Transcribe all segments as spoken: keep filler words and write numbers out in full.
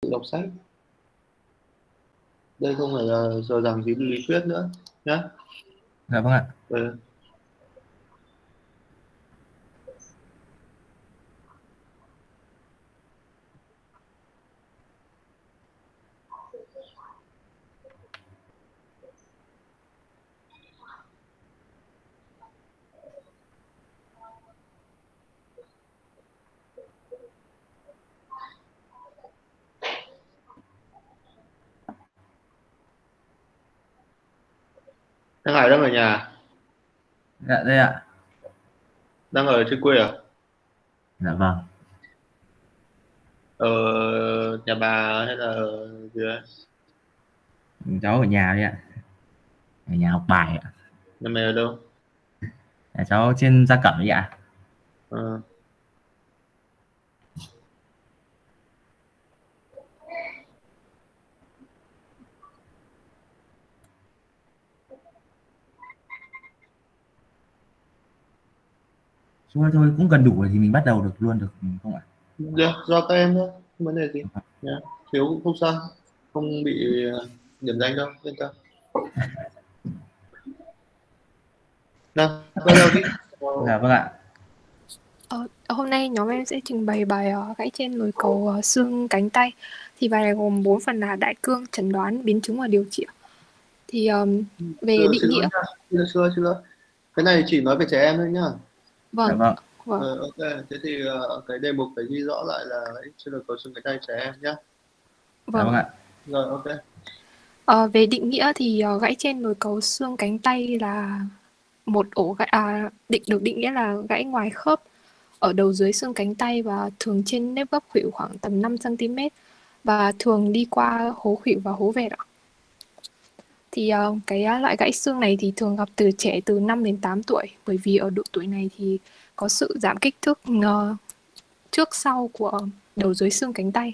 đọc sách. Đây không phải là giờ giảng gì lý thuyết nữa nhá. Dạ vâng ạ. Ừ. Đang Hải đang ở nhà, Dạ đây ạ. đang ở trên quê à? Dạ vâng. Ở nhà bà hay là ở gì đấy? Cháu ở nhà đây ạ. Ở nhà học bài ạ. Nhà mẹ ở đâu? Dạ, cháu trên Gia Cẩm đấy ạ. Ờ. Thôi thôi cũng gần đủ rồi thì mình bắt đầu được luôn được không ạ? Được, do các em thôi, không vấn đề gì nhá. Thiếu cũng không sao, không bị ờ, điểm danh đâu, yên tâm. Nào bắt đầu đi. Ờ, Dạ vâng ạ. Ờ, hôm nay nhóm em sẽ trình bày bài ờ, gãy trên nồi cầu ờ, xương cánh tay. Thì bài này gồm bốn phần là đại cương, chẩn đoán, biến chứng và điều trị. Thì ờm, về ờ, định xin lỗi nghĩa, nha, xin lỗi, xin lỗi, xin lỗi. Cái này chỉ nói về trẻ em thôi nhá. Dạ vâng, vâng. vâng, Ờ, ok, thế thì ờ, cái đề mục phải ghi rõ lại là hãy chưa được cầu xương cái tay trẻ em nhá. Dạ vâng. vâng ạ. Rồi, ok. Ờ, về định nghĩa thì ờ, gãy trên nồi cầu xương cánh tay là một ổ gãy, à, định được định nghĩa là gãy ngoài khớp ở đầu dưới xương cánh tay và thường trên nếp gấp khuỷu khoảng tầm năm xăng ti mét và thường đi qua hố khuỷu và hố vẹt ạ. Thì ờ, cái ờ, loại gãy xương này thì thường gặp từ trẻ từ năm đến tám tuổi, bởi vì ở độ tuổi này thì có sự giảm kích thước ờ, trước sau của đầu dưới xương cánh tay.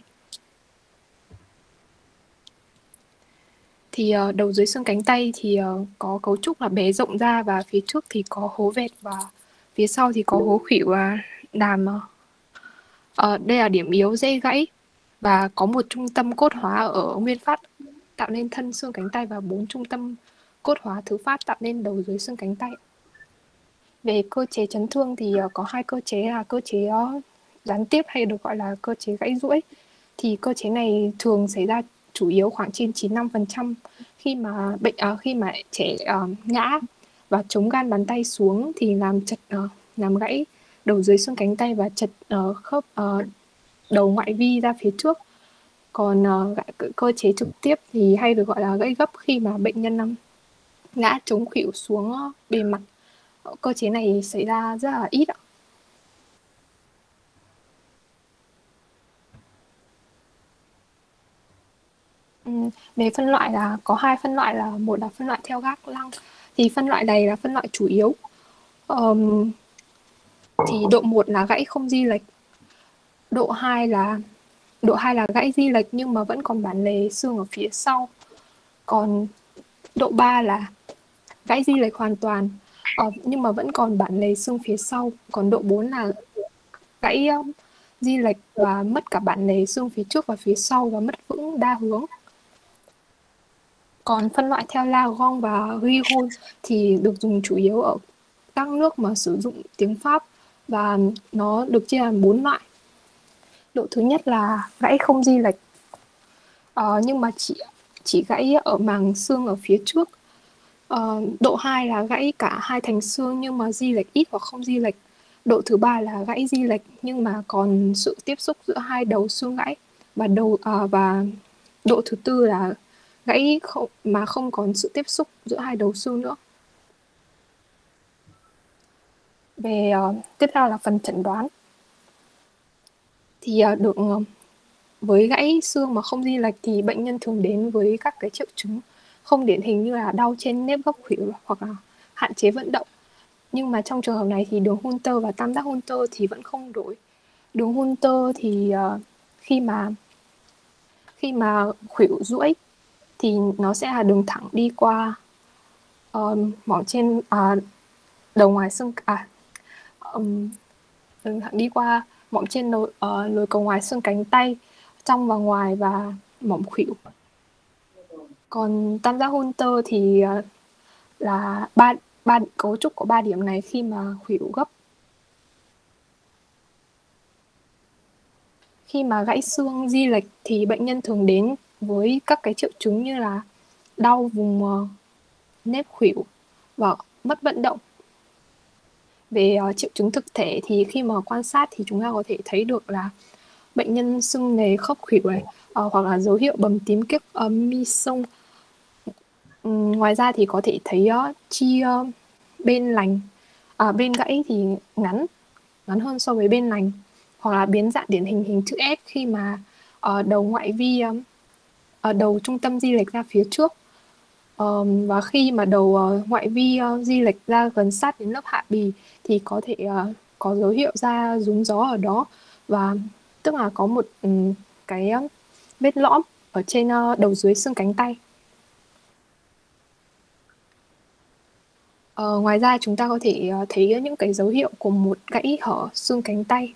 Thì ờ, đầu dưới xương cánh tay thì ờ, có cấu trúc là bề rộng ra và phía trước thì có hố vẹt và phía sau thì có hố khuỷu và đàm. ờ, ờ, đây là điểm yếu dễ gãy và có một trung tâm cốt hóa ở nguyên phát tạo nên thân xương cánh tay và bốn trung tâm cốt hóa thứ phát tạo nên đầu dưới xương cánh tay. Về cơ chế chấn thương thì ờ, có hai cơ chế là cơ chế ờ, gián tiếp hay được gọi là cơ chế gãy duỗi. Thì cơ chế này thường xảy ra chủ yếu khoảng trên chín mươi lăm phần trăm khi mà bệnh à, khi mà trẻ ờ, ngã và chống gan bàn tay xuống thì làm chật ờ, làm gãy đầu dưới xương cánh tay và chật ờ, khớp ờ, đầu ngoại vi ra phía trước. Còn ờ, gãy- cơ chế trực tiếp thì hay được gọi là gãy gấp khi mà bệnh nhân um, ngã chống khuỷu xuống ờ, bề mặt. Cơ chế này xảy ra rất là ít ạ. Ừm, về phân loại là có hai phân loại, là một là phân loại theo gác lăng. Thì phân loại này là phân loại chủ yếu. Ờm, thì độ một là gãy không di lệch, độ hai là độ hai là gãy di lệch nhưng mà vẫn còn bản lề xương ở phía sau. Còn độ ba là gãy di lệch hoàn toàn ờ, nhưng mà vẫn còn bản lề xương phía sau. Còn độ bốn là gãy um, di lệch và mất cả bản lề xương phía trước và phía sau và mất vững đa hướng. Còn phân loại theo Lagrange và Rigon thì được dùng chủ yếu ở các nước mà sử dụng tiếng Pháp và nó được chia làm bốn loại. Độ thứ nhất là gãy không di lệch, ờ, nhưng mà chỉ chỉ gãy ở màng xương ở phía trước. Ờ, độ hai là gãy cả hai thành xương nhưng mà di lệch ít hoặc không di lệch. Độ thứ ba là gãy di lệch nhưng mà còn sự tiếp xúc giữa hai đầu xương gãy. Và đầu à, và độ thứ tư là gãy không mà không còn sự tiếp xúc giữa hai đầu xương nữa. Về uh, tiếp theo là phần chẩn đoán. Thì uh, được uh, với gãy xương mà không di lệch thì bệnh nhân thường đến với các cái triệu chứng không điển hình như là đau trên nếp gấp khuỷu hoặc là hạn chế vận động. Nhưng mà trong trường hợp này thì đường Hunter và tam giác Hunter thì vẫn không đổi. Đường Hunter thì uh, khi mà khi mà khuỷu duỗi thì nó sẽ là đường thẳng đi qua uh, mỏm trên uh, đầu ngoài xương à um, đường thẳng đi qua mỏm trên nồi, uh, nồi cầu ngoài xương cánh tay trong và ngoài và mỏm khuỷu. Còn tam giác Hunter thì uh, là ba ba cấu trúc của ba điểm này khi mà khuỷu gấp. Khi mà gãy xương di lệch thì bệnh nhân thường đến với các cái triệu chứng như là đau vùng uh, nếp khuỷu và mất vận động. Về uh, triệu chứng thực thể thì khi mà quan sát thì chúng ta có thể thấy được là bệnh nhân sưng nề khớp khuỷu này, uh, hoặc là dấu hiệu bầm tím kiếc uh, mi sông. Um, ngoài ra thì có thể thấy uh, chi uh, bên lành, uh, bên gãy thì ngắn ngắn hơn so với bên lành, hoặc là biến dạng điển hình hình chữ S khi mà uh, đầu ngoại vi um, uh, đầu trung tâm di lệch ra phía trước. Um, và khi mà đầu uh, ngoại vi uh, di lệch ra gần sát đến lớp hạ bì thì có thể uh, có dấu hiệu da rúng gió ở đó, và tức là có một um, cái uh, vết lõm ở trên uh, đầu dưới xương cánh tay. Uh, ngoài ra chúng ta có thể uh, thấy những cái dấu hiệu của một gãy hở xương cánh tay.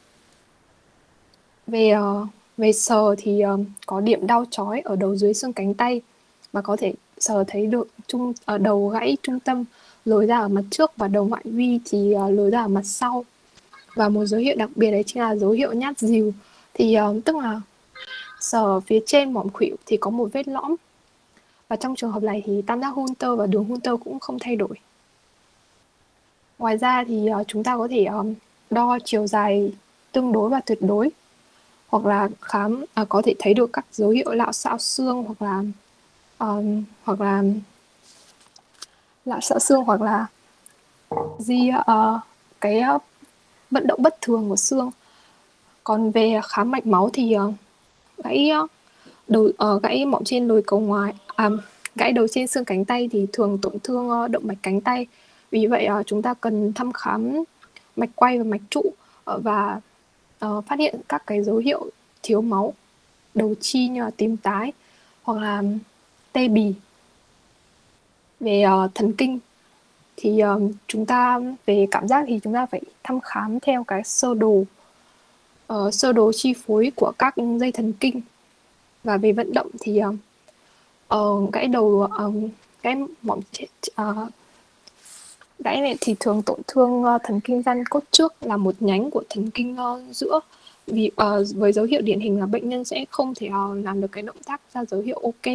Về uh, về sờ thì uh, có điểm đau chói ở đầu dưới xương cánh tay, và có thể sờ thấy được trung ở đầu gãy trung tâm lồi ra ở mặt trước và đầu ngoại vi thì uh, lồi ra ở mặt sau. Và một dấu hiệu đặc biệt đấy chính là dấu hiệu nhát dìu, thì uh, tức là sờ phía trên mỏm khuỷu thì có một vết lõm, và trong trường hợp này thì tam giác Hunter và đường Hunter cũng không thay đổi. Ngoài ra thì uh, chúng ta có thể um, đo chiều dài tương đối và tuyệt đối, hoặc là khám à, có thể thấy được các dấu hiệu lạo xạo xương, hoặc là um, hoặc là lạo xạo xương hoặc là di uh, cái uh, vận động bất thường của xương. Còn về khám mạch máu thì uh, gãy uh, đầu uh, gãy mỏm trên đồi cầu ngoài, à, gãy đầu trên xương cánh tay thì thường tổn thương uh, động mạch cánh tay. Vì vậy uh, chúng ta cần thăm khám mạch quay và mạch trụ uh, và uh, phát hiện các cái dấu hiệu thiếu máu, đầu chi như là tím tái hoặc là tê bì. Về uh, thần kinh thì uh, chúng ta về cảm giác thì chúng ta phải thăm khám theo cái sơ đồ uh, sơ đồ chi phối của các dây thần kinh. Và về vận động thì uh, uh, gãy đầu uh, gãy mỏm uh, gãy này thì thường tổn thương uh, thần kinh răng cốt trước là một nhánh của thần kinh uh, giữa. Vì uh, với dấu hiệu điển hình là bệnh nhân sẽ không thể uh, làm được cái động tác ra dấu hiệu ok.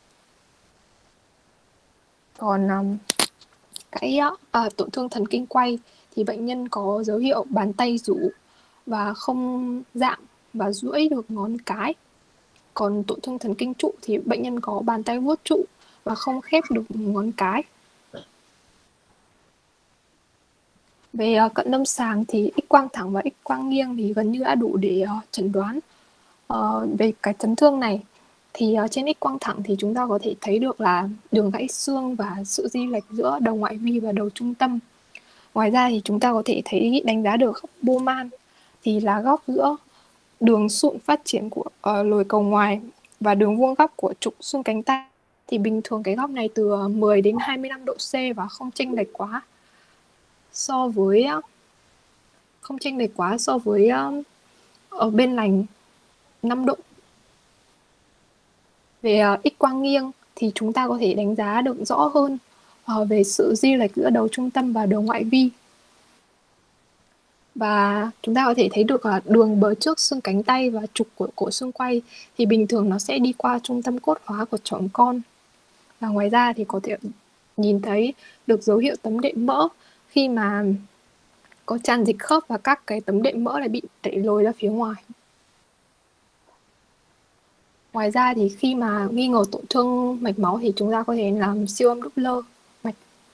Còn um, cái uh, tổn thương thần kinh quay thì bệnh nhân có dấu hiệu bàn tay rũ và không dạng và duỗi được ngón cái. Còn tổn thương thần kinh trụ thì bệnh nhân có bàn tay vuốt trụ và không khép được ngón cái. Về uh, cận lâm sàng thì X quang thẳng và X quang nghiêng thì gần như đã đủ để uh, chẩn đoán uh, về cái chấn thương này. Thì uh, trên X quang thẳng thì chúng ta có thể thấy được là đường gãy xương và sự di lệch giữa đầu ngoại vi và đầu trung tâm. Ngoài ra thì chúng ta có thể thấy đánh giá được góc Bowman thì là góc giữa đường sụn phát triển của uh, lồi cầu ngoài và đường vuông góc của trục xương cánh tay. Thì bình thường cái góc này từ mười đến hai mươi lăm độ C và không chênh lệch quá so với không chênh lệch quá so với uh, ở bên lành năm độ. Về uh, X quang nghiêng thì chúng ta có thể đánh giá được rõ hơn uh, về sự di lệch giữa đầu trung tâm và đầu ngoại vi. Và chúng ta có thể thấy được uh, đường bờ trước xương cánh tay và trục của cổ xương quay thì bình thường nó sẽ đi qua trung tâm cốt hóa của chỏm con. Và ngoài ra thì có thể nhìn thấy được dấu hiệu tấm đệm mỡ khi mà có tràn dịch khớp và các cái tấm đệm mỡ lại bị đẩy lồi ra phía ngoài. Ngoài ra thì khi mà nghi ngờ tổn thương mạch máu thì chúng ta có thể làm siêu âm Doppler mạch.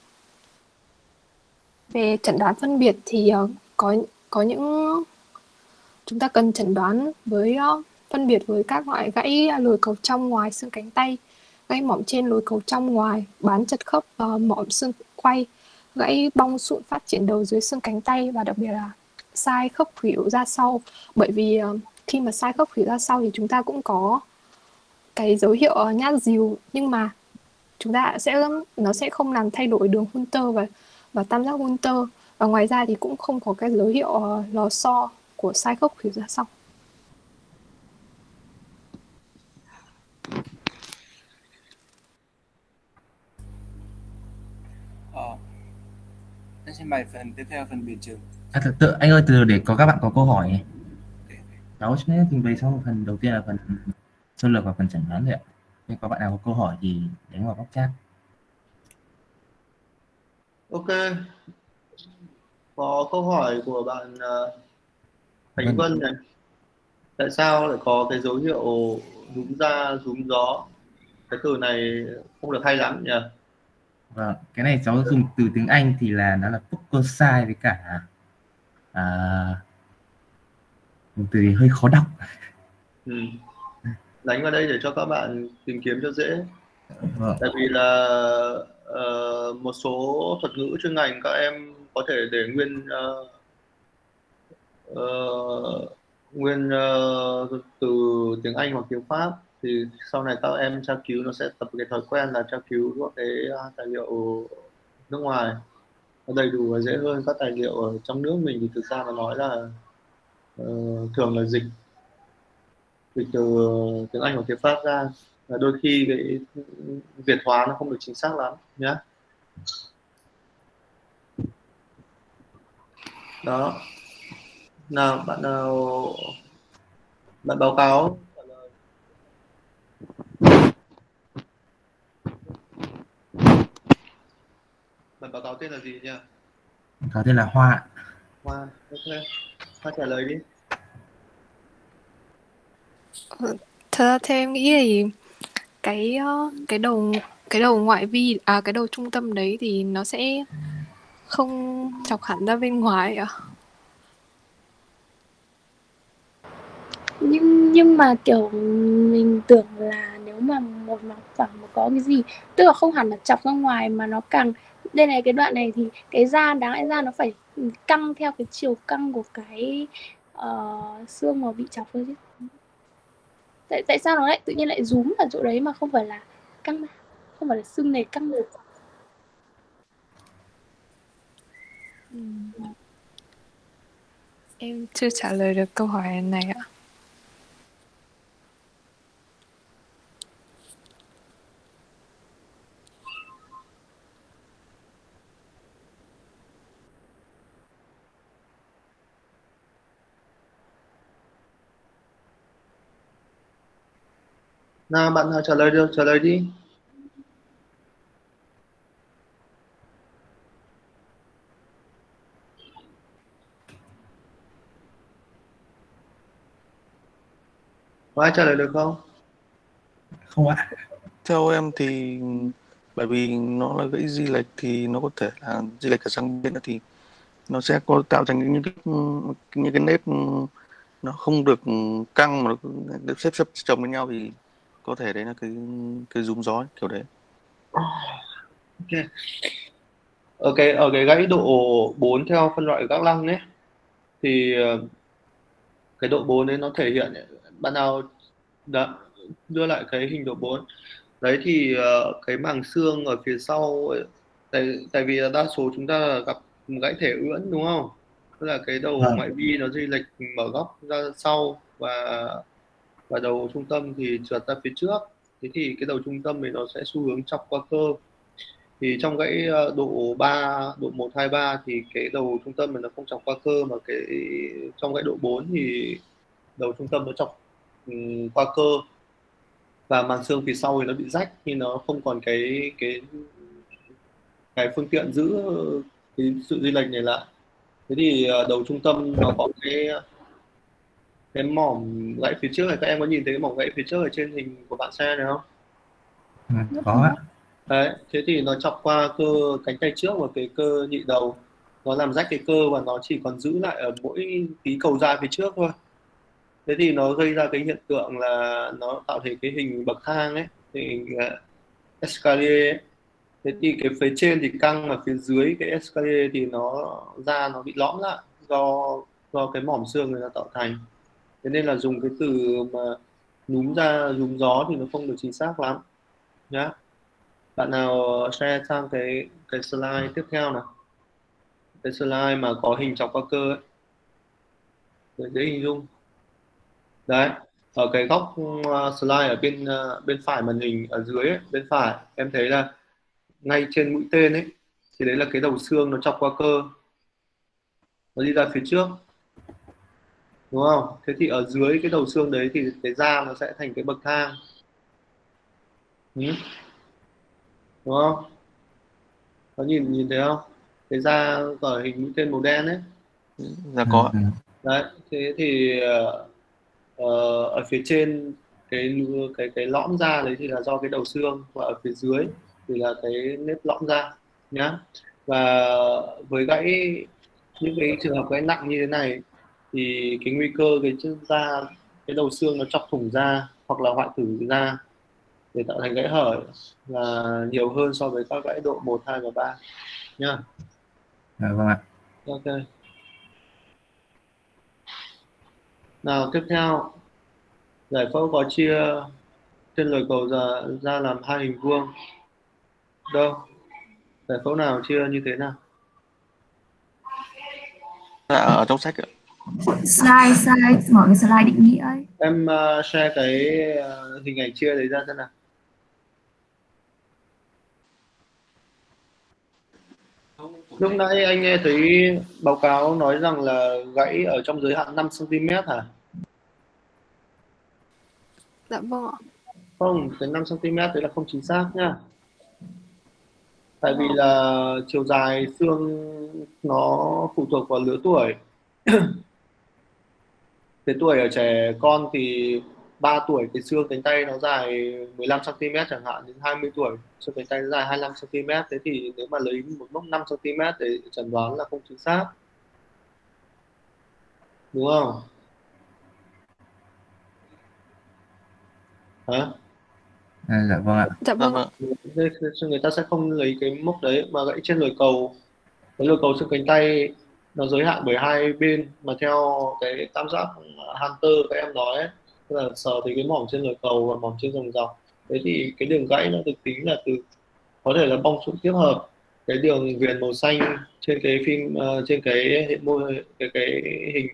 Về chẩn đoán phân biệt thì uh, có có những chúng ta cần chẩn đoán với uh, phân biệt với các loại gãy lồi cầu trong ngoài xương cánh tay, gãy mỏm trên lồi cầu trong ngoài bán chật khớp uh, mỏm xương quay, gãy bong sụn phát triển đầu dưới xương cánh tay, và đặc biệt là sai khớp khuỷu ra sau. Bởi vì uh, khi mà sai khớp khuỷu ra sau thì chúng ta cũng có cái dấu hiệu uh, nhát dìu, nhưng mà chúng ta sẽ nó sẽ không làm thay đổi đường Hunter và và tam giác Hunter. Và ngoài ra thì cũng không có cái dấu hiệu uh, lò xo của sai khớp khuỷu ra sau. trên bài phần tiếp theo, phần biển trừng. À, tự, tự, anh ơi, từ để có các bạn có câu hỏi này. Cháu sẽ trình bày sau phần đầu tiên là phần sơ lược và phần chẩn đoán rồi ạ. Nếu có bạn nào có câu hỏi thì đánh vào góc chat. Ok, có câu hỏi của bạn uh, Khánh Vâng. Vân này. Tại sao lại có cái dấu hiệu rúm da, rúm gió? Cái từ này không được hay lắm nhỉ? Vâng, cái này cháu dùng từ tiếng Anh thì là nó là Pukosai với cả à, một từ hơi khó đọc. Ừ. Đánh vào đây để cho các bạn tìm kiếm cho dễ. Vâng. Tại vì là uh, một số thuật ngữ chuyên ngành các em có thể để nguyên uh, uh, nguyên uh, từ tiếng Anh hoặc tiếng Pháp, thì sau này các em tra cứu nó sẽ tập cái thói quen là tra cứu các cái uh, tài liệu nước ngoài nó đầy đủ và dễ hơn các tài liệu ở trong nước mình. Thì thực ra mà nói là uh, thường là dịch dịch từ tiếng Anh hoặc tiếng Pháp ra, và đôi khi cái Việt hóa nó không được chính xác lắm nhé. Đó, nào bạn nào bạn báo cáo. Bạn báo cáo tên là gì nhỉ? Có tên là Hoa. Hoa. Ok, Hoa trả lời đi. Thật ra theo em nghĩ thì cái cái đầu cái đầu ngoại vi à cái đầu trung tâm đấy thì nó sẽ không chọc hẳn ra bên ngoài à? nhưng nhưng mà kiểu mình tưởng là nếu mà một mặt phẳng mà có cái gì, tức là không hẳn là chọc ra ngoài mà nó càng đây này, cái đoạn này thì cái da đáng lẽ ra nó phải căng theo cái chiều căng của cái uh, xương mà bị chọc thôi chứ. Tại tại sao nó lại tự nhiên lại rúm ở chỗ đấy mà không phải là căng, không phải là xương này căng được? Ừ. Em chưa trả lời được câu hỏi này ạ. Nào bạn nào trả lời được trả lời đi. Có ai trả lời được không? Không ạ. Theo em thì bởi vì nó là gãy di lệch thì nó có thể là di lệch ở sang bên thì nó sẽ có tạo thành những cái những cái nếp nó không được căng mà nó được xếp xếp chồng với nhau, thì có thể đấy là cái cái rúm gió kiểu đấy. Ok. Ở cái ở cái gãy độ bốn theo phân loại các lăng ấy thì cái độ bốn đấy nó thể hiện, bạn nào đã đưa lại cái hình độ bốn đấy thì uh, cái màng xương ở phía sau ấy, tại tại vì đa số chúng ta gặp gãy thể ưỡn đúng không, tức là cái đầu Vâng. ngoại vi nó di lệch mở góc ra sau, và và đầu trung tâm thì trượt ra phía trước. Thế thì cái đầu trung tâm thì nó sẽ xu hướng chọc qua cơ. Thì trong gãy độ ba, độ một, hai, ba thì cái đầu trung tâm này nó không chọc qua cơ, mà cái trong gãy độ bốn thì đầu trung tâm nó chọc um, qua cơ, và màng xương phía sau thì nó bị rách, nhưng nó không còn cái cái cái phương tiện giữ cái sự di lệch này lại. Thế thì đầu trung tâm nó có cái cái mỏm gãy phía trước này, các em có nhìn thấy cái mỏm gãy phía trước ở trên hình của bạn xe này không? Ừ, có ạ. Đấy, thế thì nó chọc qua cơ cánh tay trước và cái cơ nhị đầu, nó làm rách cái cơ và nó chỉ còn giữ lại ở mỗi tí cầu da phía trước thôi. Thế thì nó gây ra cái hiện tượng là nó tạo thành cái hình bậc thang ấy, hình escalier ấy. Thế thì cái phía trên thì căng, mà phía dưới cái escalier thì nó da nó bị lõm lại do do cái mỏm xương này nó tạo thành. Thế nên là dùng cái từ mà núm da rúm gió thì nó không được chính xác lắm nhá. Bạn nào share sang cái cái slide tiếp theo nào, cái slide mà có hình chọc qua cơ ấy, để dễ hình dung. Đấy, ở cái góc slide ở bên bên phải màn hình ở dưới ấy, bên phải em thấy là ngay trên mũi tên ấy thì đấy là cái đầu xương nó chọc qua cơ, nó đi ra phía trước, đúng không? Thế thì ở dưới cái đầu xương đấy thì cái da nó sẽ thành cái bậc thang, ừ, đúng không? Có nhìn nhìn thấy không? Cái da ở hình mũi tên màu đen ấy. Dạ Ừ, có. ừ. Đấy, thế thì ờ, ờ, ở phía trên cái cái cái lõm da đấy thì là do cái đầu xương, và ở phía dưới thì là cái nếp lõm da nhá. Và với gãy, những cái trường hợp gãy nặng như thế này thì cái nguy cơ cái chân da, cái đầu xương nó chọc thủng da hoặc là hoại tử da để tạo thành gãy hở là nhiều hơn so với các gãy độ một, hai và ba nhá. Dạ, vâng ạ. Ok. Nào tiếp theo, giải phẫu có chia trên lồi cầu ra ra làm hai hình vuông. Đâu? Giải phẫu nào chia như thế nào? Dạ, ở trong sách ạ. Slide, slide, mở cái slide định nghĩa ấy. Em uh, share cái uh, hình ảnh chia đấy ra xem nào. Lúc nãy anh nghe thấy báo cáo nói rằng là gãy ở trong giới hạn năm xăng ti mét hả? Dạ vâng ạ. Không, cái năm xăng ti mét đấy là không chính xác nhá. Tại vì là chiều dài xương nó phụ thuộc vào lứa tuổi. Cái tuổi ở trẻ con thì ba tuổi cái xương cánh tay nó dài mười lăm xăng ti mét chẳng hạn, đến hai mươi tuổi xương cánh tay nó dài hai mươi lăm xăng ti mét. Thế thì nếu mà lấy một mốc năm xăng ti mét để chẩn đoán là không chính xác, đúng không? Hả? À, dạ vâng ạ. Dạ Dạ vâng ạ. vâng. Thế- thế người ta sẽ không lấy cái mốc đấy mà gãy trên lồi cầu. Cái lồi cầu xương cánh tay nó giới hạn bởi hai bên, mà theo cái tam giác Hunter các em nói ấy, tức là sờ thấy cái mỏm trên lồi cầu và mỏm trên rồng dọc. Thế thì cái đường gãy nó được tính là từ, có thể là bong sụn tiếp hợp cái đường viền màu xanh trên cái phim uh, trên cái hiện mô cái cái hình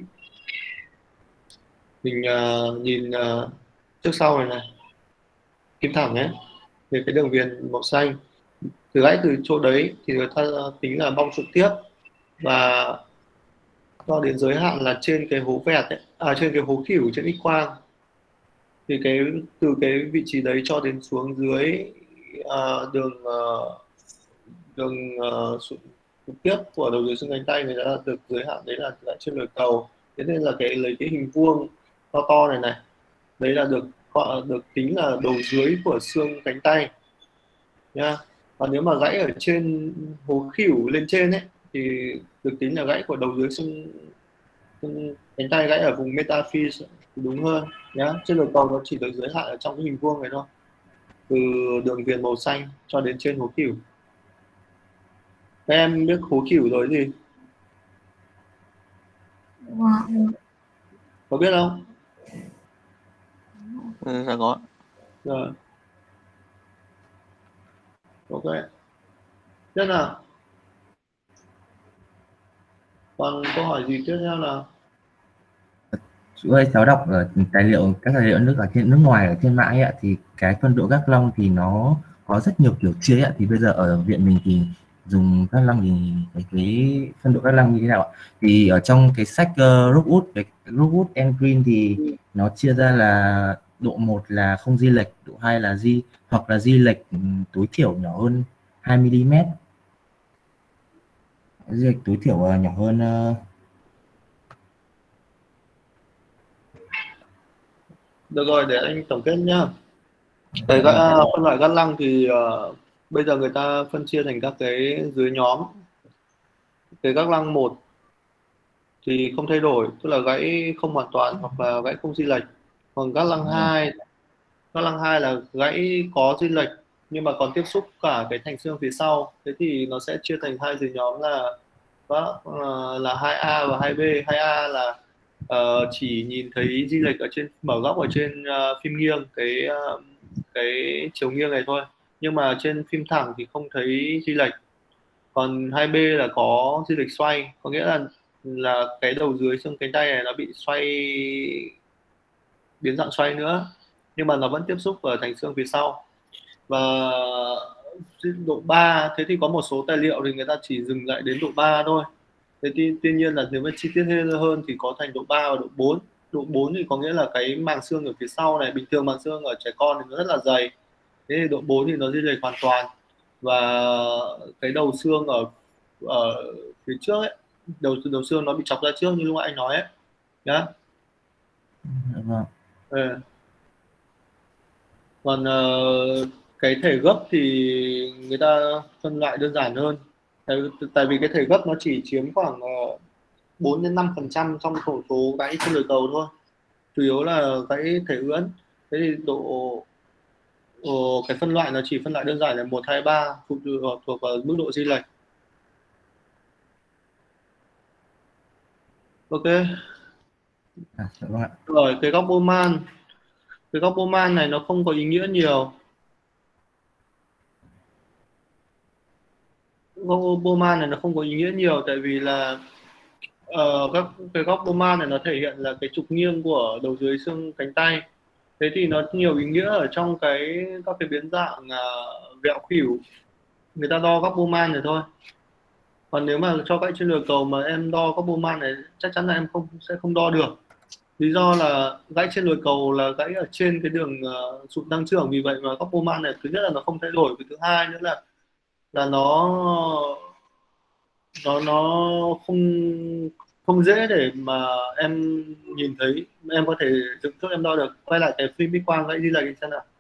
mình uh, nhìn uh, trước sau này này, kim thẳng ấy, thì cái đường viền màu xanh từ gãy từ chỗ đấy thì người ta tính là bong sụn tiếp, và cho đến giới hạn là trên cái hố vẹt ấy, à, trên cái hố khỉu trên X quang, thì cái từ cái vị trí đấy cho đến xuống dưới uh, đường uh, đường uh, sụn tiếp của đầu dưới xương cánh tay người ta được giới hạn đấy là lại trên lồi cầu. Thế nên là cái lấy cái hình vuông to to này này, đấy là được gọi được tính là đầu dưới của xương cánh tay nha. Còn nếu mà gãy ở trên hố khỉu lên trên ấy thì được tính là gãy của đầu dưới xương, xương cánh tay, gãy ở vùng metaphyse thì đúng hơn nhá. Trên lồi cầu nó chỉ được giới hạn ở trong cái hình vuông này thôi, từ đường viền màu xanh cho đến trên hố khỉu. Các em biết hố khỉu rồi gì? Wow. Có biết không? Ừ, dạ có. Rồi. Ok. Tiếp nào. Còn câu hỏi gì tiếp theo nào? Chú ơi, cháu đọc ở tài liệu, các tài liệu nước ở trên nước ngoài ở trên mạng ấy ạ, thì cái phân độ các long thì nó có rất nhiều kiểu chia ạ. Thì bây giờ ở viện mình thì dùng các lăng thì cái, cái phân độ các lăng như thế nào ạ? Thì ở trong cái sách uh, Rookwood, cái Rookwood and Green thì nó chia ra là độ một là không di lệch, độ hai là di hoặc là di lệch tối thiểu nhỏ hơn hai mi li mét, di lệch tối thiểu uh, nhỏ hơn uh, Được rồi, để anh tổng kết nhá. Cái gã- phân loại gắt lăng thì uh, bây giờ người ta phân chia thành các cái dưới nhóm. Cái gác lăng một thì không thay đổi, tức là gãy không hoàn toàn hoặc là gãy không di lệch. Còn gác lăng hai, gác lăng hai là gãy có di lệch nhưng mà còn tiếp xúc cả cái thành xương phía sau. Thế thì nó sẽ chia thành hai dưới nhóm là uh, là hai A và hai B. hai A là uh, chỉ nhìn thấy di lệch ở trên mở góc ở trên uh, phim nghiêng, cái uh, cái chiều nghiêng này thôi, nhưng mà trên phim thẳng thì không thấy di lệch. Còn hai B là có di lệch xoay, có nghĩa là là cái đầu dưới xương cánh tay này nó bị xoay, biến dạng xoay nữa, nhưng mà nó vẫn tiếp xúc ở thành xương phía sau. Và độ ba, thế thì có một số tài liệu thì người ta chỉ dừng lại đến độ ba thôi. Thế thì tuy nhiên là nếu mà chi tiết hơn thì có thành độ ba và độ bốn. Độ bốn thì có nghĩa là cái màng xương ở phía sau này, bình thường màng xương ở trẻ con thì nó rất là dày. Thế thì độ bốn thì nó di lệch hoàn toàn, và cái đầu xương ở ở phía trước ấy, đầu đầu xương nó bị chọc ra trước như lúc anh nói ấy nhá. Vâng. Ừ. Còn uh, cái thể gấp thì người ta phân loại đơn giản hơn, tại, tại vì cái thể gấp nó chỉ chiếm khoảng uh, bốn đến năm phần trăm trong tổng số gãy trên đời cầu thôi, chủ yếu là gãy thể ưỡn. Thế thì độ Ồ, cái phân loại nó chỉ phân loại đơn giản là một, hai, ba, phụ thuộc, thuộc vào mức độ di lệch. Ok. À, vâng ạ. Rồi cái góc Bowman, cái góc Bowman này nó không có ý nghĩa nhiều. Góc Bowman này nó không có ý nghĩa nhiều tại vì là uh, các cái góc Bowman này nó thể hiện là cái trục nghiêng của đầu dưới xương cánh tay. Thế thì nó nhiều ý nghĩa ở trong cái các cái biến dạng uh, vẹo khuỷu, người ta đo góc Bowman này thôi. Còn nếu mà cho gãy trên lừa cầu mà em đo góc Bowman này chắc chắn là em không sẽ không đo được. Lý do là gãy trên lồi cầu là gãy ở trên cái đường uh, sụn tăng trưởng, vì vậy mà góc Bowman này thứ nhất là nó không thay đổi, và thứ hai nữa là là nó nó nó không không dễ để mà em nhìn thấy, em có thể dựng thước em đo được. Quay lại cái phim Big Quang gãy di lệch xem nào.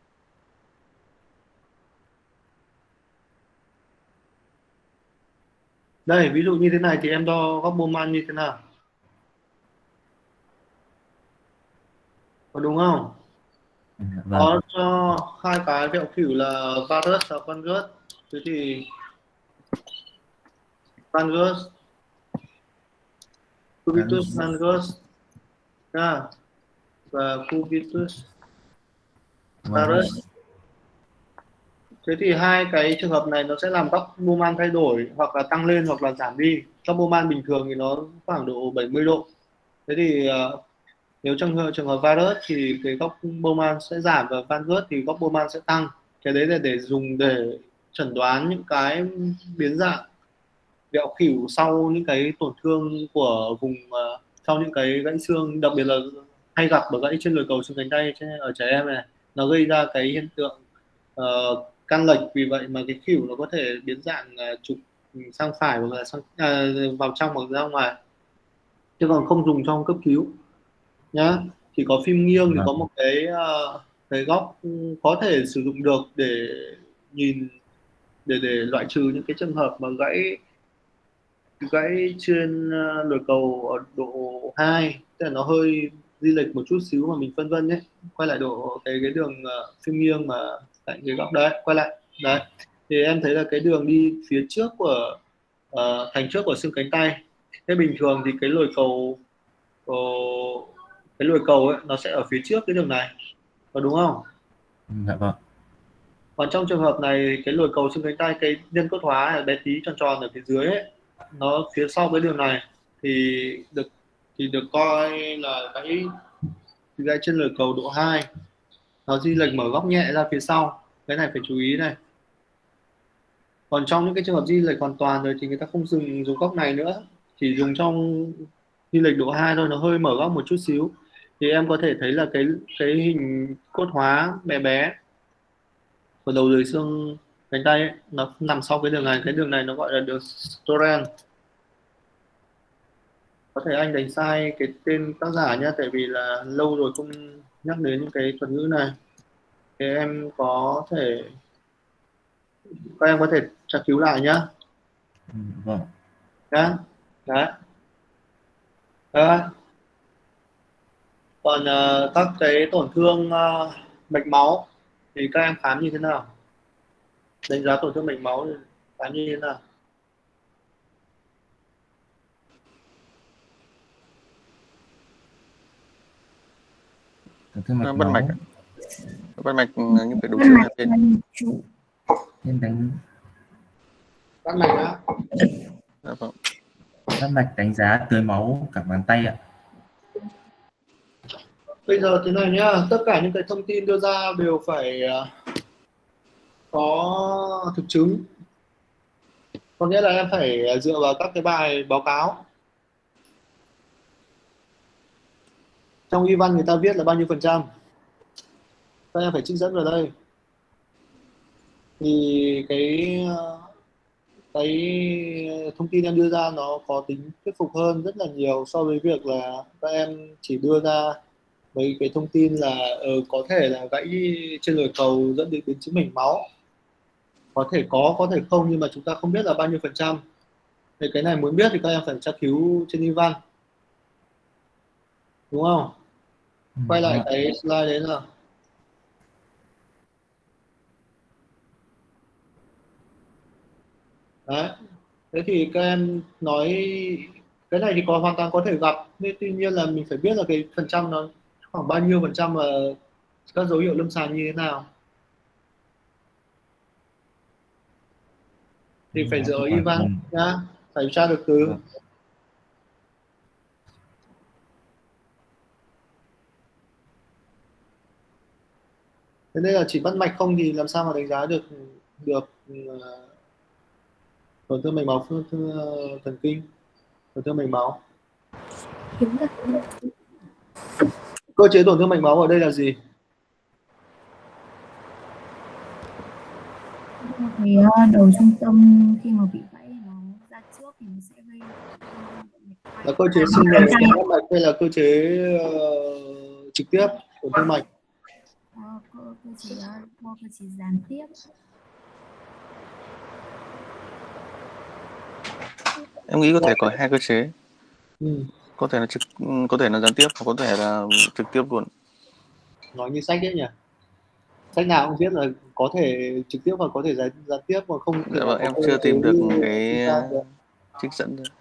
Đây ví dụ như thế này thì em đo góc Bowman như thế nào, có đúng không? Vâng. Có cho hai cái vẹo khuỷu là varus và valgus. Thế thì valgus, cubitus valgus nha, và cubitus varus. Thế thì hai cái trường hợp này nó sẽ làm góc Bowman thay đổi, hoặc là tăng lên hoặc là giảm đi. Góc Bowman bình thường thì nó khoảng độ bảy mươi độ. Thế thì uh, nếu trong trường hợp varus thì cái góc Bowman sẽ giảm, và valgus thì góc Bowman sẽ tăng. Cái đấy là để dùng để chẩn đoán những cái biến dạng vẹo khuỷu sau những cái tổn thương của vùng uh, sau những cái gãy xương, đặc biệt là hay gặp ở gãy trên lồi cầu xương cánh tay ở trẻ em này, nó gây ra cái hiện tượng uh, căn lệch, vì vậy mà cái khuỷu nó có thể biến dạng uh, trục sang phải hoặc là sang, uh, vào trong hoặc ra ngoài, chứ còn không dùng trong cấp cứu nhá. Chỉ có phim nghiêng thì có một cái uh, cái góc có thể sử dụng được để nhìn, để để loại trừ những cái trường hợp mà gãy gãy trên uh, lồi cầu ở độ hai, tức là nó hơi di lệch một chút xíu mà mình phân vân nhé. Quay lại độ cái cái đường uh, phim nghiêng mà cạnh cái góc đấy, quay lại đấy, thì em thấy là cái đường đi phía trước của uh, thành trước của xương cánh tay. Thế bình thường thì cái lồi cầu uh, cái lồi cầu ấy nó sẽ ở phía trước cái đường này, có đúng không? Dạ vâng. Còn trong trường hợp này cái lồi cầu xương cánh tay, cái nhân cốt hóa bé tí tròn tròn ở phía dưới ấy, nó phía sau cái đường này thì được thì được coi là cái gãy chân lồi cầu độ hai, nó di lệch mở góc nhẹ ra phía sau, cái này phải chú ý này. Còn trong những cái trường hợp di lệch hoàn toàn rồi thì người ta không dùng dùng góc này nữa, chỉ dùng trong di lệch độ hai thôi, nó hơi mở góc một chút xíu, thì em có thể thấy là cái cái hình cốt hóa bé bé của đầu dưới xương cánh tay ấy, nó nằm sau cái đường này. Cái đường này nó gọi là đường Storen. Có thể anh đánh sai cái tên tác giả nhé, tại vì là lâu rồi không nhắc đến những cái thuật ngữ này. Thì em có thể các em có thể tra cứu lại nhá. Vâng. Đấy. Đấy. Đấy. Còn uh, các cái tổn thương uh, mạch máu thì các em khám như thế nào? Đánh giá tổn thương mạch máu thì khám như thế nào? Tổn thương mạch Bắt máu. mạch, bắt mạch như cái đầu xương hai bên. Nên đánh Bắt mạch á. Dạ vâng. bắt mạch đánh giá tưới máu cả bàn tay ạ. Bây giờ thế này nhá, tất cả những cái thông tin đưa ra đều phải có thực chứng, có nghĩa là em phải dựa vào các cái bài báo cáo. Trong y văn người ta viết là bao nhiêu phần trăm, các em phải trích dẫn vào đây. Thì cái cái thông tin em đưa ra nó có tính thuyết phục hơn rất là nhiều so với việc là các em chỉ đưa ra mấy cái thông tin là ờ, có thể là gãy trên lời cầu dẫn đến biến chứng mạch máu, có thể có có thể không, nhưng mà chúng ta không biết là bao nhiêu phần trăm. Thì cái này muốn biết thì các em phải tra cứu trên y văn, đúng không? Ừ, Quay đúng lại ạ. cái slide đấy nào. Đấy, thế thì các em nói cái này thì có hoàn toàn có thể gặp, nhưng tuy nhiên là mình phải biết là cái phần trăm nó khoảng bao nhiêu phần trăm và các dấu hiệu lâm sàng như thế nào, thì phải dựa vào y Vâng, văn vâng, nhá, phải tra được từ. vâng. Thế nên là chỉ bắt mạch không thì làm sao mà đánh giá được được uh, tổn thương mạch máu, tổn thương uh, thần kinh, tổn thương mạch máu. Hiếm gặp. Cơ chế tổn thương mạch máu ở đây là gì? Cái ờ, đầu trung tâm khi mà bị gãy nó ra trước thì nó sẽ gây Là cơ chế sinh nền của áp mạch hay là cơ chế uh, trực tiếp tổn thương mạch? Ờ, cơ, cơ chế ờ, do cơ chế gián tiếp. Em nghĩ có thể có hai cơ chế, Ừ. có thể là trực có thể là gián tiếp, hoặc có thể là trực tiếp luôn. Nói như sách ấy nhỉ, sách nào cũng viết là có thể trực tiếp hoặc có thể gián, gián tiếp, mà không thể Dạ nào vâng, có em cơ chưa chế tìm được cái chính xác được. trích dẫn được.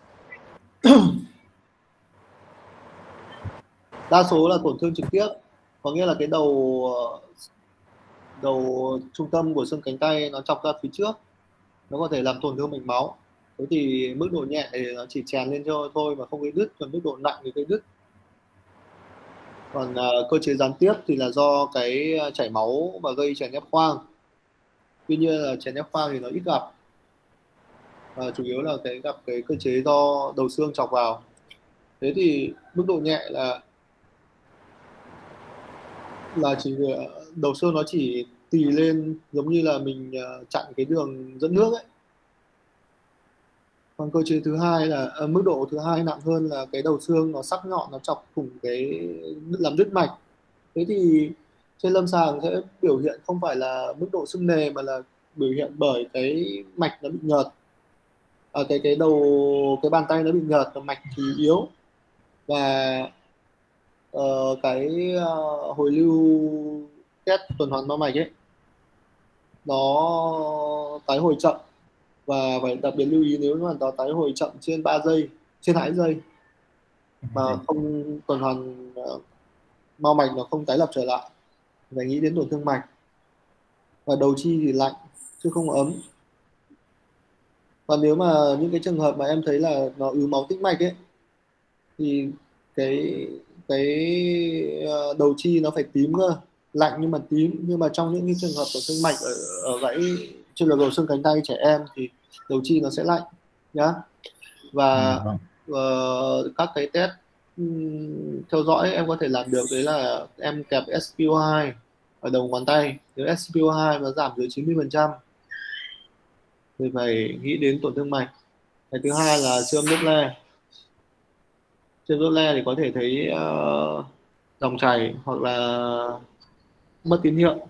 Đa số là tổn thương trực tiếp, có nghĩa là cái đầu đầu trung tâm của xương cánh tay nó chọc ra phía trước, nó có thể làm tổn thương mạch máu. Thế thì mức độ nhẹ thì nó chỉ chèn lên cho thôi mà không gây đứt, còn mức độ nặng thì gây đứt. Còn uh, cơ chế gián tiếp thì là do cái chảy máu và gây chèn ép khoang. Tuy nhiên là chèn ép khoang thì nó ít gặp, và chủ yếu là cái gặp cái cơ chế do đầu xương chọc vào. Thế thì mức độ nhẹ là là chỉ đầu xương nó chỉ tì lên giống như là mình uh, chặn cái đường dẫn nước ấy. Còn cơ chế thứ hai là à, mức độ thứ hai nặng hơn là cái đầu xương nó sắc nhọn, nó chọc thủng cái làm đứt mạch. Thế thì trên lâm sàng sẽ biểu hiện không phải là mức độ sưng nề mà là biểu hiện bởi cái mạch nó bị nhợt, à, cái cái đầu cái bàn tay nó bị nhợt và mạch thì yếu, và uh, cái uh, hồi lưu test tuần hoàn mau mạch ấy nó tái hồi chậm, và phải đặc biệt lưu ý nếu mà nó tái hồi chậm trên ba giây, trên hai giây mà không tuần hoàn uh, mau mạch nó không tái lập trở lại, phải nghĩ đến tổn thương mạch. Và đầu chi thì lạnh chứ không ấm. Và nếu mà những cái trường hợp mà em thấy là nó ứ máu tĩnh mạch ấy thì cái cái uh, đầu chi nó phải tím cơ, lạnh nhưng mà tím. Nhưng mà trong những cái trường hợp tổn thương mạch ở, ở gãy trên lồng xương cánh tay trẻ em thì đầu chi nó sẽ lạnh nhá. Và Ừ, vâng. uh, các cái test um, theo dõi em có thể làm được đấy là em kẹp ét pê o hai ở đầu ngón tay. Nếu ét pê o hai nó giảm dưới chín mươi phần trăm thì phải nghĩ đến tổn thương mạch. Cái thứ hai là siêu âm Doppler. Siêu âm Doppler thì có thể thấy uh, dòng chảy hoặc là mất tín hiệu.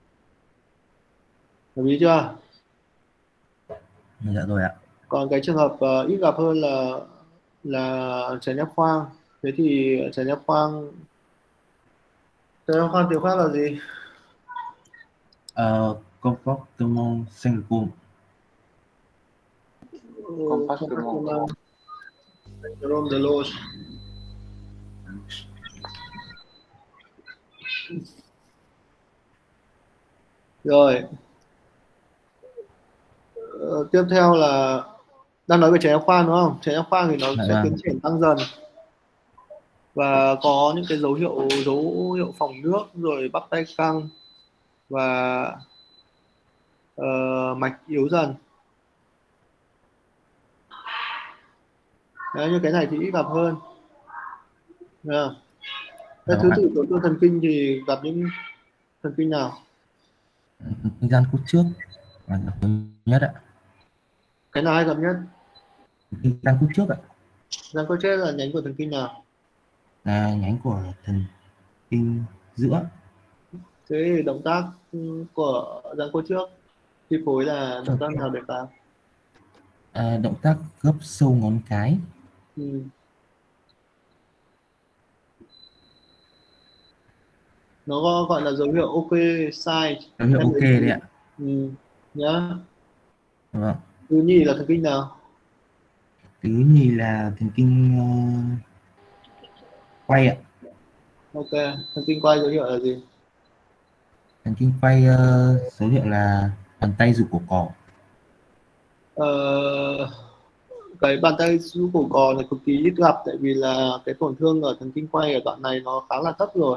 Đồng ý chưa? Dạ rồi ạ. Còn cái trường hợp uh, ít gặp hơn là là chèn ép khoang. Thế thì chèn ép khoang chèn ép khoang tiếng Pháp là gì? Ờ, compartment syndrome. Compartment syndrome de Loos. Rồi. Ờ, tiếp theo là đang nói về chèn ép khoang đúng không? Chèn ép khoang thì nó Dạ sẽ vâng. tiến triển tăng dần và có những cái dấu hiệu dấu hiệu phỏng nước, rồi bắp tay căng, và ờ, mạch yếu dần. Đấy, như cái này thì ít gặp hơn. Được không? Dạ Cái vâng thứ ạ. tự tổn thương thần kinh thì gặp những thần kinh nào? Kinh gian cốt trước là gặp nhất ạ. Cái nào hay gặp nhất? Kinh gian cốt trước ạ, Giang cơ chết là nhánh của thần kinh nào? là nhánh của thần kinh giữa. Thế thì động tác của giang cơ trước chi phối là động tác nào để vào? À, động tác gấp sâu ngón cái. Ừ. Nó có gọi là dấu hiệu ok sai Dấu hiệu hay ok là đấy gì? ạ. Ừ. Nhá. Vâng. Thứ nhì là thần kinh nào? Thứ nhì là thần kinh ờ, quay ạ. Ok, thần kinh quay dấu hiệu là gì? Thần kinh quay ờ, dấu hiệu là bàn tay giục cổ cỏ. Ờ, cái bàn tay su cổ cò này cực kỳ ít gặp, tại vì là cái tổn thương ở thần kinh quay ở đoạn này nó khá là thấp rồi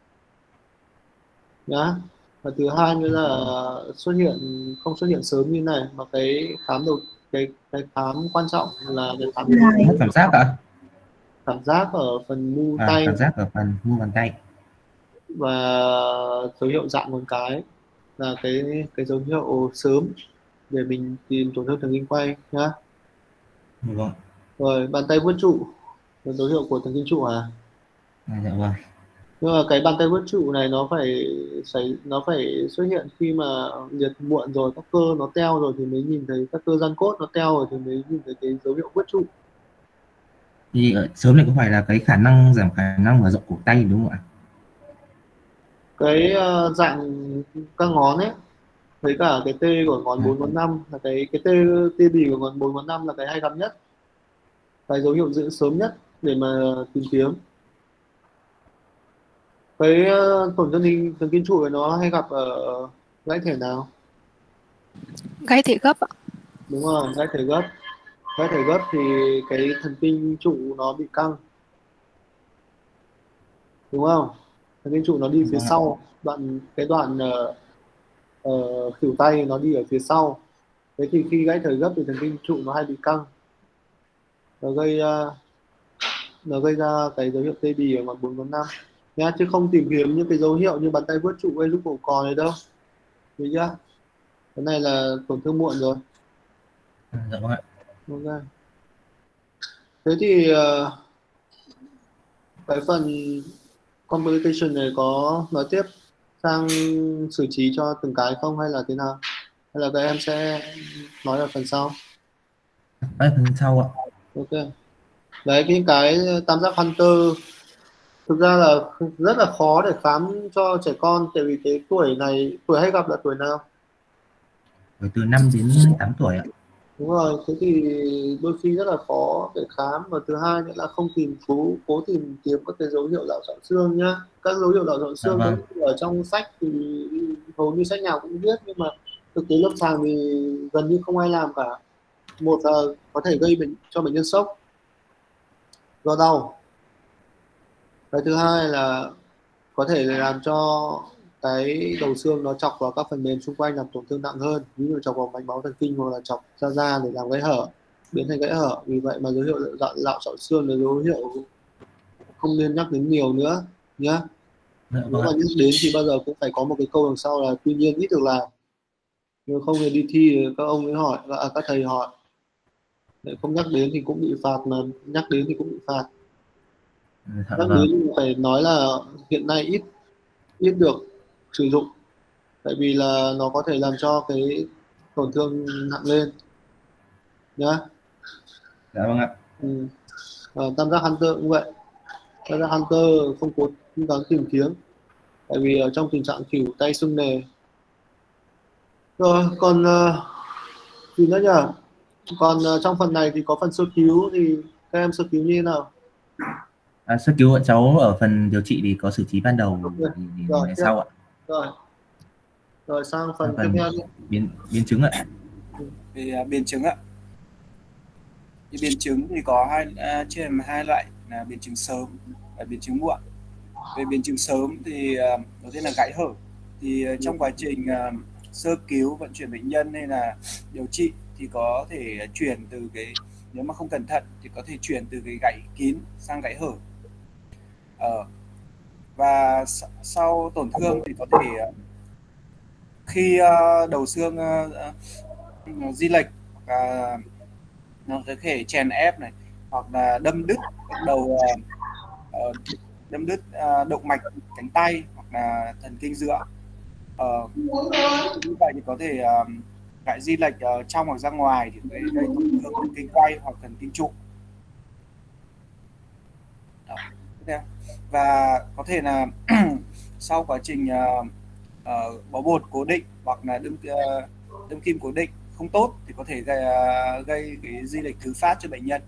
nhá. Và thứ hai nữa là xuất hiện không xuất hiện sớm như này, mà cái khám đầu cái cái khám quan trọng là cái khám Này. Mất cảm giác ạ. cảm giác ở phần mu À, tay cảm giác ở phần mu bàn tay. và dấu hiệu dạn ngón cái là cái cái dấu hiệu sớm để mình tìm tổn thương thần kinh quay nhá. Vâng. Rồi bàn tay vuốt trụ là dấu hiệu của thần kinh trụ à? À, dạ vâng. Nhưng mà cái bàn tay vuốt trụ này nó phải xảy nó phải xuất hiện khi mà liệt muộn rồi, các cơ nó teo rồi thì mới nhìn thấy, các cơ răng cốt nó teo rồi thì mới nhìn thấy cái dấu hiệu vuốt trụ. Thì ở sớm này có phải là cái khả năng giảm khả năng mở rộng cổ tay đúng không ạ? Cái ờ, dạng các ngón ấy với cả cái tê của ngón À, bốn ngón năm là cái cái tê tê bì của ngón bốn ngón năm là cái hay gặp nhất, cái dấu hiệu dự sớm nhất để mà tìm kiếm. Cái ờ, tổn thương thần thần kinh trụ này nó hay gặp ở gãy thể nào? Gãy thể gấp ạ. Đúng rồi, gãy thể gấp. Gãy thể gấp thì cái thần kinh trụ nó bị căng, đúng không? Thần kinh trụ nó đi phía vâng ạ. sau, đoạn cái đoạn uh, uh, khuỷu tay nó đi ở phía sau. Thế thì khi gãy thời gấp thì thần kinh trụ nó hay bị căng, nó gây uh, nó gây ra cái dấu hiệu tê bì ở ngón bốn ngón năm nhá, chứ không tìm kiếm những cái dấu hiệu như bàn tay vuốt trụ hay lúc cổ cò này đâu, được chưa? Cái này là tổn thương muộn rồi. À, dạ vâng ạ. Ok. Thế thì uh, cái phần complication này có nói tiếp sang xử trí cho từng cái không hay là thế nào? Hay là các em sẽ nói ở phần sau? Ở phần sau ạ. Ok. Đấy, cái cái tam giác Hunter thực ra là rất là khó để khám cho trẻ con, tại vì cái tuổi này, tuổi hay gặp là tuổi nào? Ở từ năm đến tám tuổi ạ. Đúng rồi, thế thì đôi khi rất là khó để khám, và thứ hai nữa là không tìm cố cố tìm kiếm các cái dấu hiệu lạo xạo xương nhá. Các dấu hiệu lạo xạo Dạ xương vâng. giống như ở trong sách thì hầu như sách nào cũng viết, nhưng mà thực tế lâm sàng thì gần như không ai làm cả. Một là có thể gây bệnh cho bệnh nhân sốc do đau, cái thứ hai là có thể làm cho cái đầu xương nó chọc vào các phần mềm xung quanh làm tổn thương nặng hơn, ví dụ chọc vào mạch máu thần kinh hoặc là chọc ra da để làm gãy hở, biến thành gãy hở. Vì vậy mà dấu hiệu lạo, lạo xạo xương là dấu hiệu không nên nhắc đến nhiều nữa nhé. Dạ Nếu vâng mà ạ. nhắc đến thì bao giờ cũng phải có một cái câu đằng sau là tuy nhiên ít được làm, nếu không thì đi thi thì các ông ấy hỏi, à, các thầy hỏi. Để không nhắc đến thì cũng bị phạt, mà nhắc đến thì cũng bị phạt. Dạ Nhắc vâng. đến thì phải nói là hiện nay ít ít được sử dụng, tại vì là nó có thể làm cho cái tổn thương nặng lên nhá. Dạ vâng ạ. Ừ. À, tam giác Hunter cũng vậy, tam giác Hunter không cố gắng tìm kiếm, tại vì ở trong tình trạng khuỷu tay sưng nề. Rồi còn uh, gì nữa nhỉ? Còn uh, trong phần này thì có phần sơ cứu, thì các em sơ cứu như thế nào? À, sơ cứu bọn cháu ở phần điều trị thì có xử trí ban đầu Okay. thì, thì Rồi ngày tiếp. sau ạ. Rồi rồi sang Sang phần tiếp phần theo. biến biến chứng ạ. Về uh, biến chứng ạ, thì biến chứng thì có hai uh, chia làm hai loại là biến chứng sớm và biến chứng muộn. Về biến chứng sớm thì uh, đầu tiên là gãy hở, thì uh, trong quá trình uh, sơ cứu, vận chuyển bệnh nhân hay là điều trị thì có thể chuyển từ cái, nếu mà không cẩn thận thì có thể chuyển từ cái gãy kín sang gãy hở. Ờ, và sau tổn thương thì có thể khi uh, đầu xương uh, uh, di lệch, uh, nó có thể chèn ép này, hoặc là đâm đứt đầu, uh, uh, đâm đứt uh, động mạch cánh tay hoặc là thần kinh giữa. Uh, như vậy thì có thể uh, gãy di lệch uh, trong hoặc ra ngoài thì gây, gây tổn thương thần kinh quay hoặc thần kinh trụ. Đó. Và có thể là sau quá trình uh, uh, bó bột cố định hoặc là đâm uh, đâm kim cố định không tốt thì có thể gây, uh, gây cái di lệch thứ phát cho bệnh nhân.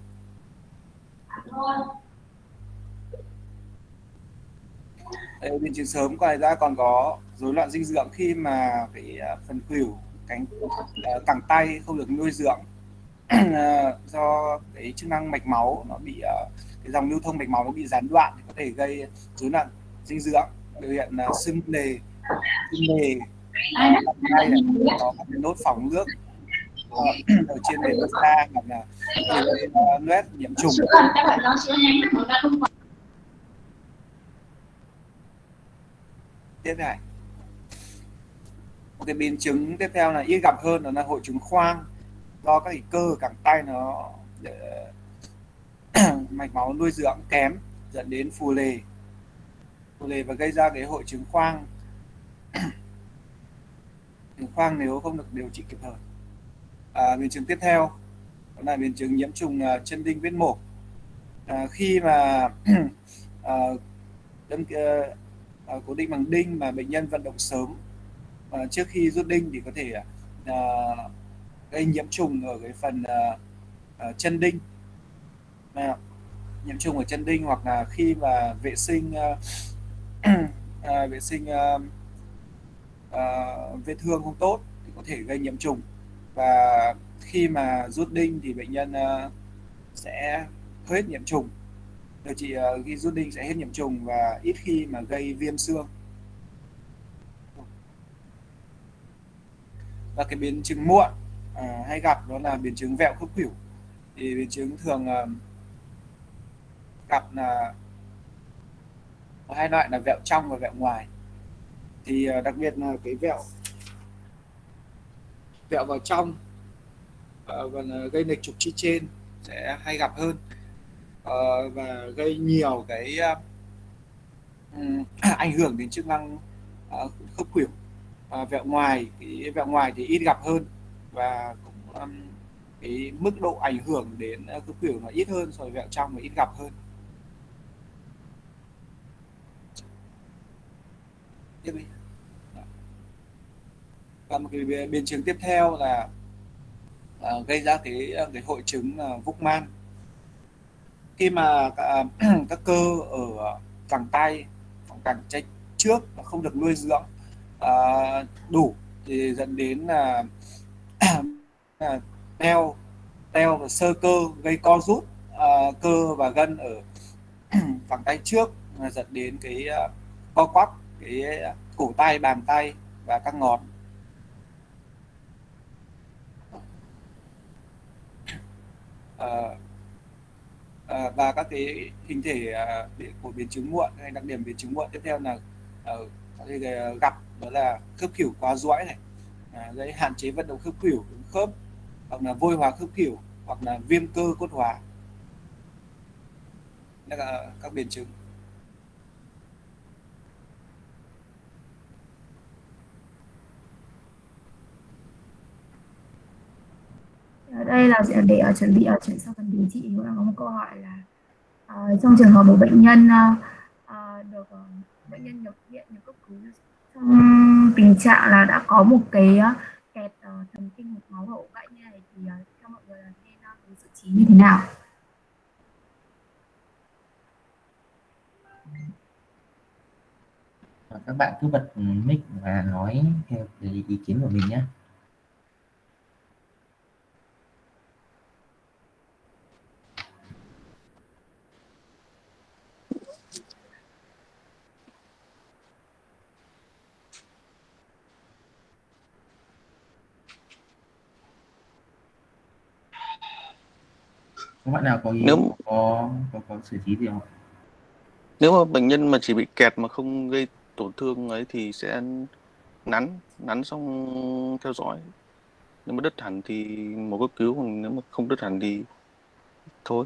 Đây, biến chứng sớm ngoài ra còn có rối loạn dinh dưỡng khi mà cái uh, phần khuỷu cánh uh, cẳng tay không được nuôi dưỡng uh, do cái chức năng mạch máu nó bị uh, cái dòng lưu thông mạch máu nó bị gián đoạn thì có thể gây rối loạn dinh dưỡng, biểu hiện là uh, sưng nề, sưng nề uh, tay này, có các nốt phỏng nước uh, ở trên bề mặt da, hoặc là gây uh, loét nhiễm trùng. Tiếp này, một cái biến chứng tiếp theo là ít gặp hơn, đó là hội chứng khoang, do các cái cơ cẳng tay nó mạch máu nuôi dưỡng kém dẫn đến phù lề phù lề và gây ra cái hội chứng khoang khoang nếu không được điều trị kịp thời. À, biến chứng tiếp theo đó là biến chứng nhiễm trùng uh, chân đinh vết mổ. À, khi mà uh, đâm uh, uh, cố định bằng đinh mà bệnh nhân vận động sớm uh, trước khi rút đinh thì có thể uh, gây nhiễm trùng ở cái phần uh, uh, chân đinh, uh, nhiễm trùng ở chân đinh, hoặc là khi mà vệ sinh uh, uh, vệ sinh uh, uh, vết thương không tốt thì có thể gây nhiễm trùng. Và khi mà rút đinh thì bệnh nhân uh, sẽ hết nhiễm trùng, điều trị uh, khi rút đinh sẽ hết nhiễm trùng và ít khi mà gây viêm xương. Và cái biến chứng muộn uh, hay gặp đó là biến chứng vẹo khớp khuỷu. Thì biến chứng thường uh, gặp là có hai loại là vẹo trong và vẹo ngoài. Thì uh, đặc biệt là cái vẹo vẹo vào trong uh, và gây lệch trục chi trên sẽ hay gặp hơn, uh, và gây nhiều cái uh, um, ảnh hưởng đến chức năng uh, khớp khuỷu. Uh, vẹo ngoài cái vẹo ngoài thì ít gặp hơn và cũng um, cái mức độ ảnh hưởng đến uh, khớp khuỷu nó ít hơn, rồi vẹo trong thì ít gặp hơn. Tiếp đi. Và một cái biến chứng tiếp theo là uh, gây ra cái cái hội chứng uh, Vukman. Khi mà uh, các cơ ở cẳng tay, cẳng tay trước không được nuôi dưỡng uh, đủ thì dẫn đến là uh, teo teo và xơ cơ, gây co rút uh, cơ và gân ở cẳng tay trước, uh, dẫn đến cái uh, co quắp cái cổ tay, bàn tay và các ngón. Uh, uh, và các cái hình thể uh, của biến chứng muộn hay đặc điểm biến chứng muộn tiếp theo là uh, có thể gặp đó là khớp khuỷu quá duỗi này, uh, gây hạn chế vận động khớp khuỷu, khớp, hoặc là vôi hóa khớp khuỷu, hoặc là viêm cơ cốt hóa. Đây là các biến chứng. Ở đây là để ở chuẩn bị ở chuyển sang phần điều trị, cũng là có một câu hỏi là uh, trong trường hợp một bệnh nhân uh, uh, được uh, bệnh nhân nhập viện nhập cấp cứu trong tình trạng là đã có một cái uh, kẹt uh, thần kinh mạch máu hậu gãy như này thì uh, theo mọi người là nên uh, xử trí như thế nào? Các bạn cứ bật mic và nói theo cái ý kiến của mình nhé. Các bạn nào có ý Nếu có có có xử trí gì không? nếu mà bệnh nhân mà chỉ bị kẹt mà không gây tổn thương ấy thì sẽ nắn nắn xong theo dõi. Nếu mà đứt hẳn thì mổ cấp cứu, còn nếu mà không đứt hẳn thì thôi.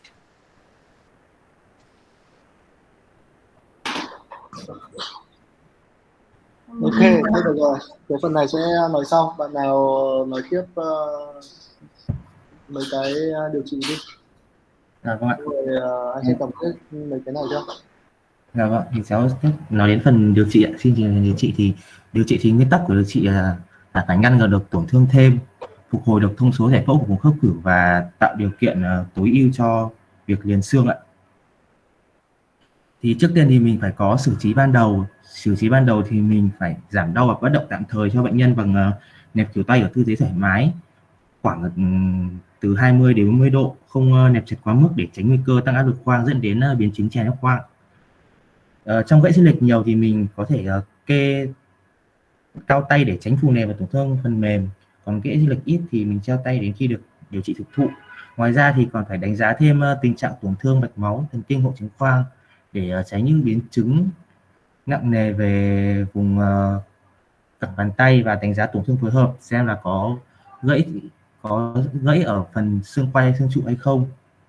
Ok, thế được rồi. Cái phần này sẽ nói sau. Bạn nào nói tiếp uh, mấy cái điều trị đi. Dạ vâng ạ. Rồi uh, anh sẽ tổng kết mấy cái này chưa? Dạ vâng, thì cháu tiếp nói đến phần điều trị ạ. Xin trình điều trị thì điều trị thì nguyên tắc của điều trị là, là phải ngăn ngừa được tổn thương thêm, phục hồi được thông số giải phẫu của vùng khớp cửu và tạo điều kiện uh, tối ưu cho việc liền xương ạ. Thì trước tiên thì mình phải có xử trí ban đầu. Xử trí ban đầu thì mình phải giảm đau và bất động tạm thời cho bệnh nhân bằng uh, nẹp kiểu tay ở tư thế thoải mái, khoảng um, từ hai mươi đến bốn mươi độ, không uh, nẹp chặt quá mức để tránh nguy cơ tăng áp lực khoang dẫn đến uh, biến chứng chèn ép khoang. Uh, trong gãy xích lệch nhiều thì mình có thể uh, kê cao tay để tránh phù nề và tổn thương phần mềm. Còn gãy xích lệch ít thì mình treo tay đến khi được điều trị thực thụ. Ngoài ra thì còn phải đánh giá thêm uh, tình trạng tổn thương mạch máu, thần kinh, hội chứng khoang để uh, tránh những biến chứng nặng nề về vùng uh, cẳng bàn tay, và đánh giá tổn thương phối hợp xem là có gãy có gãy ở phần xương quai, xương trụ hay không.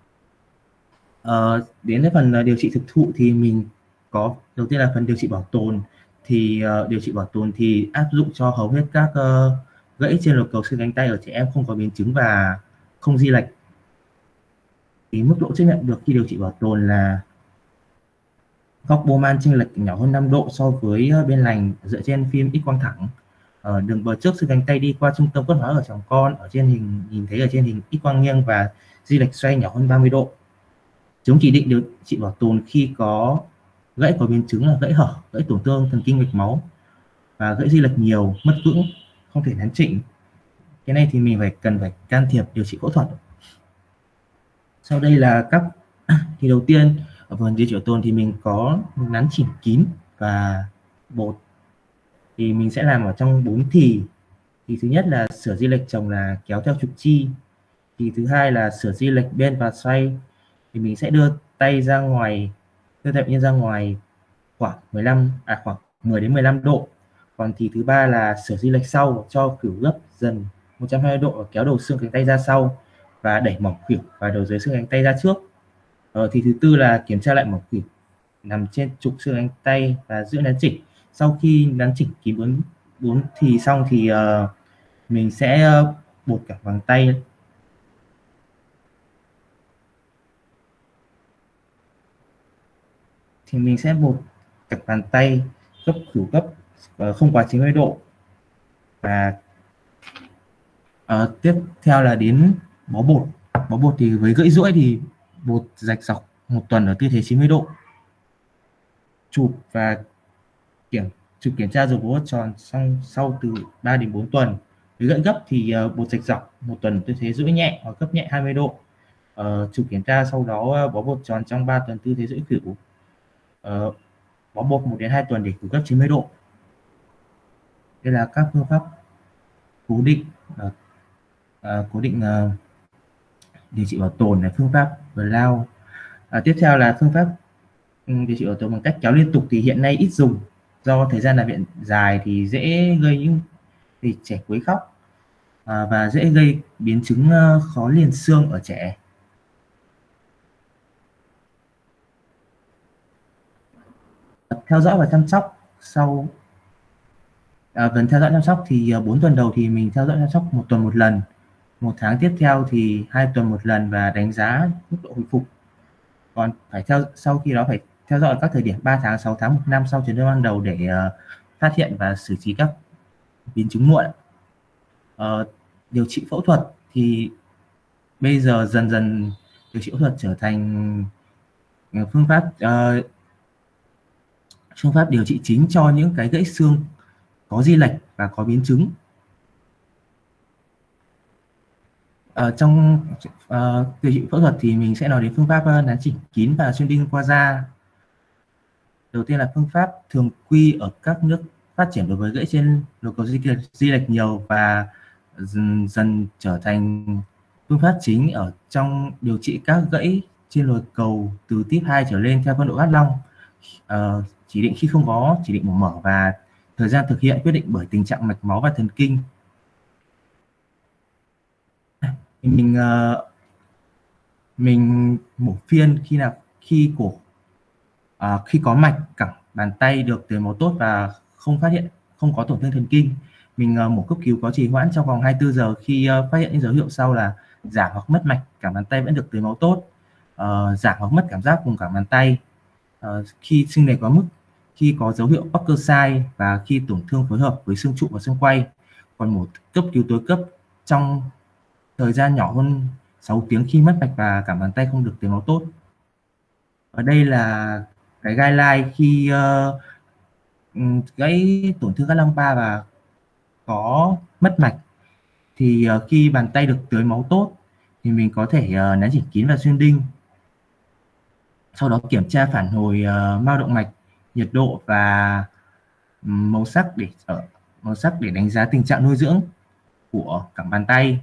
Uh, đến cái phần uh, điều trị thực thụ thì mình có đầu tiên là phần điều trị bảo tồn. Thì uh, điều trị bảo tồn thì áp dụng cho hầu hết các uh, gãy trên lột cầu xương cánh tay ở trẻ em không có biến chứng và không di lệch. Thì mức độ chấp nhận được khi điều trị bảo tồn là góc Bowman chênh lệch nhỏ hơn năm độ so với bên lành dựa trên phim X quang thẳng. Ở đường bờ trước xương cánh tay đi qua trung tâm cốt lõi ở chồng con ở trên hình nhìn thấy ở trên hình X quang nghiêng, và di lệch xoay nhỏ hơn ba mươi độ. Chúng chỉ định điều trị bảo tồn khi có gãy có biến chứng là gãy hở, gãy tổn thương thần kinh mạch máu và gãy di lệch nhiều, mất vững, không thể nắn chỉnh. Cái này thì mình phải cần phải can thiệp điều trị phẫu thuật. Sau đây là các thì đầu tiên ở phần điều trị bảo tồn thì mình có nắn chỉnh kín và bột. Thì mình sẽ làm ở trong bốn thì. Thì thứ nhất là sửa di lệch chồng là kéo theo trục chi. Thì thứ hai là sửa di lệch bên và xoay. Thì mình sẽ đưa tay ra ngoài, đưa tay bệnh nhân ra ngoài khoảng mười lăm à khoảng mười đến mười lăm độ. Còn thì thứ ba là sửa di lệch sau cho cửu gấp dần một trăm hai mươi độ và kéo đầu xương cánh tay ra sau và đẩy mỏng khuỷu và đầu dưới xương cánh tay ra trước. Ờ, thì thứ tư là kiểm tra lại mỏng khuỷu nằm trên trục xương cánh tay và giữ nắn chỉnh. Sau khi nắn chỉnh kín bốn bốn thì xong thì uh, mình sẽ uh, bột cả bằng tay. Thì mình sẽ bột cả bàn tay gấp cửu gấp uh, không quá chín mươi độ. Và uh, tiếp theo là đến bó bột. Bó bột thì với gãy duỗi thì bột rạch dọc một tuần ở tư thế chín mươi độ. Chụp và kiểm chụp kiểm tra rồi bó bột tròn xong sau từ ba đến bốn tuần. Với gãy gấp thì uh, bột rạch dọc một tuần tư thế duỗi nhẹ hoặc gấp nhẹ hai mươi độ. Uh, chụp kiểm tra sau đó uh, bó bột tròn trong ba tuần tư thế duỗi cửu. Uh, bó bột một đến hai tuần để cửu gấp chín mươi độ. Đây là các phương pháp cố định uh, uh, cố định uh, điều trị bảo tồn, là phương pháp Brown. À, tiếp theo là phương pháp um, điều trị bảo tồn bằng cách kéo liên tục thì hiện nay ít dùng do thời gian nằm viện dài thì dễ gây những thì trẻ quấy khóc à, và dễ gây biến chứng uh, khó liền xương ở trẻ. Theo dõi và chăm sóc sau à, phần theo dõi chăm sóc thì uh, bốn tuần đầu thì mình theo dõi chăm sóc một tuần một lần, một tháng tiếp theo thì hai tuần một lần và đánh giá mức độ hồi phục. Còn phải theo sau khi đó phải theo dõi các thời điểm ba tháng, sáu tháng, một năm sau chấn thương ban đầu để uh, phát hiện và xử trí các biến chứng muộn. Uh, điều trị phẫu thuật thì bây giờ dần dần điều trị phẫu thuật trở thành phương pháp uh, phương pháp điều trị chính cho những cái gãy xương có di lệch và có biến chứng. Ở trong uh, điều trị phẫu thuật thì mình sẽ nói đến phương pháp uh, nắn chỉnh kín và xuyên đinh qua da. Đầu tiên là phương pháp thường quy ở các nước phát triển đối với gãy trên lột cầu di lệch nhiều và dần, dần trở thành phương pháp chính ở trong điều trị các gãy trên lồi cầu từ típ hai trở lên theo phân độ Gát Long. Uh, chỉ định khi không có chỉ định mổ mở và thời gian thực hiện quyết định bởi tình trạng mạch máu và thần kinh. Mình uh, mình mổ phiên khi nào khi cổ uh, khi có mạch cẳng bàn tay được tưới máu tốt và không phát hiện không có tổn thương thần kinh. Mình uh, mổ cấp cứu có trì hoãn trong vòng hai mươi tư giờ khi uh, phát hiện những dấu hiệu sau là giảm hoặc mất mạch, cẳng bàn tay vẫn được tưới máu tốt, uh, giảm hoặc mất cảm giác vùng cẳng bàn tay, uh, khi xương nề quá mức, khi có dấu hiệu Parkinson và khi tổn thương phối hợp với xương trụ và xương quay. Còn mổ cấp cứu tối cấp trong thời gian nhỏ hơn sáu tiếng khi mất mạch và cẳng bàn tay không được tưới máu tốt. Ở đây là cái guideline khi uh, gãy tổn thương các lăng ba và có mất mạch thì uh, khi bàn tay được tưới máu tốt thì mình có thể uh, nắn chỉnh kín và xuyên đinh. Sau đó kiểm tra phản hồi uh, mao động mạch, nhiệt độ và màu sắc để ở màu sắc để đánh giá tình trạng nuôi dưỡng của cẳng bàn tay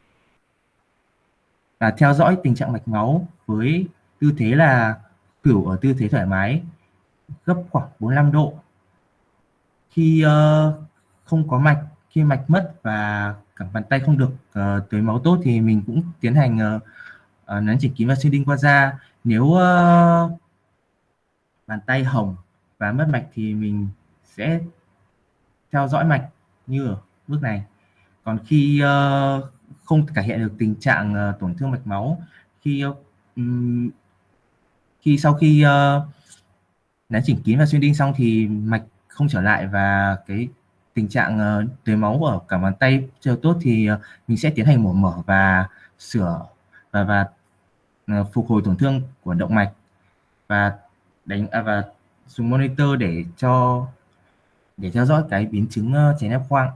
và theo dõi tình trạng mạch máu với tư thế là cửu ở tư thế thoải mái gấp khoảng bốn mươi lăm độ. Khi uh, không có mạch, khi mạch mất và cẳng bàn tay không được uh, tưới máu tốt thì mình cũng tiến hành uh, uh, nắn chỉnh kín và xuyên đinh qua da. Nếu uh, bàn tay hồng và mất mạch thì mình sẽ theo dõi mạch như ở bước này. Còn khi uh, không cải thiện được tình trạng uh, tổn thương mạch máu, khi uh, um, khi sau khi uh, nắn chỉnh kín và xuyên đinh xong thì mạch không trở lại và cái tình trạng uh, tưới máu ở cả bàn tay chưa tốt thì uh, mình sẽ tiến hành mổ mở và sửa và và uh, phục hồi tổn thương của động mạch và đánh à, và dùng monitor để cho để theo dõi cái biến chứng uh, chèn ép khoang.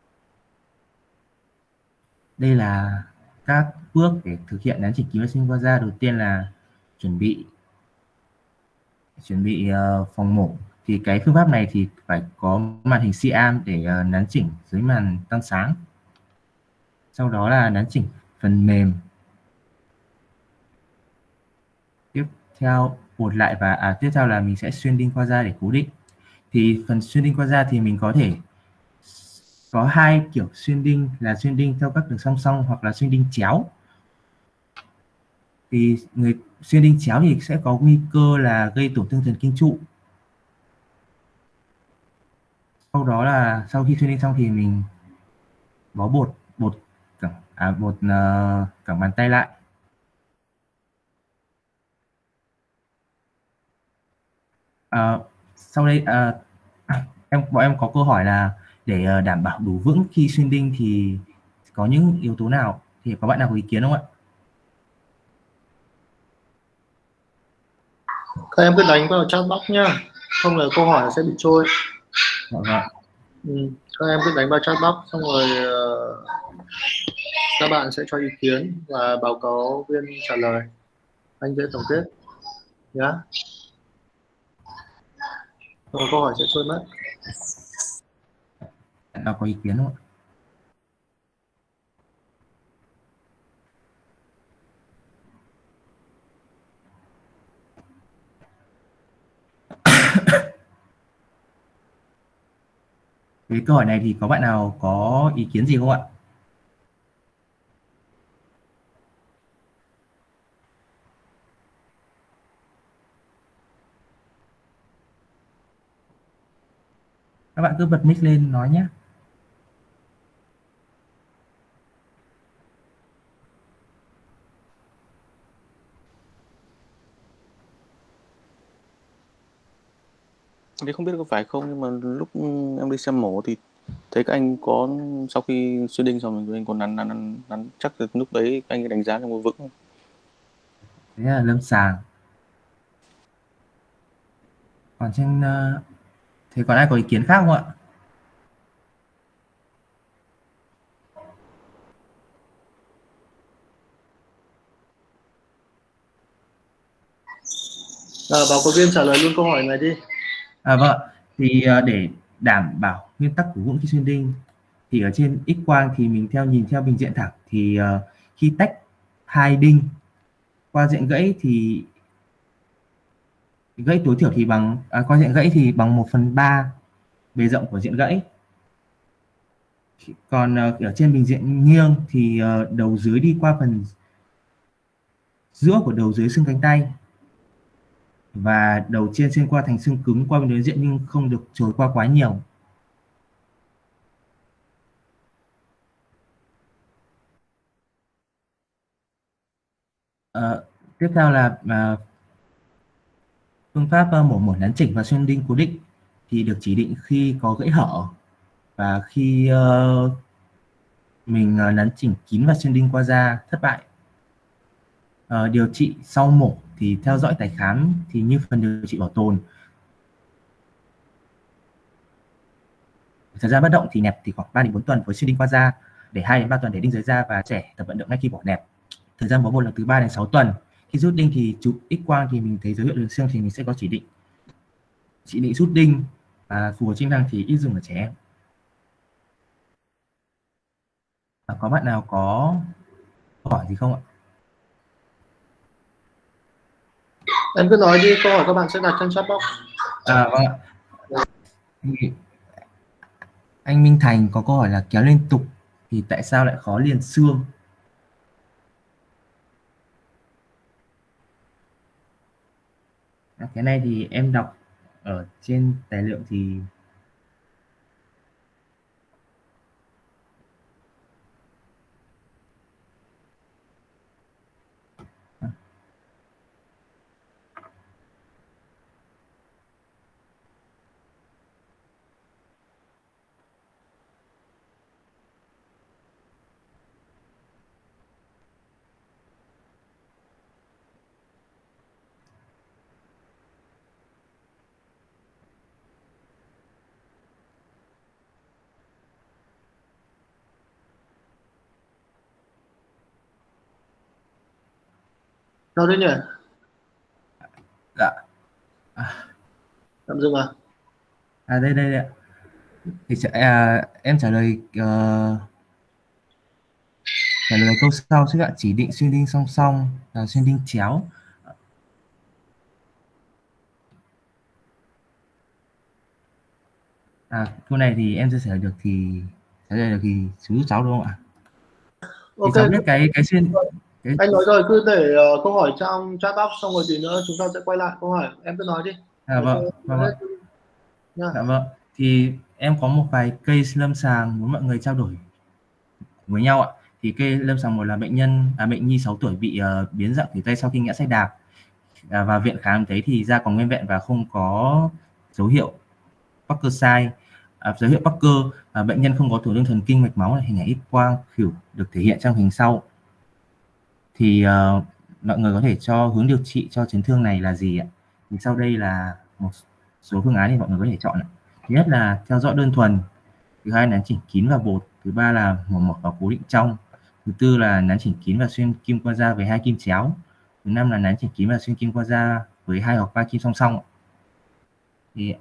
Đây là các bước để thực hiện nắn chỉnh kín và xuyên qua da. Đầu tiên là chuẩn bị chuẩn bị uh, phòng mổ. Thì cái phương pháp này thì phải có màn hình siam để uh, nắn chỉnh dưới màn tăng sáng. Sau đó là nắn chỉnh phần mềm. Tiếp theo bột lại và à, tiếp theo là mình sẽ xuyên đinh qua da để cố định. Thì phần xuyên đinh qua da thì mình có thể có hai kiểu xuyên đinh là xuyên đinh theo các đường song song hoặc là xuyên đinh chéo. Thì người xuyên đinh chéo thì sẽ có nguy cơ là gây tổn thương thần kinh trụ. Sau đó là sau khi xuyên đinh xong thì mình bó bột bột cẳng à, bột uh, cẳng bàn tay lại. À, sau đây à, em bọn em có câu hỏi là để uh, đảm bảo đủ vững khi xuyên đinh thì có những yếu tố nào, thì có bạn nào có ý kiến không ạ? Các em cứ đánh vào chat box nhá, không là câu hỏi sẽ bị trôi. Dạ vâng. Ừ, các em cứ đánh vào chat box xong rồi uh, các bạn sẽ cho ý kiến và báo cáo viên trả lời. Anh sẽ tổng kết nhá. Rồi câu hỏi sẽ trôi mất. Bạn nào có ý kiến không ạ? Với câu hỏi này thì có bạn nào có ý kiến gì không ạ? Các bạn cứ bật mic lên nói nhé. Thì không biết có phải không, nhưng mà lúc em đi xem mổ thì thấy các anh có sau khi xuyên đinh xong rồi anh còn nắn nắn nắn chắc là lúc đấy anh đánh giá trong vững. Thế là lâm sàng. Còn trên uh, thế còn ai có ý kiến khác không ạ? À, báo cáo viên trả lời luôn câu hỏi này đi. À vâng, thì uh, để đảm bảo nguyên tắc của vững khi xuyên đinh thì ở trên X quang thì mình theo nhìn theo bình diện thẳng thì uh, khi tách hai đinh qua diện gãy thì gãy tối thiểu thì bằng à, qua diện gãy thì bằng một phần ba bề rộng của diện gãy. Còn uh, ở trên bình diện nghiêng thì uh, đầu dưới đi qua phần giữa của đầu dưới xương cánh tay và đầu trên xuyên qua thành xương cứng qua bên đối diện nhưng không được trồi qua quá nhiều. Uh, tiếp theo là uh, phương pháp uh, mổ mổ nắn chỉnh và xuyên đinh cố định thì được chỉ định khi có gãy hở và khi uh, mình uh, nắn chỉnh kín và xuyên đinh qua da thất bại. Uh, điều trị sau mổ thì theo dõi tái khám thì như phần điều trị bảo tồn. Thời gian bất động thì nẹp thì khoảng ba đến bốn tuần với xuyên đinh qua da, để hai đến ba tuần để đinh dưới da và trẻ tập vận động ngay khi bỏ nẹp. Thời gian bó bột là từ ba đến sáu tuần. Khi rút đinh thì chụp X quang thì mình thấy dấu hiệu đường xương thì mình sẽ có chỉ định chỉ định rút đinh, và phù hợp chức năng thì ít dùng ở trẻ em. À, có bạn nào có câu hỏi gì không ạ? Em cứ nói đi, câu hỏi các bạn sẽ đặt trong chat box. À vâng ạ. Anh Minh Thành có câu hỏi là kéo liên tục thì tại sao lại khó liền xương? À, cái này thì em đọc ở trên tài liệu thì Đâu đấy nhỉ? dạ à, Tạm dừng à? à đây đây, đây. Thì à, em trả lời uh, trả lời câu sau chứ ạ. Chỉ định xuyên đinh song song là xuyên đinh chéo. À, câu này thì em chia sẻ được thì trả lời được thì chú giúp cháu đúng không ạ? Ok. Thì cháu biết cái cái xuyên cái... Anh nói rồi, cứ để uh, câu hỏi trong chat box, xong rồi tí nữa chúng ta sẽ quay lại câu hỏi. Em cứ nói đi. À vâng, vâng, vâng. Dạ vâng. Thì em có một vài case lâm sàng muốn mọi người trao đổi với nhau ạ. Thì case lâm sàng một là bệnh nhân à, bệnh nhi sáu tuổi bị uh, biến dạng cẳng tay sau khi ngã xe đạp. À, và viện khám thấy thì da còn nguyên vẹn và không có dấu hiệu Parker size. À, dấu hiệu Parker, à, bệnh nhân không có tổn thương thần kinh mạch máu, là hình ảnh X quang khỉu được thể hiện trong hình sau. Thì uh, mọi người có thể cho hướng điều trị cho chấn thương này là gì ạ? Thì sau đây là một số phương án thì mọi người có thể chọn ạ. Thứ nhất là theo dõi đơn thuần, thứ hai là nắn chỉnh kín và bột, thứ ba là mổ mọc và cố định trong, thứ tư là nắn chỉnh kín và xuyên kim qua da với hai kim chéo, thứ năm là nắn chỉnh kín và xuyên kim qua da với hai hoặc ba kim song song. Thì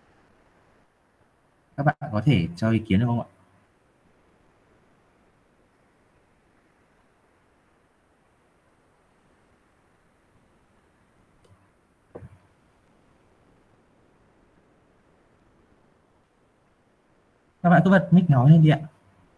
các bạn có thể cho ý kiến được không ạ? Các bạn cứ bật mic nói lên đi ạ.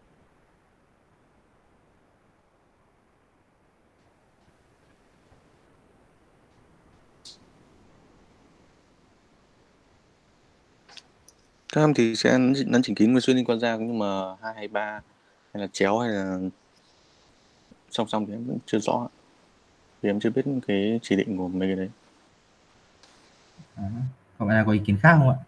Các em thì sẽ nắn chỉnh kín và xuyên đinh qua da, nhưng mà hai hay ba hay là chéo hay là song song thì em cũng chưa rõ, vì em chưa biết cái chỉ định của mấy cái đấy. À, còn bạn nào có ý kiến khác không ạ?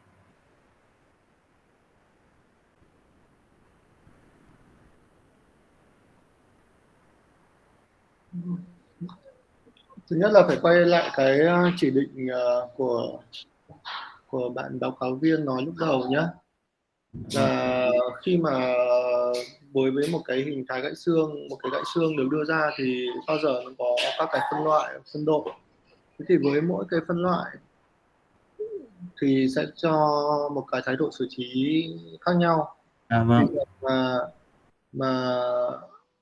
Thứ nhất là phải quay lại cái chỉ định uh, của của bạn báo cáo viên nói lúc đầu nhé. Là khi mà đối với một cái hình thái gãy xương, một cái gãy xương được đưa ra thì bao giờ nó có các cái phân loại, phân độ. Thế thì với mỗi cái phân loại thì sẽ cho một cái thái độ xử trí khác nhau. À vâng. Mà mà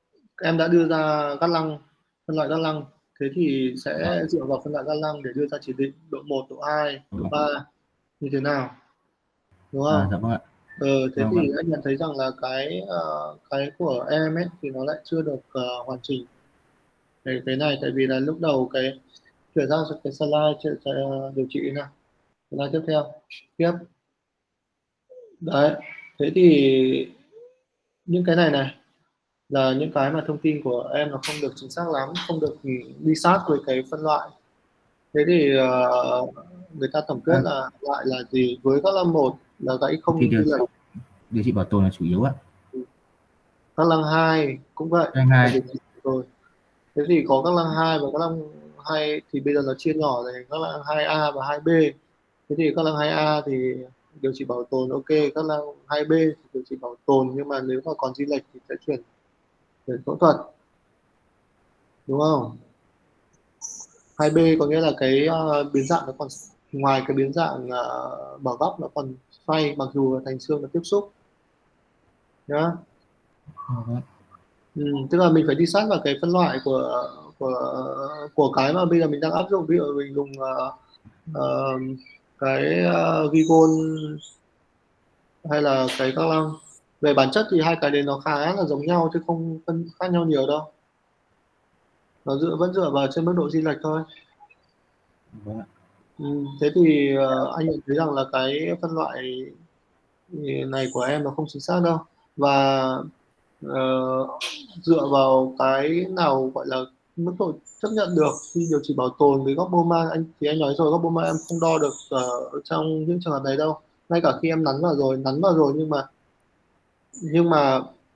em đã đưa ra gác lăng, phân loại gác lăng, thế thì sẽ dựa vào phân loại gác lăng để đưa ra chỉ định độ một, độ hai, độ ba như thế nào, đúng À, không? dạ vâng ạ. Ờ, thế Vâng, thì vâng. anh nhận thấy rằng là cái ờ, cái của em ấy thì nó lại chưa được ờ, hoàn chỉnh cái cái này, tại vì là lúc đầu cái chuyển sang cái slide cho, cho, điều trị nào, slide tiếp theo tiếp đấy. Thế thì những cái này này là những cái mà thông tin của em nó không được chính xác lắm, không được đi sát với cái phân loại. Thế thì ờ, người ta tổng kết À, là lại là gì, với các lăng một là gãy thì không điều, ghi lệch, điều trị bảo tồn là chủ yếu ạ. các lăng hai cũng vậy Lăng là hai. điều trị rồi. Thế thì có các lăng hai và các lăng hai thì bây giờ nó chia nhỏ thành các lăng hai A và hai B. Thế thì các lăng hai A thì điều trị bảo tồn ok, các lăng hai B thì điều trị bảo tồn, nhưng mà nếu mà còn di lệch thì sẽ chuyển chuyển phẫu thuật, đúng không? hai B có nghĩa là cái uh, biến dạng nó còn, ngoài cái biến dạng uh, mở góc nó còn xoay, mặc dù thành xương nó tiếp xúc nhá. Vâng. Ừ, tức là mình phải đi sát vào cái phân loại của của của cái mà bây giờ mình đang áp dụng. Ví dụ mình dùng uh, uh, cái uh, Vigon hay là cái các lăng, về bản chất thì hai cái đấy nó khá là giống nhau chứ không phân khác nhau nhiều đâu, nó dựa vẫn dựa vào trên mức độ di lệch thôi. Vâng ạ. Ừ, thế thì uh, anh nhận thấy rằng là cái phân loại này của em nó không chính xác đâu, và uh, dựa vào cái nào gọi là mức độ chấp nhận được khi điều trị bảo tồn với góc Bowman, anh thì anh nói rồi, góc Bowman em không đo được ở trong những trường hợp này đâu, ngay cả khi em nắn vào rồi nắn vào rồi nhưng mà nhưng mà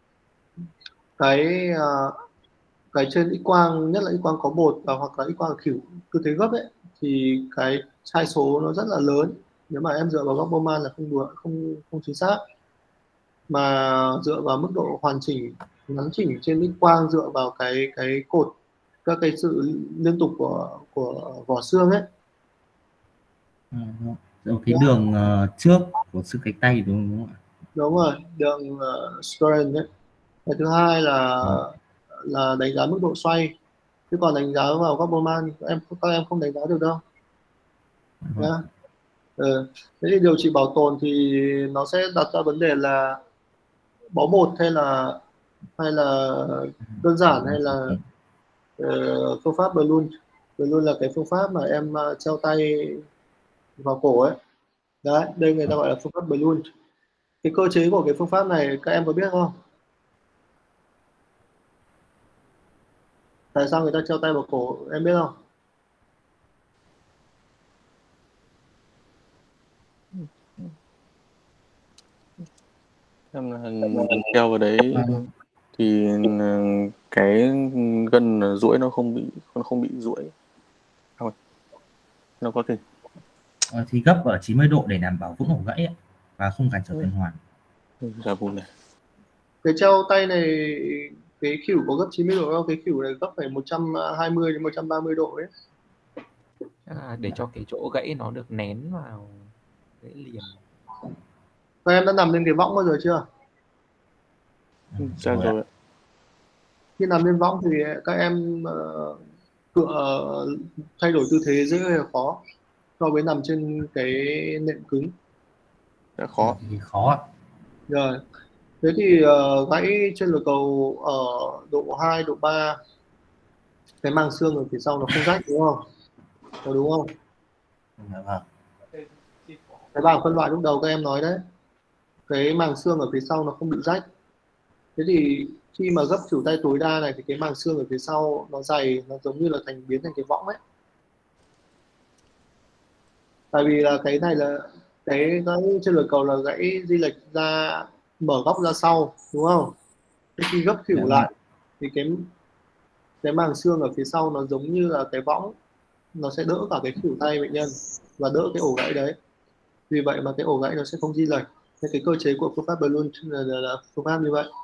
cái uh, cái trên x quang, nhất là x quang có bột và hoặc là x quang khỉu tư thế gấp ấy, thì cái sai số nó rất là lớn. Nếu mà em dựa vào góc Bowman là không được, không không chính xác, mà dựa vào mức độ hoàn chỉnh nắn chỉnh trên x quang, dựa vào cái cái cột, các cái sự liên tục của của vỏ xương ấy. À, vâng. Rồi cái đường uh, trước của xương cánh tay đúng không ạ? Đúng rồi, đường uh, Stern ấy. Cái thứ hai là Vâng. là đánh giá mức độ xoay, chứ còn đánh giá vào góc Bowman các em các em không đánh giá được đâu nhá. Vâng. Ừ. Thế thì điều trị bảo tồn thì nó sẽ đặt ra vấn đề là bó bột hay là hay là đơn giản, hay là uh, phương pháp balloon. Balloon là cái phương pháp mà em uh, treo tay vào cổ ấy. Đấy, đây người ta gọi là phương pháp balloon. Cái cơ chế của cái phương pháp này các em có biết không? Tại sao người ta treo tay vào cổ, em biết không? Em là treo vào đấy Vâng. thì ờ, cái gân duỗi nó không bị nó không bị duỗi, không, nó có thể Ờ, thì gấp ở chín mươi độ để đảm bảo vững ổ gãy ạ, và không cản trở tuần hoàn. ra vùng này. Cái treo tay này, cái khỉu có gấp chín mươi độ đâu, cái khỉu này gấp phải một trăm hai mươi đến một trăm ba mươi độ ấy. À, để cho cái chỗ gãy nó được nén vào gãy liền. Các em đã nằm lên cái võng bao giờ chưa? Ra Rồi rồi ạ. ạ. Khi nằm lên võng thì các em uh, tựa thay đổi tư thế rất là khó so với nằm trên cái nệm cứng. Đã khó. Thì khó ạ. Rồi. Thế thì uh, gãy trên lực cầu ở độ hai, độ ba, cái màng xương ở phía sau nó không rách đúng không? Có đúng không? Dạ vâng. Cái bảng phân loại lúc đầu các em nói đấy, cái màng xương ở phía sau nó không bị rách. Thế thì khi mà gấp khỉu tay tối đa này thì cái màng xương ở phía sau nó dày, nó giống như là thành biến thành cái võng ấy. Tại vì là cái này là cái gãy trên lực cầu là gãy di lệch ra, mở góc ra sau đúng không? Thế khi gấp khỉu Dạ vâng. lại thì cái cái màng xương ở phía sau nó giống như là cái võng, nó sẽ đỡ cả cái khỉu tay bệnh nhân và đỡ cái ổ gãy đấy. Vì vậy mà cái ổ gãy nó sẽ không di lệch. Nên cái cơ chế của phương pháp balloon là, là, là phương pháp như vậy.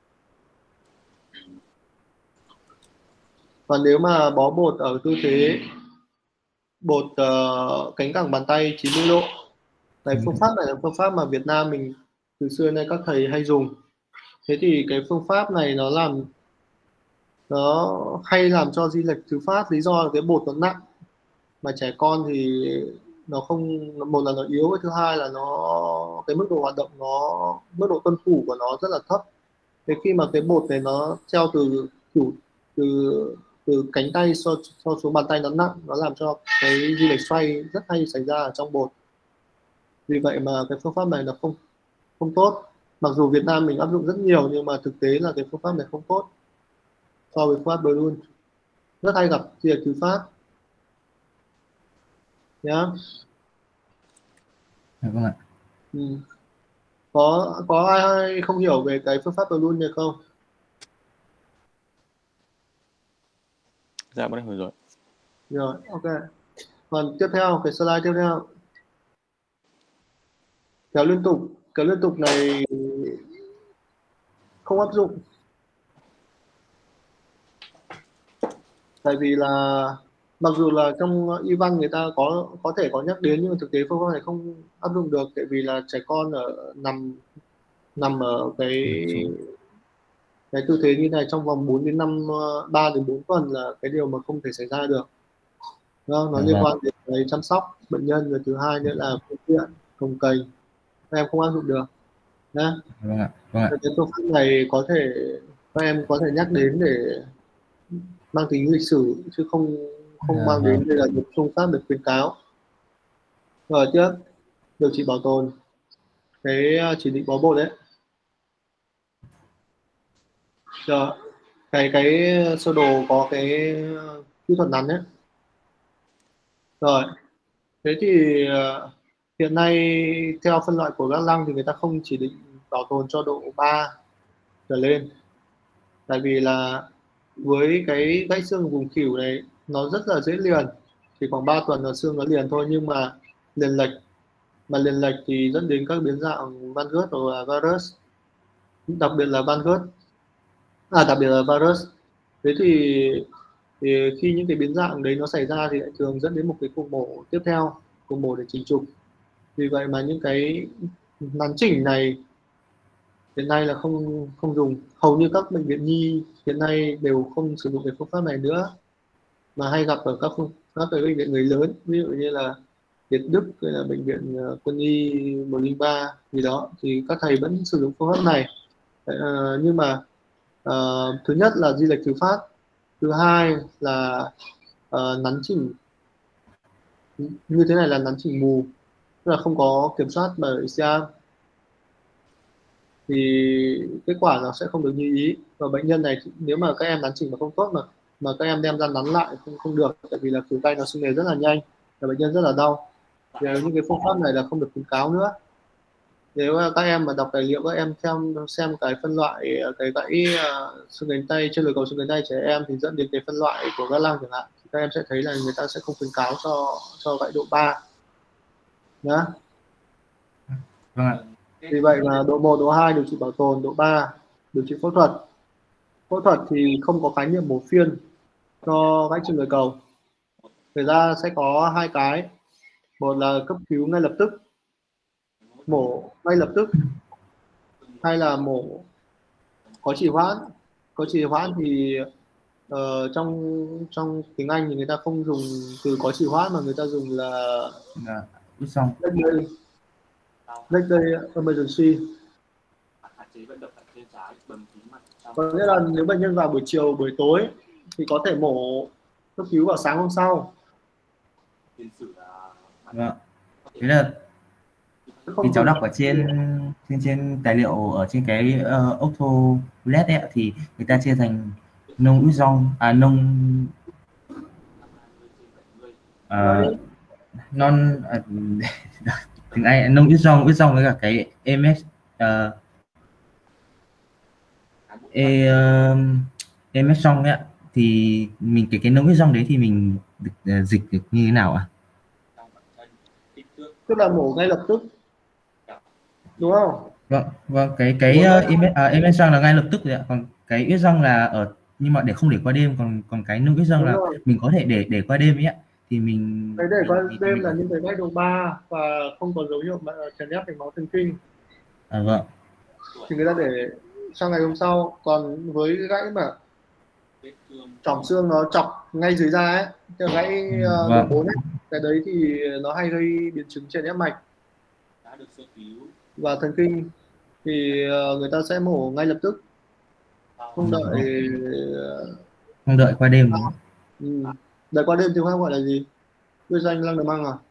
Còn nếu mà bó bột ở tư thế bột uh, cánh cẳng bàn tay chín mươi độ, này phương pháp này là phương pháp mà Việt Nam mình từ xưa nay các thầy hay dùng. Thế thì cái phương pháp này nó làm nó hay làm cho di lệch thứ phát. Lý do là cái bột nó nặng, mà trẻ con thì nó không, một là nó yếu, cái thứ hai là nó cái mức độ hoạt động, nó mức độ tuân thủ của nó rất là thấp. Thế khi mà cái bột này nó treo từ cửu từ từ cánh tay so, so xuống bàn tay nó nặng, nó làm cho cái di lệch xoay rất hay xảy ra ở trong bột. Vì vậy mà cái phương pháp này nó không không tốt. Mặc dù Việt Nam mình áp dụng rất nhiều nhưng mà thực tế là cái phương pháp này không tốt so với phương pháp balloon, rất hay gặp di lệch thứ phát nhá. Dạ vâng ạ. Ừ. có có ai không hiểu về cái phương pháp balloon này không? Dạ, bọn em hiểu rồi. Rồi, ok. Còn tiếp theo, cái slide tiếp theo, kéo liên tục. Kéo liên tục này không áp dụng, tại vì là mặc dù là trong y văn người ta có có thể có nhắc đến, nhưng mà thực tế phương pháp này không áp dụng được, tại vì là trẻ con ở nằm nằm ở cái cái tư thế như này trong vòng bốn đến năm, ba đến bốn tuần là cái điều mà không thể xảy ra được. Đó, nó Dạ liên vâng. quan đến cái chăm sóc bệnh nhân, và thứ hai nữa là phương tiện cồng kềnh, các em không áp dụng được nhá. Vâng ạ. Vâng ạ. Cái phương pháp này có thể các em có thể nhắc đến để mang tính lịch sử, chứ không không Dạ mang vâng. đến đây là một phương pháp được khuyến cáo. Rồi tiếp, điều trị bảo tồn, cái chỉ định bó bột đấy. Rồi, cái cái sơ đồ có cái kỹ thuật nắn đấy. Rồi, thế thì uh, hiện nay theo phân loại của các lăng thì người ta không chỉ định bảo tồn cho độ ba trở lên, tại vì là với cái gãy xương vùng khuỷu này nó rất là dễ liền, chỉ khoảng ba tuần là xương nó liền thôi, nhưng mà liền lệch, mà liền lệch thì dẫn đến các biến dạng van Gogh và varus, đặc biệt là van Gogh, à đặc biệt là varus. Thế thì, thì khi những cái biến dạng đấy nó xảy ra thì lại thường dẫn đến một cái cuộc mổ tiếp theo, cuộc mổ để chỉnh trục. Vì vậy mà những cái nắn chỉnh này hiện nay là không không dùng, hầu như các bệnh viện nhi hiện nay đều không sử dụng cái phương pháp này nữa, mà hay gặp ở các phương, các cái bệnh viện người lớn, ví dụ như là Việt Đức hay là bệnh viện uh, quân y một không ba gì đó, thì các thầy vẫn sử dụng phương pháp này. Uh, nhưng mà uh, thứ nhất là di lệch thứ phát, thứ hai là uh, nắn chỉnh như thế này là nắn chỉnh mù, tức là không có kiểm soát bởi xê a, thì kết quả nó sẽ không được như ý. Và bệnh nhân này nếu mà các em nắn chỉnh mà không tốt, mà mà các em đem ra nắn lại không không được, tại vì là khuỷu tay nó sưng nề rất là nhanh và bệnh nhân rất là đau. Thì những cái phương pháp này là không được khuyến cáo nữa. Nếu các em mà đọc tài liệu, các em xem xem cái phân loại cái gãy uh, xương cánh tay, trên lồi cầu xương cánh tay trẻ em thì dẫn đến cái phân loại của các lăng chẳng hạn, thì các em sẽ thấy là người ta sẽ không khuyến cáo cho cho gãy độ ba nhá. Vâng ạ. Vì vậy mà độ một, độ hai điều trị bảo tồn, độ ba điều trị phẫu thuật. Phẫu thuật thì không có khái niệm mổ phiên cho gãy xương lồi cầu. Thực ra sẽ có hai cái, một là cấp cứu ngay lập tức, mổ ngay lập tức, hay là mổ có trì hoãn. Có trì hoãn thì uh, trong trong tiếng Anh thì người ta không dùng từ có trì hoãn mà người ta dùng là Dạ, biết xong. next day, next day emergency. Có nghĩa là nếu bệnh nhân vào buổi chiều, buổi tối thì có thể mổ cấp cứu vào sáng hôm sau. Vâng. Thế là thì cháu đọc ở trên trên trên tài liệu ở trên cái uh, Octolet ấy, thì người ta chia thành nông út rong, à nông uh, non uh, tiếng Anh nông út rong, út rong với cả cái em ét uh, e, uh, em ét rong ấy, thì mình cái cái nông út rong đấy thì mình được, uh, dịch được như thế nào ạ? À? Tức là mổ ngay lập tức, đúng không? Vâng, vâng, cái cái uh, em ét răng là ngay lập tức rồi ạ. Còn cái ướt răng là ở, nhưng mà để không để qua đêm, còn còn cái nung ướt răng là rồi. Mình có thể để để qua đêm ấy ạ. Thì mình cái để qua mình, đêm mình, là mình... những cái gãy độ ba và không có dấu hiệu chèn ép mạch máu thần kinh. À vâng. Thì người ta để sang ngày hôm sau. Còn với gãy mà Trỏng xương nó chọc ngay dưới da ấy, cái gãy Ừ, uh, độ vâng. bốn ấy, cái đấy thì nó hay gây biến chứng chèn ép mạch và thần kinh, thì uh, người ta sẽ mổ ngay lập tức, không đợi Không đợi qua đêm đúng không? ừ. Đợi qua đêm thì không gọi là gì? Huyết danh lăng đờ măng à?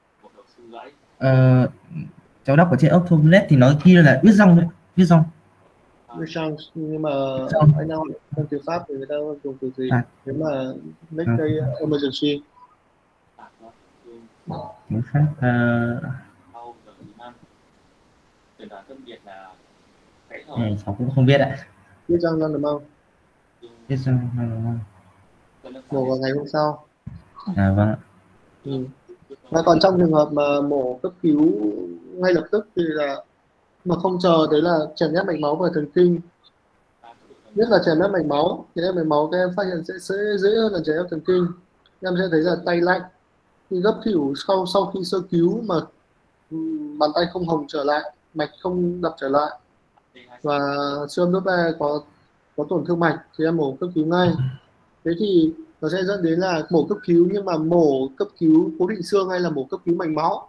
Ờ, cháu đọc ở trên Octoblade thì nó ghi là huyết rong đấy, huyết rong. Huyết rong, nhưng mà Rong. anh đang hỏi trong tiếng Pháp thì người ta dùng từ gì? À. Nếu mà make À. a emergency. Tiếng Pháp uh... này, cháu cũng không biết ạ. Huyết răng lăng đờ măng, Huyết rong lăng đờ măng. mổ vào ngày hôm sau. À vâng ạ. Ừ. Và còn trong trường hợp mà mổ cấp cứu ngay lập tức thì là mà không chờ đấy là chèn ép mạch máu và thần kinh, nhất là chèn ép mạch máu. Chèn ép mạch máu các em phát hiện sẽ, sẽ dễ hơn là chèn ép thần kinh. Các em sẽ thấy là tay lạnh, khi gấp khỉu sau sau khi sơ cứu mà um, bàn tay không hồng trở lại, mạch không đập trở lại và siêu âm Doppler có có tổn thương mạch thì em mổ cấp cứu ngay. Thế thì nó sẽ dẫn đến là mổ cấp cứu, nhưng mà mổ cấp cứu cố định xương hay là mổ cấp cứu mạch máu.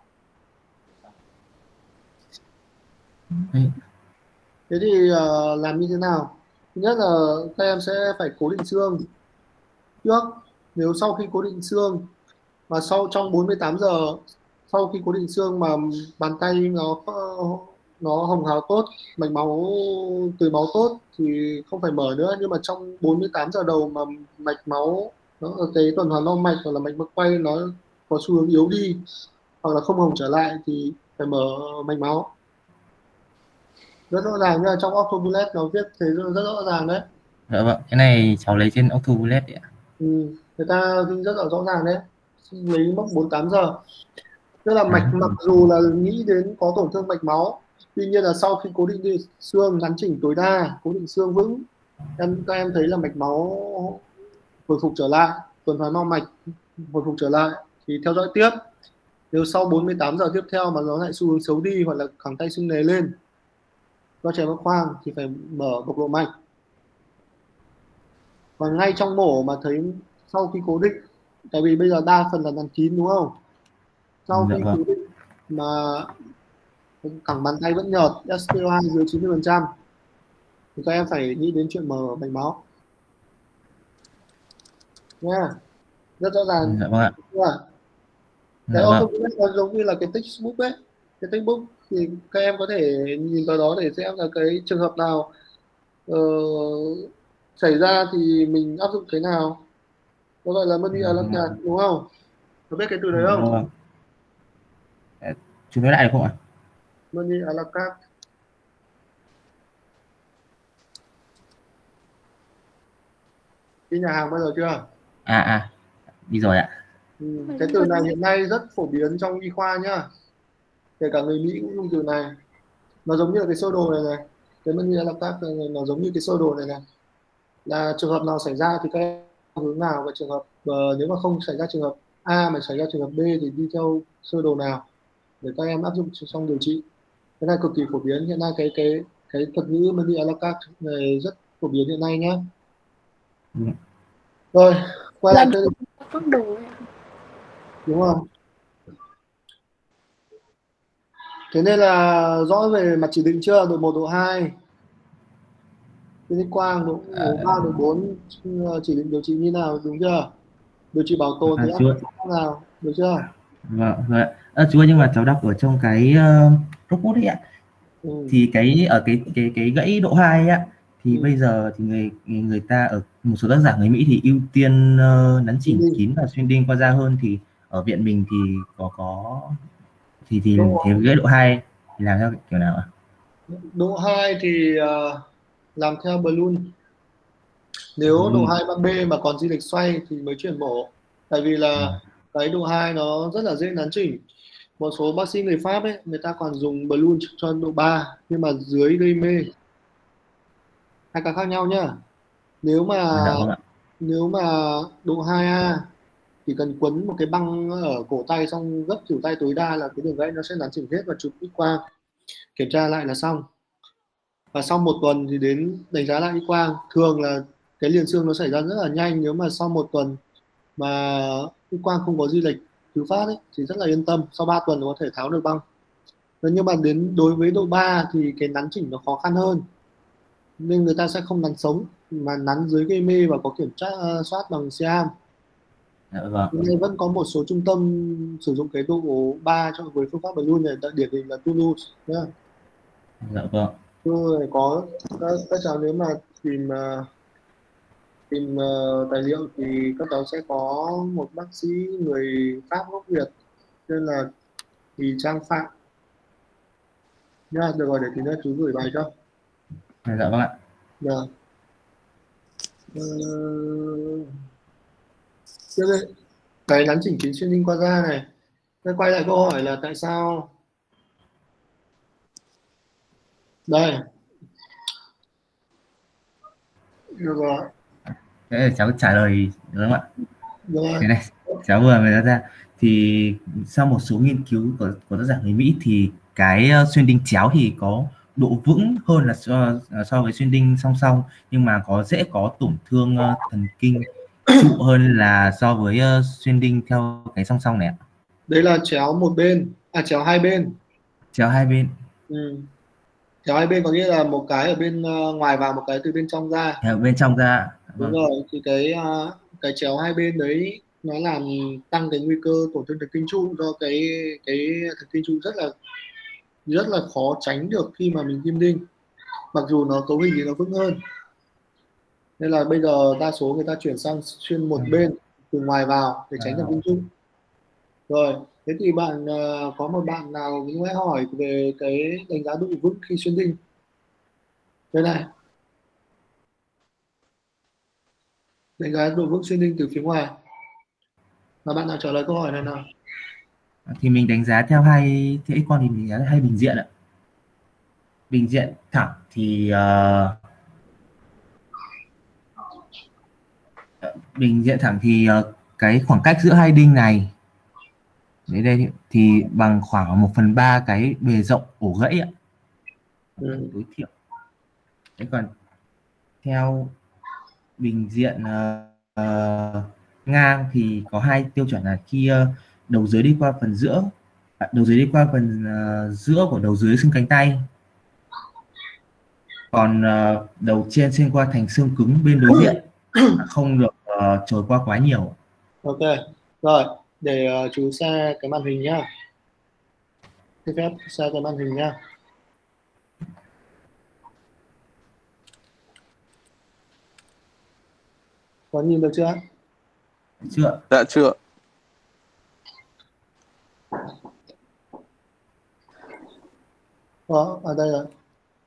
Đấy. Thế thì uh, làm như thế nào? Thứ nhất là các em sẽ phải cố định xương trước. Nếu sau khi cố định xương và sau trong bốn mươi tám giờ sau khi cố định xương mà bàn tay nó nó hồng hào tốt, mạch máu tưới máu tốt thì không phải mở nữa. Nhưng mà trong bốn mươi tám giờ đầu mà mạch máu nó ở cái tuần hoàn long mạch hoặc là mạch mạch quay nó có xu hướng yếu đi hoặc là không hồng trở lại thì phải mở mạch máu. Rất rõ ràng nha, trong Octoblade nó viết thế rất rõ ràng đấy. Dạ vâng, cái này cháu lấy trên Octoblade ạ. Ừ, người ta ghi rất là rõ ràng đấy, lấy mốc bốn mươi tám giờ. Tức là mạch mặc dù là nghĩ đến có tổn thương mạch máu, tuy nhiên là sau khi cố định đi xương gắn chỉnh tối đa, cố định xương vững, em các em thấy là mạch máu hồi phục trở lại, tuần hoàn mau mạch hồi phục trở lại thì theo dõi tiếp. Nếu sau bốn mươi tám giờ tiếp theo mà nó lại xu hướng xấu đi hoặc là cẳng tay sưng nề lên do chèn ép khoang thì phải mở bộc lộ mạch. Còn ngay trong mổ mà thấy sau khi cố định, tại vì bây giờ đa phần là nắn kín đúng không? Sau khi cố định mà cẳng bàn tay vẫn nhợt, ét pê o hai dưới chín mươi phần trăm thì các em phải nghĩ đến chuyện mở mạch máu nha. Rất rõ ràng. Dạ vâng ạ. Cái Octoblade nó giống như là cái textbook ấy, cái textbook thì các em có thể nhìn vào đó để xem là cái trường hợp nào uh, xảy ra thì mình áp dụng cái nào. Nó gọi là money à la carte đúng không? Có biết cái từ đấy không? Chú nói lại được không ạ? Money à la carte. Đi nhà hàng bao giờ chưa? À à, đi rồi ạ. Ừ, cái từ này hiện nay rất phổ biến trong y khoa nhá. Kể cả người Mỹ cũng dùng từ này. Nó giống như là cái sơ đồ này này. Cái money à la carte này nó giống như cái sơ đồ này này. Là trường hợp nào xảy ra thì các em hướng nào, và trường hợp uh, nếu mà không xảy ra trường hợp A mà xảy ra trường hợp B thì đi theo sơ đồ nào để các em áp dụng trong điều trị. Cái này cực kỳ phổ biến hiện nay, cái cái cái thuật ngữ money à la carte này rất phổ biến hiện nay nhé. Ừ. Rồi quay lại cái phác đồ ấy. Đúng không? Thế nên là rõ về mặt chỉ định chưa? Độ một, độ hai, cái quang, độ ba, độ bốn chỉ định điều trị như nào, đúng chưa? Điều trị bảo tồn thì áp dụng nào, được chưa? Vâng, vâng ạ. À, chú ơi, nhưng mà cháu đọc ở trong cái uh, robot ấy ạ, ừ. thì cái ở cái cái cái gãy độ hai ạ, thì ừ. bây giờ thì người người ta ở một số tác giả người Mỹ thì ưu tiên uh, nắn chỉnh ừ. kín và xuyên đinh qua da hơn, thì ở viện mình thì có có thì thì thế gãy độ hai thì làm theo kiểu nào ạ? Độ hai thì uh, làm theo balloon. Nếu ừ. độ hai ba B mà còn di lệch xoay thì mới chuyển mổ. Tại vì là ừ. cái độ hai nó rất là dễ nắn chỉnh. Một số bác sĩ người Pháp ấy, người ta còn dùng balloon cho độ ba nhưng mà dưới gây mê. Hai cái khác nhau nhá. Nếu mà ừ. nếu mà độ hai A chỉ cần quấn một cái băng ở cổ tay xong gấp khỉu tay tối đa là cái đường gãy nó sẽ nắn chỉnh hết, và chụp X quang kiểm tra lại là xong. Và sau một tuần thì đến đánh giá lại X quang. Thường là cái liền xương nó xảy ra rất là nhanh. Nếu mà sau một tuần mà X quang không có di lệch thứ phát ấy, thì rất là yên tâm, sau ba tuần có thể tháo được băng. Thế nhưng mà đến đối với độ ba thì cái nắn chỉnh nó khó khăn hơn, nên người ta sẽ không nắn sống mà nắn dưới gây mê và có kiểm tra uh, soát bằng siam. Dạ vâng. Nên vẫn có một số trung tâm sử dụng cái độ ba cho với phương pháp balloon này, điển hình là Toulouse nhá. Dạ vâng. Tôi có các, các cháu nếu mà tìm uh, tìm uh, tài liệu thì các cháu sẽ có một bác sĩ người Pháp gốc Việt tên là Thì Trang Phạm nhá. Được rồi, để tí nữa chú gửi bài cho. Dạ vâng ạ. Dạ. Ờ... Tiếp đây. Cái nắn chỉnh kính xuyên đinh qua da này. Tôi quay lại câu hỏi là tại sao đây. Được rồi. Thế là cháu trả lời đúng không ạ? Rồi. Thế này, cháu vừa mới nói ra thì sau một số nghiên cứu của, của tác giả người Mỹ thì cái uh, xuyên đinh chéo thì có độ vững hơn là so, so với xuyên đinh song song, nhưng mà có dễ có tổn thương uh, thần kinh trụ hơn là so với uh, xuyên đinh theo cái song song này ạ. Đấy là chéo một bên, à chéo hai bên. Chéo hai bên. Ừ. Chéo hai bên có nghĩa là một cái ở bên uh, ngoài vào, một cái từ bên trong ra. Ở bên trong ra. Đúng rồi, thì cái uh, cái chéo hai bên đấy nó làm tăng cái nguy cơ tổn thương thần kinh trụ, do cái cái thần kinh trụ rất là rất là khó tránh được khi mà mình kim đinh, mặc dù nó cấu hình thì nó vững hơn. Nên là bây giờ đa số người ta chuyển sang xuyên một bên từ ngoài vào để tránh thần kinh trụ. Rồi, thế thì bạn uh, có một bạn nào cũng hãy hỏi về cái đánh giá độ vững khi xuyên đinh. Đây này. Đánh giá độ vững xuyên đinh từ phía ngoài. Và bạn nào trả lời câu hỏi này nào? Thì mình đánh giá theo hai theo X quang thì mình đánh giá hai bình diện ạ. Bình diện thẳng thì uh, bình diện thẳng thì uh, cái khoảng cách giữa hai đinh này đấy đây thì bằng khoảng một phần ba cái bề rộng ổ gãy ạ. Ừ. Tối thiểu. Đấy, còn theo bình diện uh, uh, ngang thì có hai tiêu chuẩn là khi uh, đầu dưới đi qua phần giữa, đầu dưới đi qua phần uh, giữa của đầu dưới xương cánh tay, còn uh, đầu trên xuyên qua thành xương cứng bên đối diện, không được uh, trồi qua quá nhiều. Ok, rồi để uh, chú share cái màn hình nhá. Xin phép share cái màn hình nhá. Có nhìn được chưa? Chưa? Dạ chưa. Có, ở đây rồi.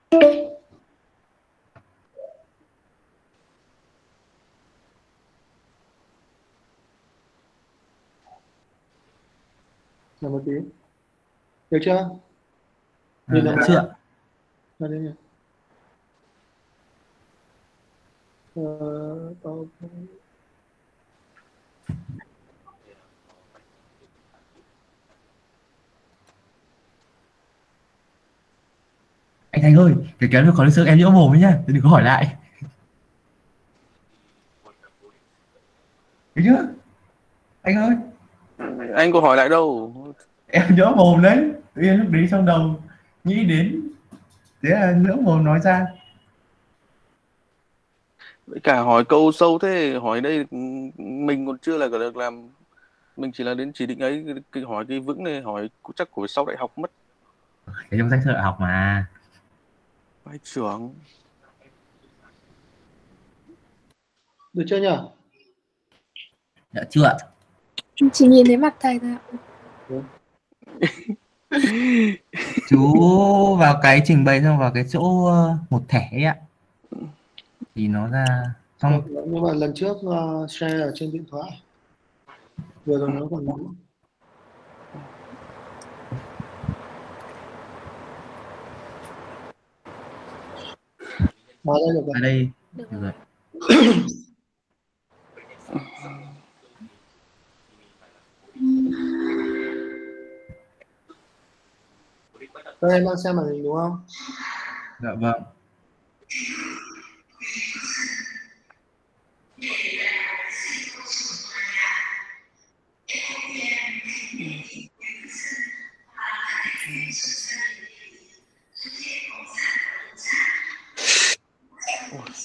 Chờ một tí. Được chưa? À, dạ chưa. Ở đây này. Ờ, có... Anh Thành ơi, cái kéo nó có xương em nhỡ mồm ấy nhá, đừng có hỏi lại. Thấy chưa? Anh ơi. Anh có hỏi lại đâu. Em nhỡ mồm đấy, tự nhiên lúc đấy trong đầu nghĩ đến, thế là nhỡ mồm nói ra. Với cả hỏi câu sâu thế, hỏi đây mình còn chưa là được làm, mình chỉ là đến chỉ định ấy, cái hỏi cái vững này hỏi chắc của sau đại học mất. Cái trong sách sơ đại học mà. Vai trưởng. Được chưa nhỉ? Dạ chưa ạ. Chỉ nhìn thấy mặt thầy thôi ạ. Chú vào cái trình bày xong vào cái chỗ một thẻ ấy ạ, thì nó ra xong. Nhưng mà lần trước uh, share ở trên điện thoại, vừa rồi nó còn đúng. Ở đây được rồi. Ở đây được rồi. Các em đang xem màn hình đúng không? Dạ vâng.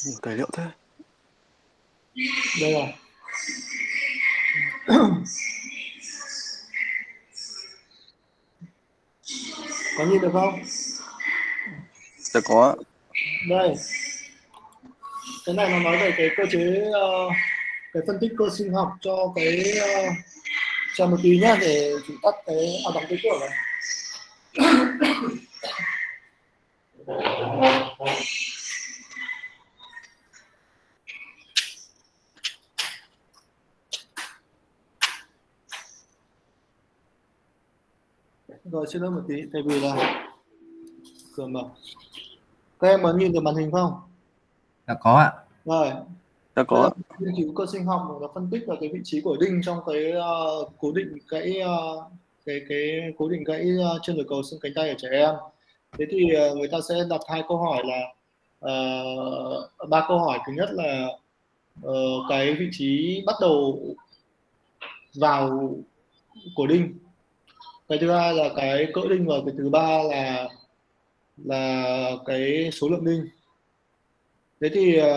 Tài liệu thế. Đây rồi. Có nhìn được không? Dạ có. Đây, cái này nó nói về cái cơ chế uh, cái phân tích cơ sinh học cho cái uh, cho một tí nhá, để chúng tắt cái hoạt động tư tưởng này. Rồi xin lỗi một tí, tại vì là cửa mở. Các em có nhìn được màn hình không? Dạ có ạ. Rồi. Dạ có. Nghiên cứu cơ sinh học nó phân tích là cái vị trí của đinh trong cái uh, cố định cái uh, cái cái cố định gãy uh, trên đồi cầu xương cánh tay ở trẻ em. Thế thì uh, người ta sẽ đặt hai câu hỏi là uh, ba câu hỏi. Thứ nhất là uh, cái vị trí bắt đầu vào của đinh. Cái thứ hai là cái cỡ đinh, và cái thứ ba là là cái số lượng đinh. Thế thì uh,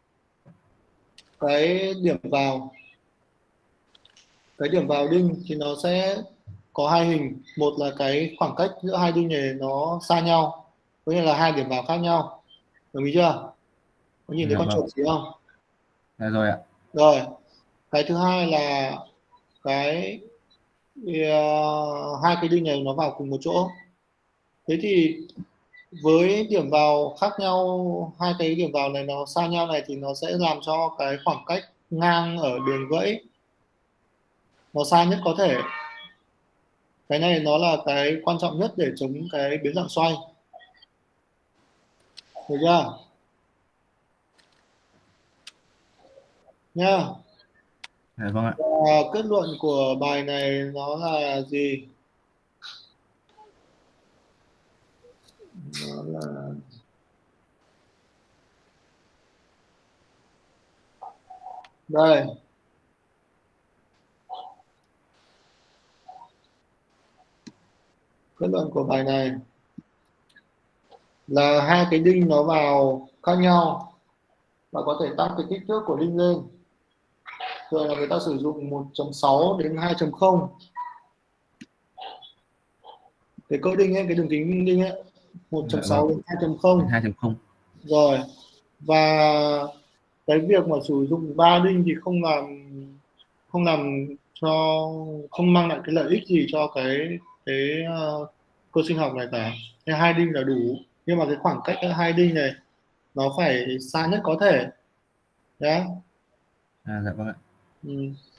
cái điểm vào cái điểm vào đinh thì nó sẽ có hai hình. Một là cái khoảng cách giữa hai đinh này nó xa nhau, có nghĩa là hai điểm vào khác nhau. Đồng ý chưa? Có nhìn thấy con chuột gì không? Dạ rồi ạ. Rồi, cái thứ hai là cái uh, hai cái đinh này nó vào cùng một chỗ. Thế thì với điểm vào khác nhau, hai cái điểm vào này nó xa nhau này, thì nó sẽ làm cho cái khoảng cách ngang ở đường gãy nó xa nhất có thể. Cái này nó là cái quan trọng nhất để chống cái biến dạng xoay. Được chưa? Nha. Dạ vâng ạ. Và kết luận của bài này nó là gì? Nó là đây. Kết luận của bài này là hai cái đinh nó vào khác nhau và có thể tăng cái kích thước của đinh lên. Thường là người ta sử dụng một chấm sáu đến hai chấm không. Cái cỡ đinh ấy, cái đường kính đinh ấy, một chấm sáu đến hai chấm không. hai chấm không. Rồi. Và cái việc mà sử dụng ba đinh thì không làm không làm cho không mang lại cái lợi ích gì cho cái cái uh, cơ sinh học này cả. Cái hai đinh là đủ, nhưng mà cái khoảng cách hai đinh này nó phải xa nhất có thể. Đấy. À, dạ vâng ạ. Ừ.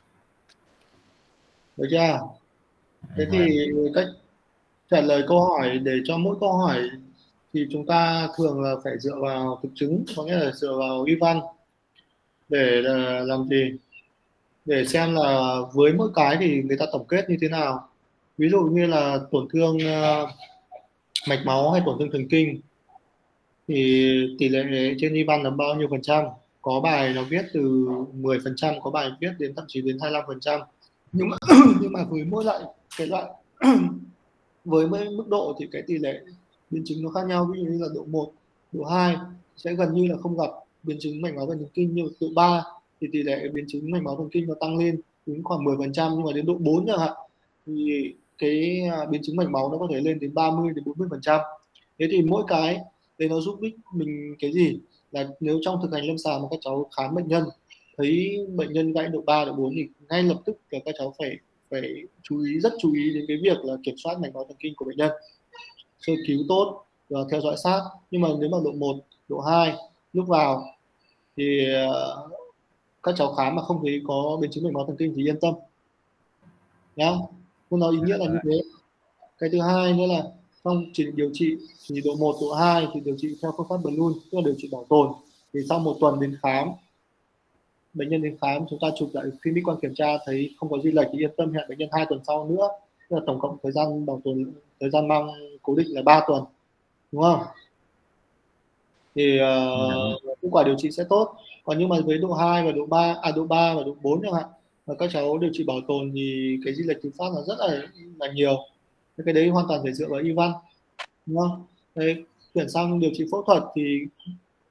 Được chưa? Thế thì cách trả lời câu hỏi, để cho mỗi câu hỏi thì chúng ta thường là phải dựa vào thực chứng, có nghĩa là dựa vào y văn để làm gì? Để xem là với mỗi cái thì người ta tổng kết như thế nào. Ví dụ như là tổn thương uh, mạch máu hay tổn thương thần kinh thì tỷ lệ trên y văn là bao nhiêu phần trăm? Có bài nó viết từ mười phần trăm, có bài viết đến thậm chí đến hai mươi lăm phần trăm. Nhưng mà nhưng mà với mỗi loại cái loại với mỗi mức độ thì cái tỷ lệ biến chứng nó khác nhau. Ví dụ như là độ một, độ hai sẽ gần như là không gặp biến chứng mạch máu thần kinh, như độ ba thì tỷ lệ biến chứng mạch máu thần kinh nó tăng lên đến khoảng mười phần trăm, nhưng mà đến độ bốn chẳng hạn thì cái biến chứng mạch máu nó có thể lên đến ba mươi đến bốn mươi phần trăm. Thế thì mỗi cái đấy nó giúp ích mình cái gì? Là nếu trong thực hành lâm sàng mà các cháu khám bệnh nhân thấy bệnh nhân gãy độ ba, độ bốn thì ngay lập tức là các cháu phải phải chú ý, rất chú ý đến cái việc là kiểm soát mạch máu thần kinh của bệnh nhân, sơ cứu tốt và theo dõi sát. Nhưng mà nếu mà độ một, độ hai lúc vào thì uh, các cháu khám mà không thấy có biến chứng mạch máu thần kinh thì yên tâm nhá. Nên nó ý nghĩa là như thế. Cái thứ hai nữa là trong chỉ định điều trị thì độ một, độ hai thì điều trị theo phương pháp balloon, tức là điều trị bảo tồn. Thì sau một tuần đến khám, bệnh nhân đến khám chúng ta chụp lại phim X quang kiểm tra thấy không có gì lệch thì yên tâm, hẹn bệnh nhân hai tuần sau nữa. Tức là tổng cộng thời gian bảo tồn, thời gian mang cố định là ba tuần, đúng không? Thì uh, kết quả điều trị sẽ tốt. Còn nhưng mà với độ hai và độ ba, à độ ba và độ bốn chẳng hạn, và các cháu điều trị bảo tồn thì cái di lệch thứ phát là rất là là nhiều. Cái đấy hoàn toàn phải dựa vào y văn, đúng không? Đấy, chuyển sang điều trị phẫu thuật thì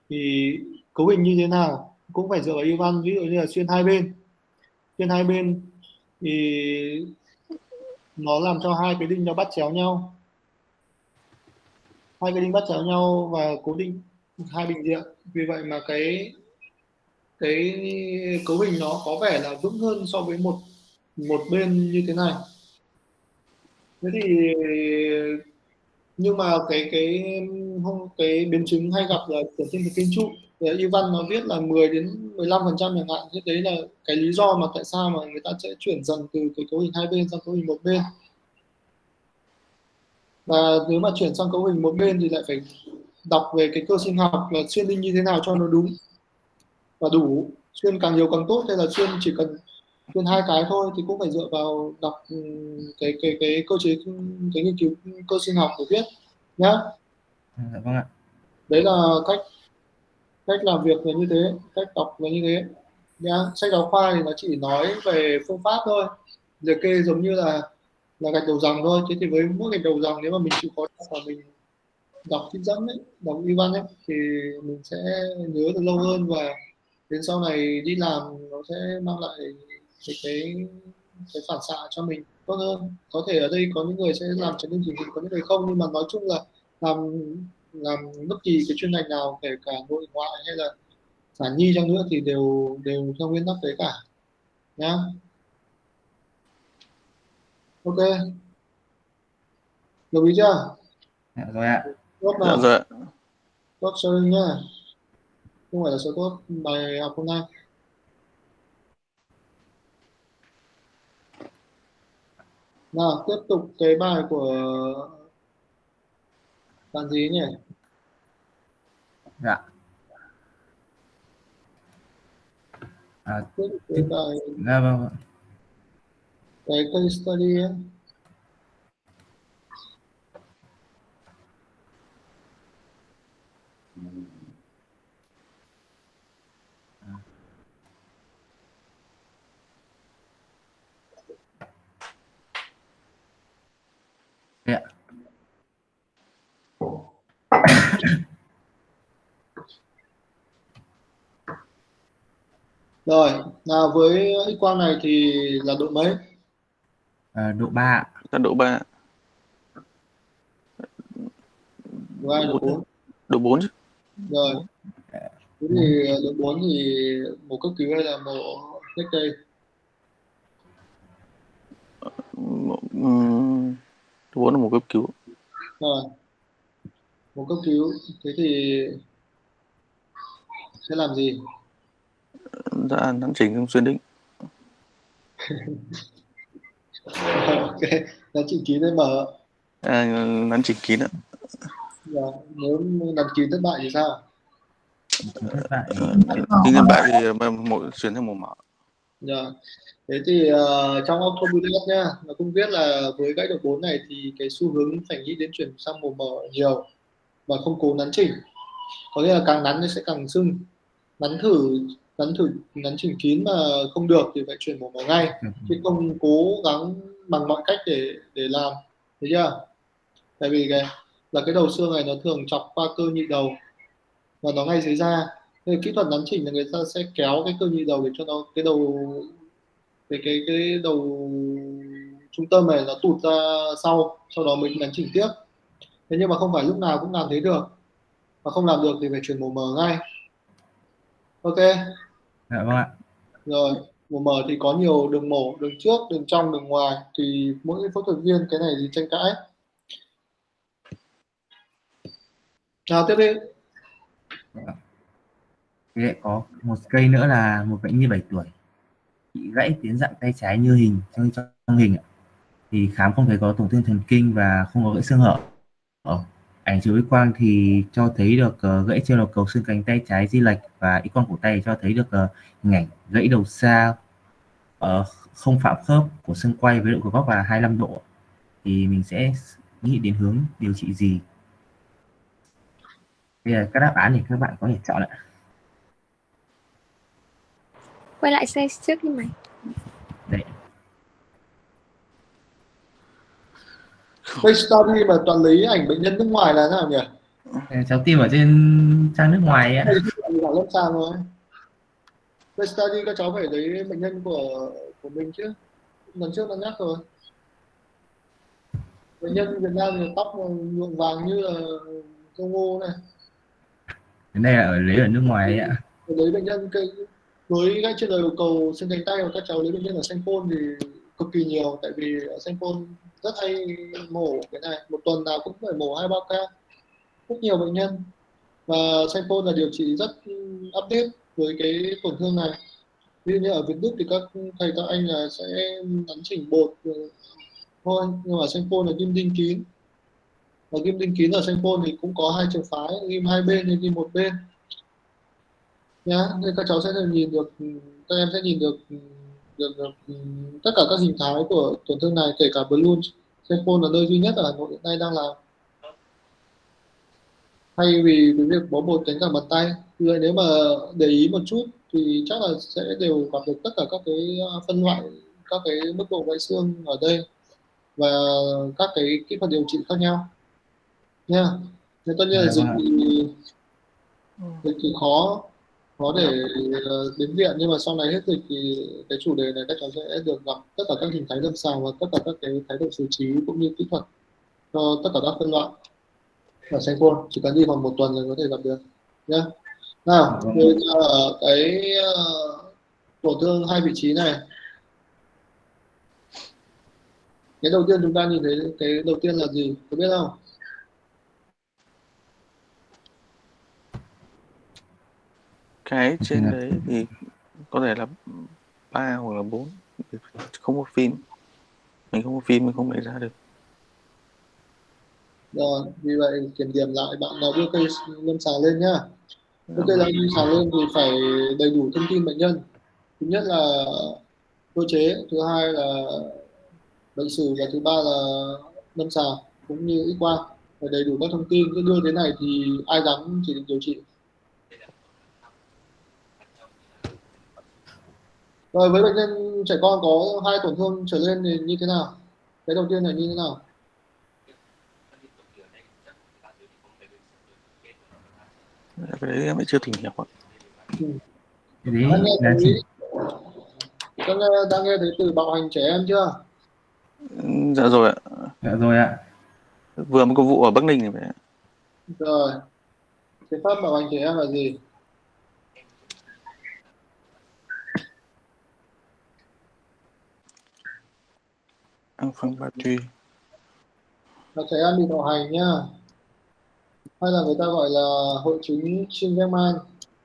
thì cấu hình như thế nào cũng phải dựa vào y văn. Ví dụ như là xuyên hai bên, xuyên hai bên thì nó làm cho hai cái đinh nó bắt chéo nhau, hai cái đinh bắt chéo nhau và cố định hai bình diện. Vì vậy mà cái cái cấu hình nó có vẻ là vững hơn so với một một bên như thế này. Thế thì nhưng mà cái cái không cái biến chứng hay gặp là tổn thương thần kinh trụ. Y văn nó viết là mười đến mười lăm phần trăm chẳng hạn. Thế đấy là cái lý do mà tại sao mà người ta sẽ chuyển dần từ cái cấu hình hai bên sang cấu hình một bên. Và nếu mà chuyển sang cấu hình một bên thì lại phải đọc về cái cơ sinh học là xuyên đinh như thế nào cho nó đúng và đủ. Xuyên càng nhiều càng tốt, hay là xuyên chỉ cần xuyên hai cái thôi thì cũng phải dựa vào đọc cái cái cái cơ chế, cái nghiên cứu cơ sinh học để viết nhá. Dạ vâng ạ. Đấy là cách cách làm việc là như thế, cách đọc là như thế nhá. Sách giáo khoa thì nó chỉ nói về phương pháp thôi, liệt kê giống như là là gạch đầu dòng thôi. Thế thì với mỗi gạch đầu dòng, nếu mà mình chịu khó đọc và mình đọc trích dẫn ấy, đọc y văn ấy, thì mình sẽ nhớ được lâu hơn, và đến sau này đi làm nó sẽ mang lại cái cái, cái phản xạ cho mình tốt hơn. Có thể ở đây có những người sẽ làm chấn thương chỉnh hình, có những người không, nhưng mà nói chung là làm làm bất kỳ cái chuyên ngành nào, kể cả nội ngoại hay là sản nhi chăng nữa, thì đều đều theo nguyên tắc đấy cả nhá. Ok, đồng ý chưa? Dạ rồi ạ. Tốt Dạ nào, rồi ạ. tốt sharing nhá, không phải là số tốt bài học hôm nay. Nào tiếp tục cái bài của bạn gì nhỉ? Dạ. À, Tiếp tục cái bài dạ vâng ạ. cái case study ấy. Dạ. Rồi, nào với X quang này thì là độ mấy? À, độ ba ạ. Là độ ba. Độ hai, độ bốn. Độ bốn chứ. Rồi. Thế thì độ bốn thì mổ cấp cứu hay là mổ cách đây? Độ bốn là mổ cấp cứu. Rồi. Mổ cấp cứu, thế thì sẽ làm gì? Dạ, nắn chỉnh xuyên đinh. Ok, nắn chỉnh kín hay mở? À, nắn chỉnh kín ạ. Rồi, nếu nắn kín thất bại thì sao? Thất bại. Khi thất bại thì mỗi chuyển sang mổ mở. Rồi. Thế thì uh, trong Octobulet nhá, nó cũng viết là với gãy độ bốn này thì cái xu hướng phải nghĩ đến chuyển sang mổ mở nhiều và không cố nắn chỉnh. Có nghĩa là càng nắn thì sẽ càng sưng. Nắn thử nắn thử nắn chỉnh kín mà không được thì phải chuyển mổ mở ngay, chứ không cố gắng bằng mọi cách để để làm, thấy chưa? Tại vì cái là cái đầu xương này nó thường chọc qua cơ nhị đầu và nó ngay dưới da. Nên kỹ thuật nắn chỉnh là người ta sẽ kéo cái cơ nhị đầu để cho nó cái đầu cái cái cái đầu trung tâm này nó tụt ra sau, sau đó mình nắn chỉnh tiếp. Thế nhưng mà không phải lúc nào cũng làm thế được, và không làm được thì phải chuyển mổ mở ngay. Ok. Dạ vâng ạ. Rồi, mổ mở thì có nhiều đường mổ, đường trước, đường trong, đường ngoài, thì mỗi phẫu thuật viên cái này thì tranh cãi. Nào tiếp đi. Thì lại có một cây nữa là một bệnh nhi bảy tuổi bị gãy tuyến dạng tay trái như hình trong trong hình ạ. Thì khám không thấy có tổn thương thần kinh và không có gãy xương hở. Ở ảnh chụp X quang thì cho thấy được uh, gãy trên đầu cầu xương cánh tay trái di lệch, và X quang cổ tay cho thấy được uh, hình ảnh gãy đầu xa uh, không phạm khớp của xương quay với độ của góc là hai mươi lăm độ. Thì mình sẽ nghĩ đến hướng điều trị gì? Bây giờ các đáp án thì các bạn có thể chọn ạ. Quay lại xe trước đi mày. Đấy. Case study mà toàn lấy ảnh bệnh nhân nước ngoài là thế nào nhỉ? Cháu tìm ở trên trang nước ngoài ấy ạ. Vào lâm sàng rồi. Case study các cháu phải lấy bệnh nhân của của mình chứ. Lần trước đã nhắc rồi. Bệnh nhân Việt Nam thì tóc nhuộm vàng như là dâu ngô này. Cái này là ở lấy ở nước ngoài ấy ạ. Lấy bệnh nhân cái với gãy trên đầu cầu xương cánh tay của các cháu lấy bệnh nhân ở Sanh Pôn thì cực kỳ nhiều, tại vì ở Sanh Pôn rất hay mổ cái này, một tuần nào cũng phải mổ hai ba ca, rất nhiều bệnh nhân, và Sanh Pôn là điều trị rất update với cái tổn thương này. Ví dụ như ở Việt Đức thì các thầy các anh là sẽ nắn chỉnh bột thôi, nhưng mà Sanh Pôn là ghim đinh kín, và ghim đinh kín ở Sanh Pôn thì cũng có hai trường phái, ghim hai bên hay ghim một bên nhá. Nên các cháu sẽ được nhìn được, các em sẽ nhìn được, được, được tất cả các hình thái của tổn thương này, kể cả balloon. Sanh Pôn là nơi duy nhất ở Hà Nội hiện nay đang làm, thay vì cái việc bó bột cánh cẳng bàn tay. Vậy nếu mà để ý một chút thì chắc là sẽ đều gặp được tất cả các cái phân loại, các cái mức độ gãy xương ở đây và các cái kỹ thuật điều trị khác nhau nha. Nên tất nhiên là dịch thì dịch thì khó khó để đến viện, nhưng mà sau này hết dịch thì cái chủ đề này các cháu sẽ được gặp tất cả các hình thái lâm sàng và tất cả các cái thái độ xử trí cũng như kỹ thuật cho tất cả các phân loại ở Sanh Pôn. Chỉ cần đi khoảng một tuần rồi có thể gặp được nhé. Nào, bây giờ cái uh, tổn thương hai vị trí này, cái đầu tiên chúng ta nhìn thấy cái đầu tiên là gì, có biết không? Cái trên đấy thì có thể là ba hoặc là bốn, không có phim, mình không có phim mình không lấy ra được. Rồi, vì vậy kiểm điểm lại, bạn nào đưa cây lâm sàng lên nhá. Đưa cây lâm sàng lên thì phải đầy đủ thông tin bệnh nhân. Thứ nhất là cơ chế, thứ hai là bệnh sử, và thứ ba là lâm sàng cũng như X quang, phải đầy đủ các thông tin. Cứ đưa thế này thì ai dám chỉ định điều trị. Rồi, với bệnh nhân trẻ con có hai tổn thương trở lên thì như thế nào? Cái đầu tiên là như thế nào? Cái đấy em lại chưa tìm hiểu ạ. Ừ. Đang nghe, thấy, đang, nghe, đang nghe thấy từ bạo hành trẻ em chưa? Dạ rồi ạ. Dạ rồi ạ. Vừa mới có vụ ở Bắc Ninh này vậy ạ. Rồi, cái pháp bạo hành trẻ em là gì? Enfant battu. Là trẻ em bị bạo hành nhá, hay là người ta gọi là hội chứng Schimmelmann.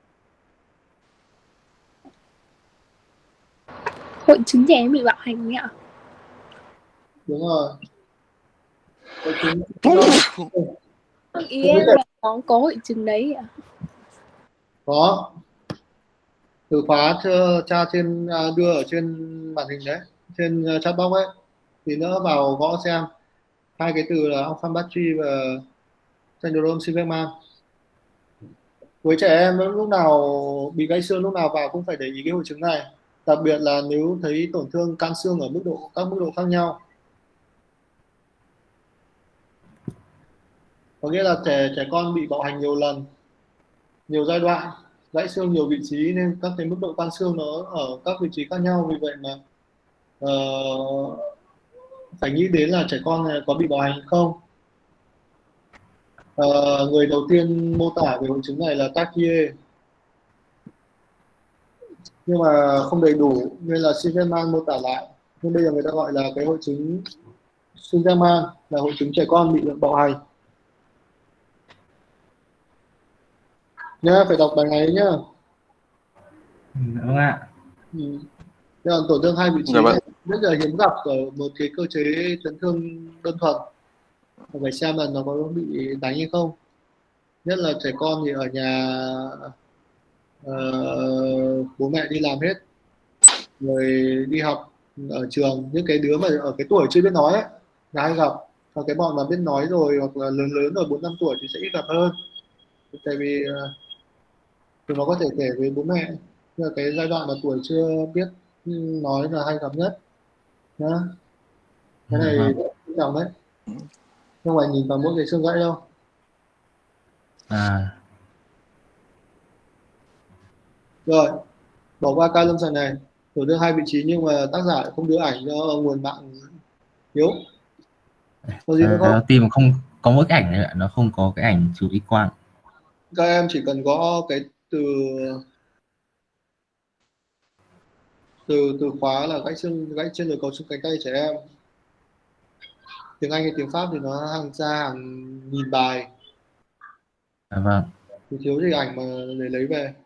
Hội chứng trẻ em bị bạo hành nhỉ? Đúng rồi. Hội chứng ý em là có có hội chứng đấy ạ? có. Từ khóa tra trên đưa ở trên màn hình đấy, trên chat box ấy, thì nữa vào gõ xem hai cái từ là Enfant battu và syndrome Schimmelmann. Với trẻ em lúc nào bị gãy xương, lúc nào vào cũng phải để ý cái hội chứng này, đặc biệt là nếu thấy tổn thương can xương ở mức độ các mức độ khác nhau. Có nghĩa là trẻ trẻ con bị bạo hành nhiều lần, nhiều giai đoạn, gãy xương nhiều vị trí, nên các cái mức độ can xương nó ở các vị trí khác nhau. Vì vậy mà uh, phải nghĩ đến là trẻ con này có bị bạo hành không. Uh, người đầu tiên mô tả về hội chứng này là Takie, nhưng mà không đầy đủ nên là Schimmelmann mô tả lại, nhưng bây giờ người ta gọi là cái hội chứng Schimmelmann, là hội chứng trẻ con bị bạo hành nhá. Phải đọc bài này nhá. Đúng ạ. Ừ. Thế còn tổn thương hai vị trí này rất là hiếm gặp ở một cái cơ chế chấn thương đơn thuần, phải xem là nó có bị đánh hay không. Nhất là trẻ con thì ở nhà uh, bố mẹ đi làm hết, người đi học ở trường, những cái đứa mà ở cái tuổi chưa biết nói ấy, là hay gặp. Còn cái bọn mà biết nói rồi hoặc là lớn lớn rồi bốn năm tuổi thì sẽ ít gặp hơn, tại vì uh, nó có thể kể với bố mẹ. Nhưng mà cái giai đoạn mà tuổi chưa biết nói là hay gặp nhất nhá. Cái này rất quan trọng đấy, không phải nhìn vào mỗi cái xương gãy đâu. À, Rồi, bỏ qua ca lâm sàng này, tổn thương hai vị trí nhưng mà tác giả lại không đưa ảnh do nguồn mạng yếu. Còn gì nữa không? à, tìm không có mỗi cái ảnh này ạ, nó không có cái ảnh chụp X quang. Các em chỉ cần gõ cái từ từ từ khóa là gãy xương gãy trên cầu xương cánh tay trẻ em. Tiếng Anh hay tiếng Pháp thì nó hàng ra hàng nghìn bài, À, vâng. thì thiếu gì ảnh mà để lấy về.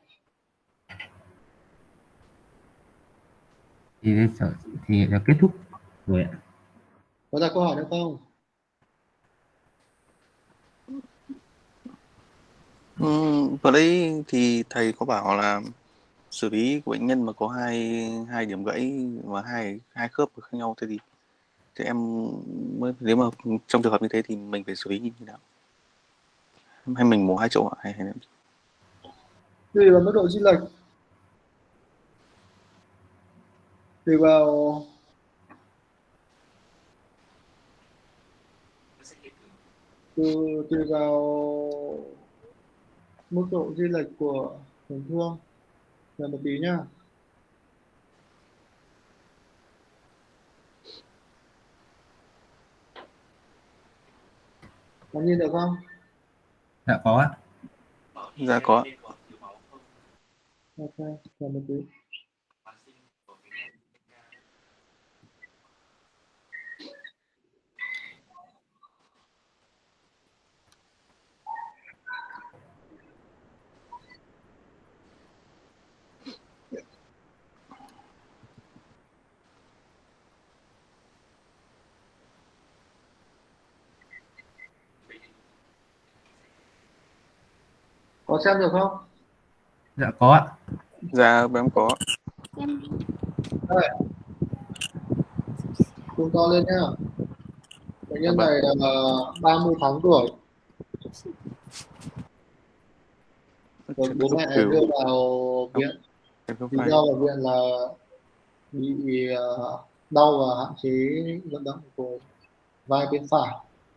Thì thì đã kết thúc rồi ạ. Có ra câu hỏi nữa không? Ừ, vào đấy thì thầy có bảo là xử lý của bệnh nhân mà có hai hai điểm gãy và hai hai khớp khác nhau, thế thì thì em mới, nếu mà trong trường hợp như thế thì mình phải xử lý như thế nào, hay mình mổ hai chỗ ạ? hay, hay Tùy vào mức độ chênh lệch, tùy vào tùy, tùy vào mức độ chênh lệch của tổn thương. Là một tí nhá. Có nhìn được không? Dạ có ạ. Dạ có. Ok, là một tí. Có xem được không? Dạ có ạ. Dạ em có. Em Đây, chúng to lên nhá. Bệnh nhân này là ba mươi tháng tuổi, rồi bố mẹ đưa vào viện. Lý do vào viện là bị uh, đau và hạn chế vận động của vai bên phải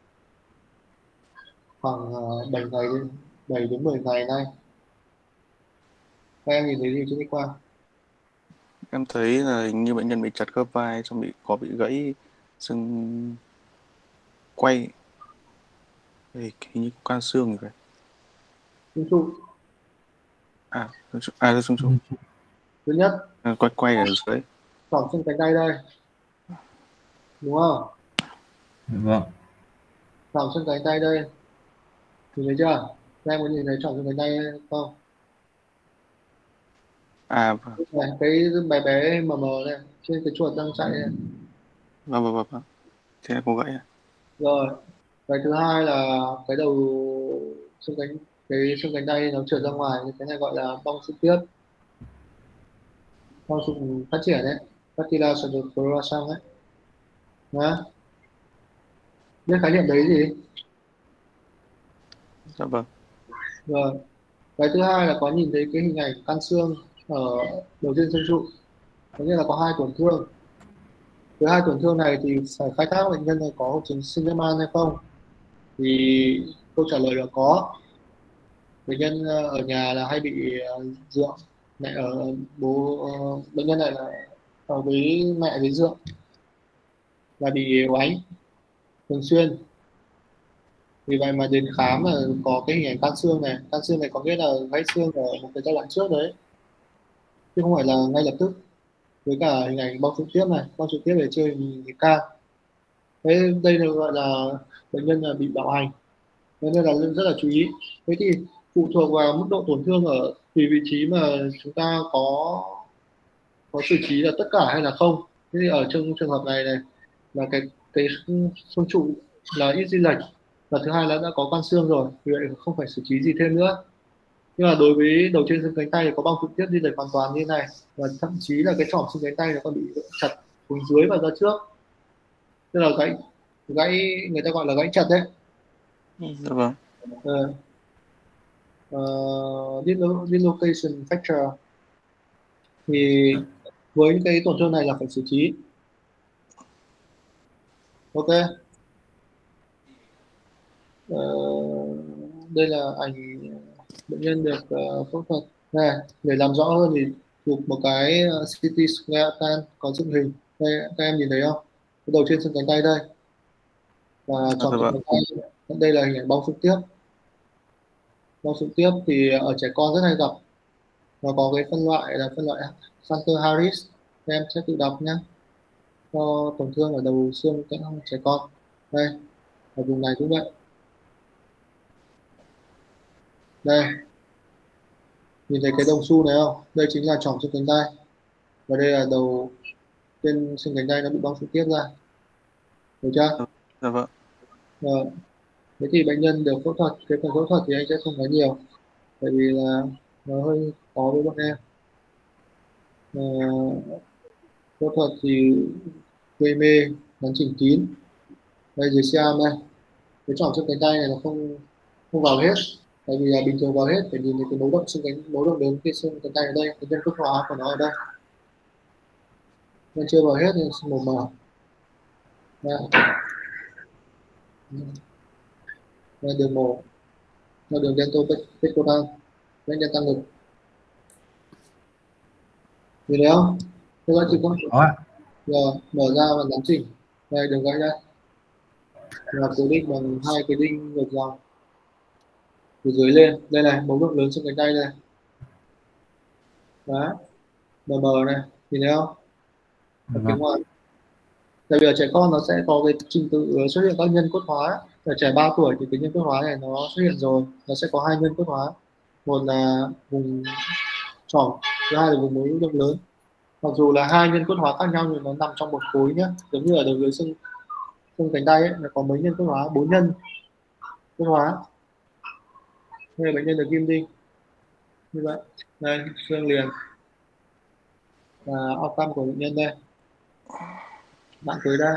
khoảng uh, bảy ngày đến bảy đến mười ngày nay. Các em nhìn thấy gì trên X quang? Em thấy là hình như bệnh nhân bị chặt khớp vai, xong bị có bị gãy xương quay, thì hình như có can xương như vậy. Xương trụ. À, à là xương trụ. Thứ nhất, à, quay quay ở dưới. trỏng xương cánh tay đây, đúng không? Vâng. Trỏng xương cánh tay đây, nhìn thấy chưa? Các em có nhìn thấy trỏng xương cánh tay không? À vâng. Này, cái bé bé mờ mờ này, trên cái chuột đang chạy này. Vâng vâng vâng. Thế là có gãy à? Rồi, cái thứ hai là cái đầu xương cánh cái xương cánh tay nó trượt ra ngoài, cái này gọi là bong xương tiếp, bong xương phát triển đấy, patella pseudoprolapsum đấy. Đó. Biết khái niệm đấy gì? Dạ vâng. Rồi, cái thứ hai là có nhìn thấy cái hình ảnh can xương ở đầu trên xương trụ, có nghĩa là có hai tổn thương. Với hai tổn thương này thì phải khai thác bệnh nhân này có hội chứng Syngman hay không, thì câu trả lời là có. Bệnh nhân ở nhà là hay bị dượng, mẹ ở bố bệnh nhân này là ở với mẹ với dượng và bị oánh thường xuyên, vì vậy mà đến khám là có cái hình ảnh can xương này. Can xương này có nghĩa là gãy xương ở một cái giai đoạn trước đấy, chứ không phải là ngay lập tức. Với cả hình ảnh bong trực tiếp này, bong trực tiếp để chơi hình can. Thế đây là gọi là bệnh nhân là bị bạo hành, nên là rất là chú ý. Thế thì phụ thuộc vào mức độ tổn thương ở tùy vị trí mà chúng ta có có xử trí là tất cả hay là không. Thế thì ở trong trường hợp này này là cái cái xương trụ là ít di lệch, và thứ hai là đã có can xương rồi, vì vậy không phải xử trí gì thêm nữa. Nhưng mà đối với đầu trên xương cánh tay thì có bong trực tiếp di lệch hoàn toàn như này, và thậm chí là cái trỏm xương cánh tay nó còn bị chặt xuống dưới và ra trước, tức là gãy gãy người ta gọi là gãy chặt đấy. Dạ vâng. Uh, uh, dislocation fracture thì với những cái tổn thương này là phải xử trí. Ok. Uh, đây là ảnh bệnh nhân được uh, phẫu thuật này. Để làm rõ hơn thì chụp một cái uh, xê tê scan có dựng hình đây, các em nhìn thấy không, cái đầu trên xương cánh tay đây và À, tròn dạ xương vâng. cánh tay, đây là hình ảnh bong xương tiếp. Bong xương tiếp thì ở trẻ con rất hay gặp, nó có cái phân loại là phân loại Santer Harris, các em sẽ tự đọc nhé, cho tổn thương ở đầu xương cánh trẻ con. Đây, ở vùng này cũng vậy. Đây, nhìn thấy cái đồng xu này không, đây chính là tròng xương cánh tay và đây là đầu trên xương cánh tay nó bị bong xương tiếp ra, được chưa? Dạ vâng. Rồi. Thế thì bệnh nhân được phẫu thuật, cái phần phẫu thuật thì anh sẽ không nói nhiều tại vì là nó hơi khó với bọn em. À, phẫu thuật thì gây mê, nắn chỉnh kín, đây dưới siam đây, cái tròng xương cánh tay này nó không không vào hết, tại vì là bình thường vào hết phải nhìn thấy cái mấu động xương cánh mấu động đến cái xương cánh tay ở đây, cái nhân cước hóa của nó ở đây, nên chưa vào hết nên màu mờ. Đây. Đây, đường mổ là đường dental pectoral, bệnh nhân tăng ngực, nhìn thấy không? Thế là chỉ có Có ạ. rồi mở ra và nắn chỉnh, đây đường gãy đây là cố định bằng hai cái đinh ngược dòng từ dưới lên, đây này mấu động lớn xương cánh tay đây, đó mờ mờ này, nhìn thấy không? Ở phía ngoài, tại vì ở trẻ con nó sẽ có cái trình tự xuất hiện các nhân cốt hóa. Ở trẻ ba tuổi thì cái nhân cốt hóa này nó xuất hiện rồi, nó sẽ có hai nhân cốt hóa, một là vùng tròng, thứ hai là vùng mối động lớn. Mặc dù là hai nhân cốt hóa khác nhau nhưng nó nằm trong một khối nhé, giống như ở đầu dưới xương xương cánh tay ấy, nó có mấy nhân cốt hóa, bốn nhân cốt hóa. Đây bệnh nhân được ghim đinh như vậy, đây xương liền và outcome của bệnh nhân đây, bạn tối đa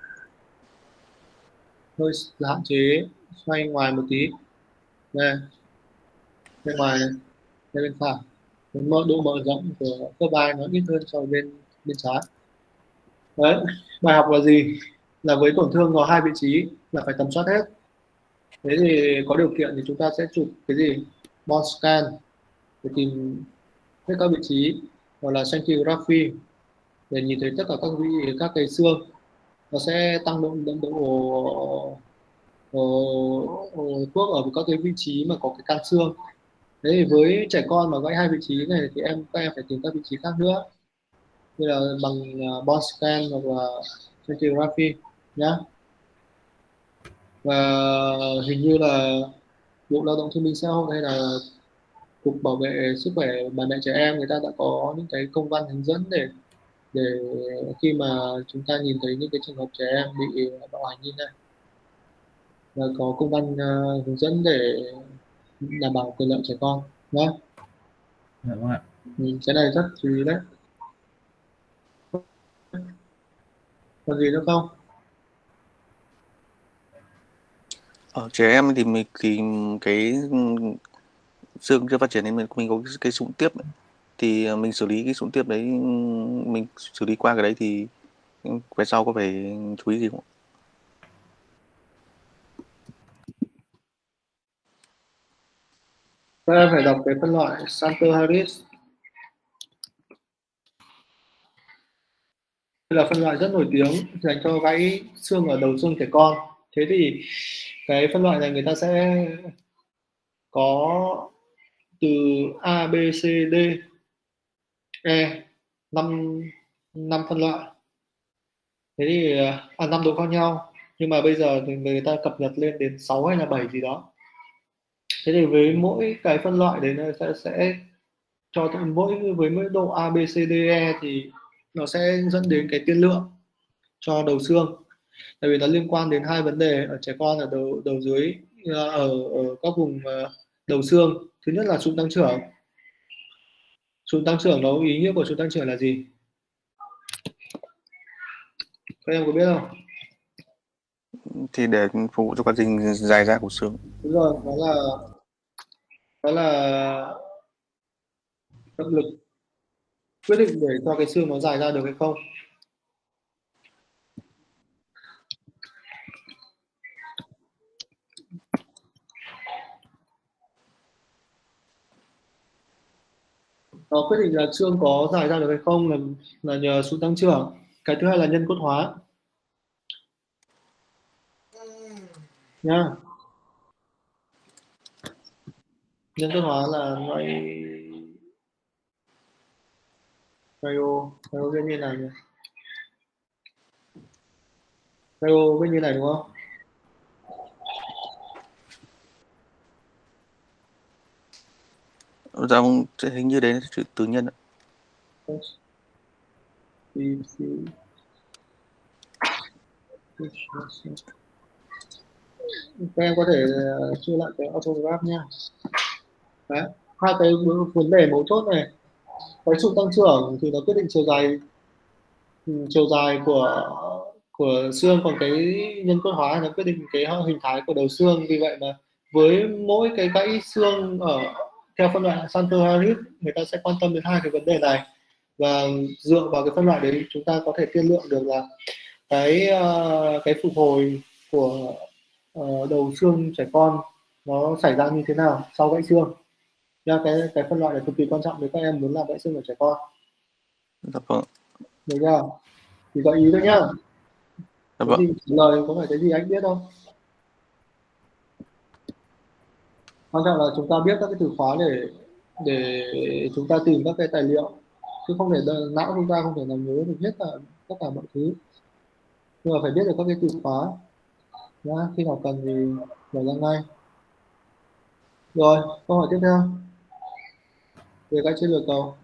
hơi hạn chế xoay ngoài một tí, đây bên ngoài này, đây bên phải, cái mỡ độ mở rộng của cơ vai nó ít hơn so với bên bên trái. Đấy, bài học là gì? Là với tổn thương có hai vị trí là phải tầm soát hết. Thế thì có điều kiện thì chúng ta sẽ chụp cái gì? Bone scan để tìm hết các vị trí, hoặc là scintigraphy để nhìn thấy tất cả các vị các cái xương, nó sẽ tăng độ độ, độ, độ, độ thuốc ở các cái vị trí mà có cái can xương. Thế thì với trẻ con mà gãy hai vị trí này thì em các em phải tìm các vị trí khác nữa, như là bằng uh, bone scan hoặc là scintigraphy nhá. Và hình như là Bộ Lao động Thương binh Xã hội hay là Cục Bảo vệ Sức khỏe bà mẹ trẻ em, người ta đã có những cái công văn hướng dẫn để để khi mà chúng ta nhìn thấy những cái trường hợp trẻ em bị bạo hành như này, và có công văn uh, hướng dẫn để đảm bảo quyền lợi trẻ con nhé. Dạ vâng ạ. Ừ, cái này rất chú ý đấy. Còn gì nữa không? Ở trẻ em thì mình thì cái xương chưa phát triển nên mình mình có cái, cái sụn tiếp ấy. Thì mình xử lý cái sụn tiếp đấy, mình xử lý qua cái đấy thì về sau có phải chú ý gì không? Các em phải đọc cái phân loại Santer Harris. Đây là phân loại rất nổi tiếng dành cho gãy xương ở đầu xương trẻ con. Thế thì cái phân loại này người ta sẽ có từ A, B, C, D, E, năm năm phân loại. Thế thì à, năm độ khác nhau, nhưng mà bây giờ thì người ta cập nhật lên đến sáu hay là bảy gì đó. Thế thì với mỗi cái phân loại đấy nó sẽ, sẽ cho mỗi với mỗi độ A, B, C, D, E thì nó sẽ dẫn đến cái tiên lượng cho đầu xương, tại vì nó liên quan đến hai vấn đề ở trẻ con, ở đầu đầu dưới, ở, ở các vùng đầu xương. Thứ nhất là sụn tăng trưởng. Sụn tăng trưởng nó ý nghĩa của sụn tăng trưởng là gì? Các em có biết không? Thì để phục vụ cho quá trình dài ra của xương. Đúng rồi, nó là đó là động lực quyết định để cho cái xương nó dài ra được hay không. Nó quyết định là xương có dài ra được hay không là là nhờ sự tăng trưởng. Cái thứ hai là nhân cốt hóa nha. Nhân cốt hóa là loại Rio Rio bên như này nhỉ? Rio bên như này đúng không? Dạ không, hình như đấy là chữ từ nhân ạ. Các em có thể chia lại cái autograph nha. Đấy, hai cái vấn đề mấu chốt này, cái sự tăng trưởng thì nó quyết định chiều dài chiều dài của của xương, còn cái nhân cốt hóa nó quyết định cái hình thái của đầu xương. Vì vậy mà với mỗi cái gãy xương ở theo phân loại Santer Harris, người ta sẽ quan tâm đến hai cái vấn đề này, và dựa vào cái phân loại đấy chúng ta có thể tiên lượng được là cái uh, cái phục hồi của uh, đầu xương trẻ con nó xảy ra như thế nào sau gãy xương. Nha, cái cái phân loại này cực kỳ quan trọng nếu các em muốn làm gãy xương ở trẻ con. Dạ vâng. Được chưa? Thì gợi ý thôi nhá. Dạ Cái vâng. gì trả lời có phải cái gì anh biết không? Quan trọng là chúng ta biết các cái từ khóa để để chúng ta tìm các cái tài liệu, chứ không thể não chúng ta không thể nào nhớ được hết cả tất cả mọi thứ, nhưng mà phải biết được các cái từ khóa nhá. Khi nào cần thì mở ra ngay. Rồi, câu hỏi tiếp theo về các chiến lược cầu.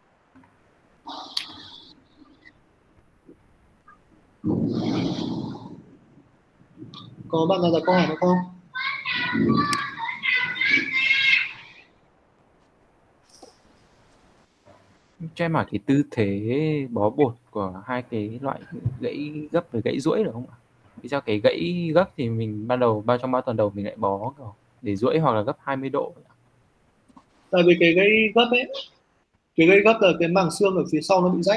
Có bạn nào đặt câu hỏi nữa không? Cho em hỏi cái tư thế bó bột của hai cái loại gãy gấp với gãy duỗi được không ạ? Vì sao cái gãy gấp thì mình ban đầu bao trong ba tuần đầu mình lại bó để duỗi hoặc là gấp hai mươi độ? Tại vì cái gãy gấp ấy, cái gãy gấp là cái màng xương ở phía sau nó bị rách,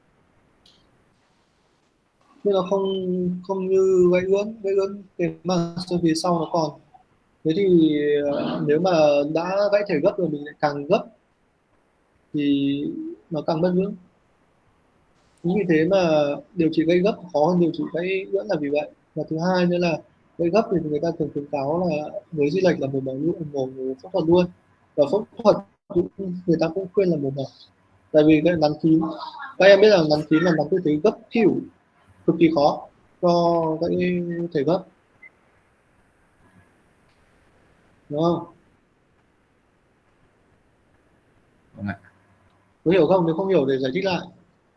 nên nó không không như gãy ưỡn. Gãy ưỡn cái màng xương phía sau nó còn. Thế thì nếu mà đã gãy thể gấp rồi mình lại càng gấp thì nó càng mất dưỡng. Chính vì thế mà điều trị gãy gấp khó hơn điều trị gãy ưỡn là vì vậy. Và thứ hai nữa là gãy gấp thì người ta thường khuyến cáo là với di lệch là mổ mở luôn, mổ phẫu thuật luôn. Và phẫu thuật người ta cũng khuyên là mổ mở. Tại vì cái nắn kín, các em biết là nắn kín là nắn tư thế gấp khỉu cực kỳ khó cho gãy thể gấp, đúng không? Vâng ạ. Có hiểu không? Nếu không hiểu để giải thích lại.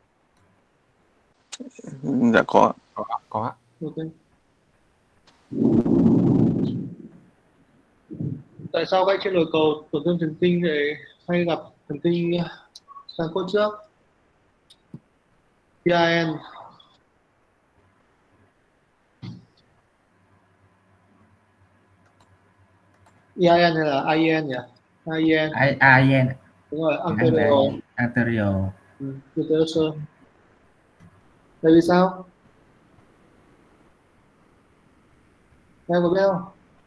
Dạ có. Có ạ, có ạ. Ok. Tại sao gãy trên đồi cầu tổn thương thần kinh lại hay gặp thần kinh sang cốt trước? pê i en e i en hay là i en nhỉ? i en. I N. Đúng rồi, anterior. Anterior. Ừ, anterior. Tại vì sao? Em có biết không?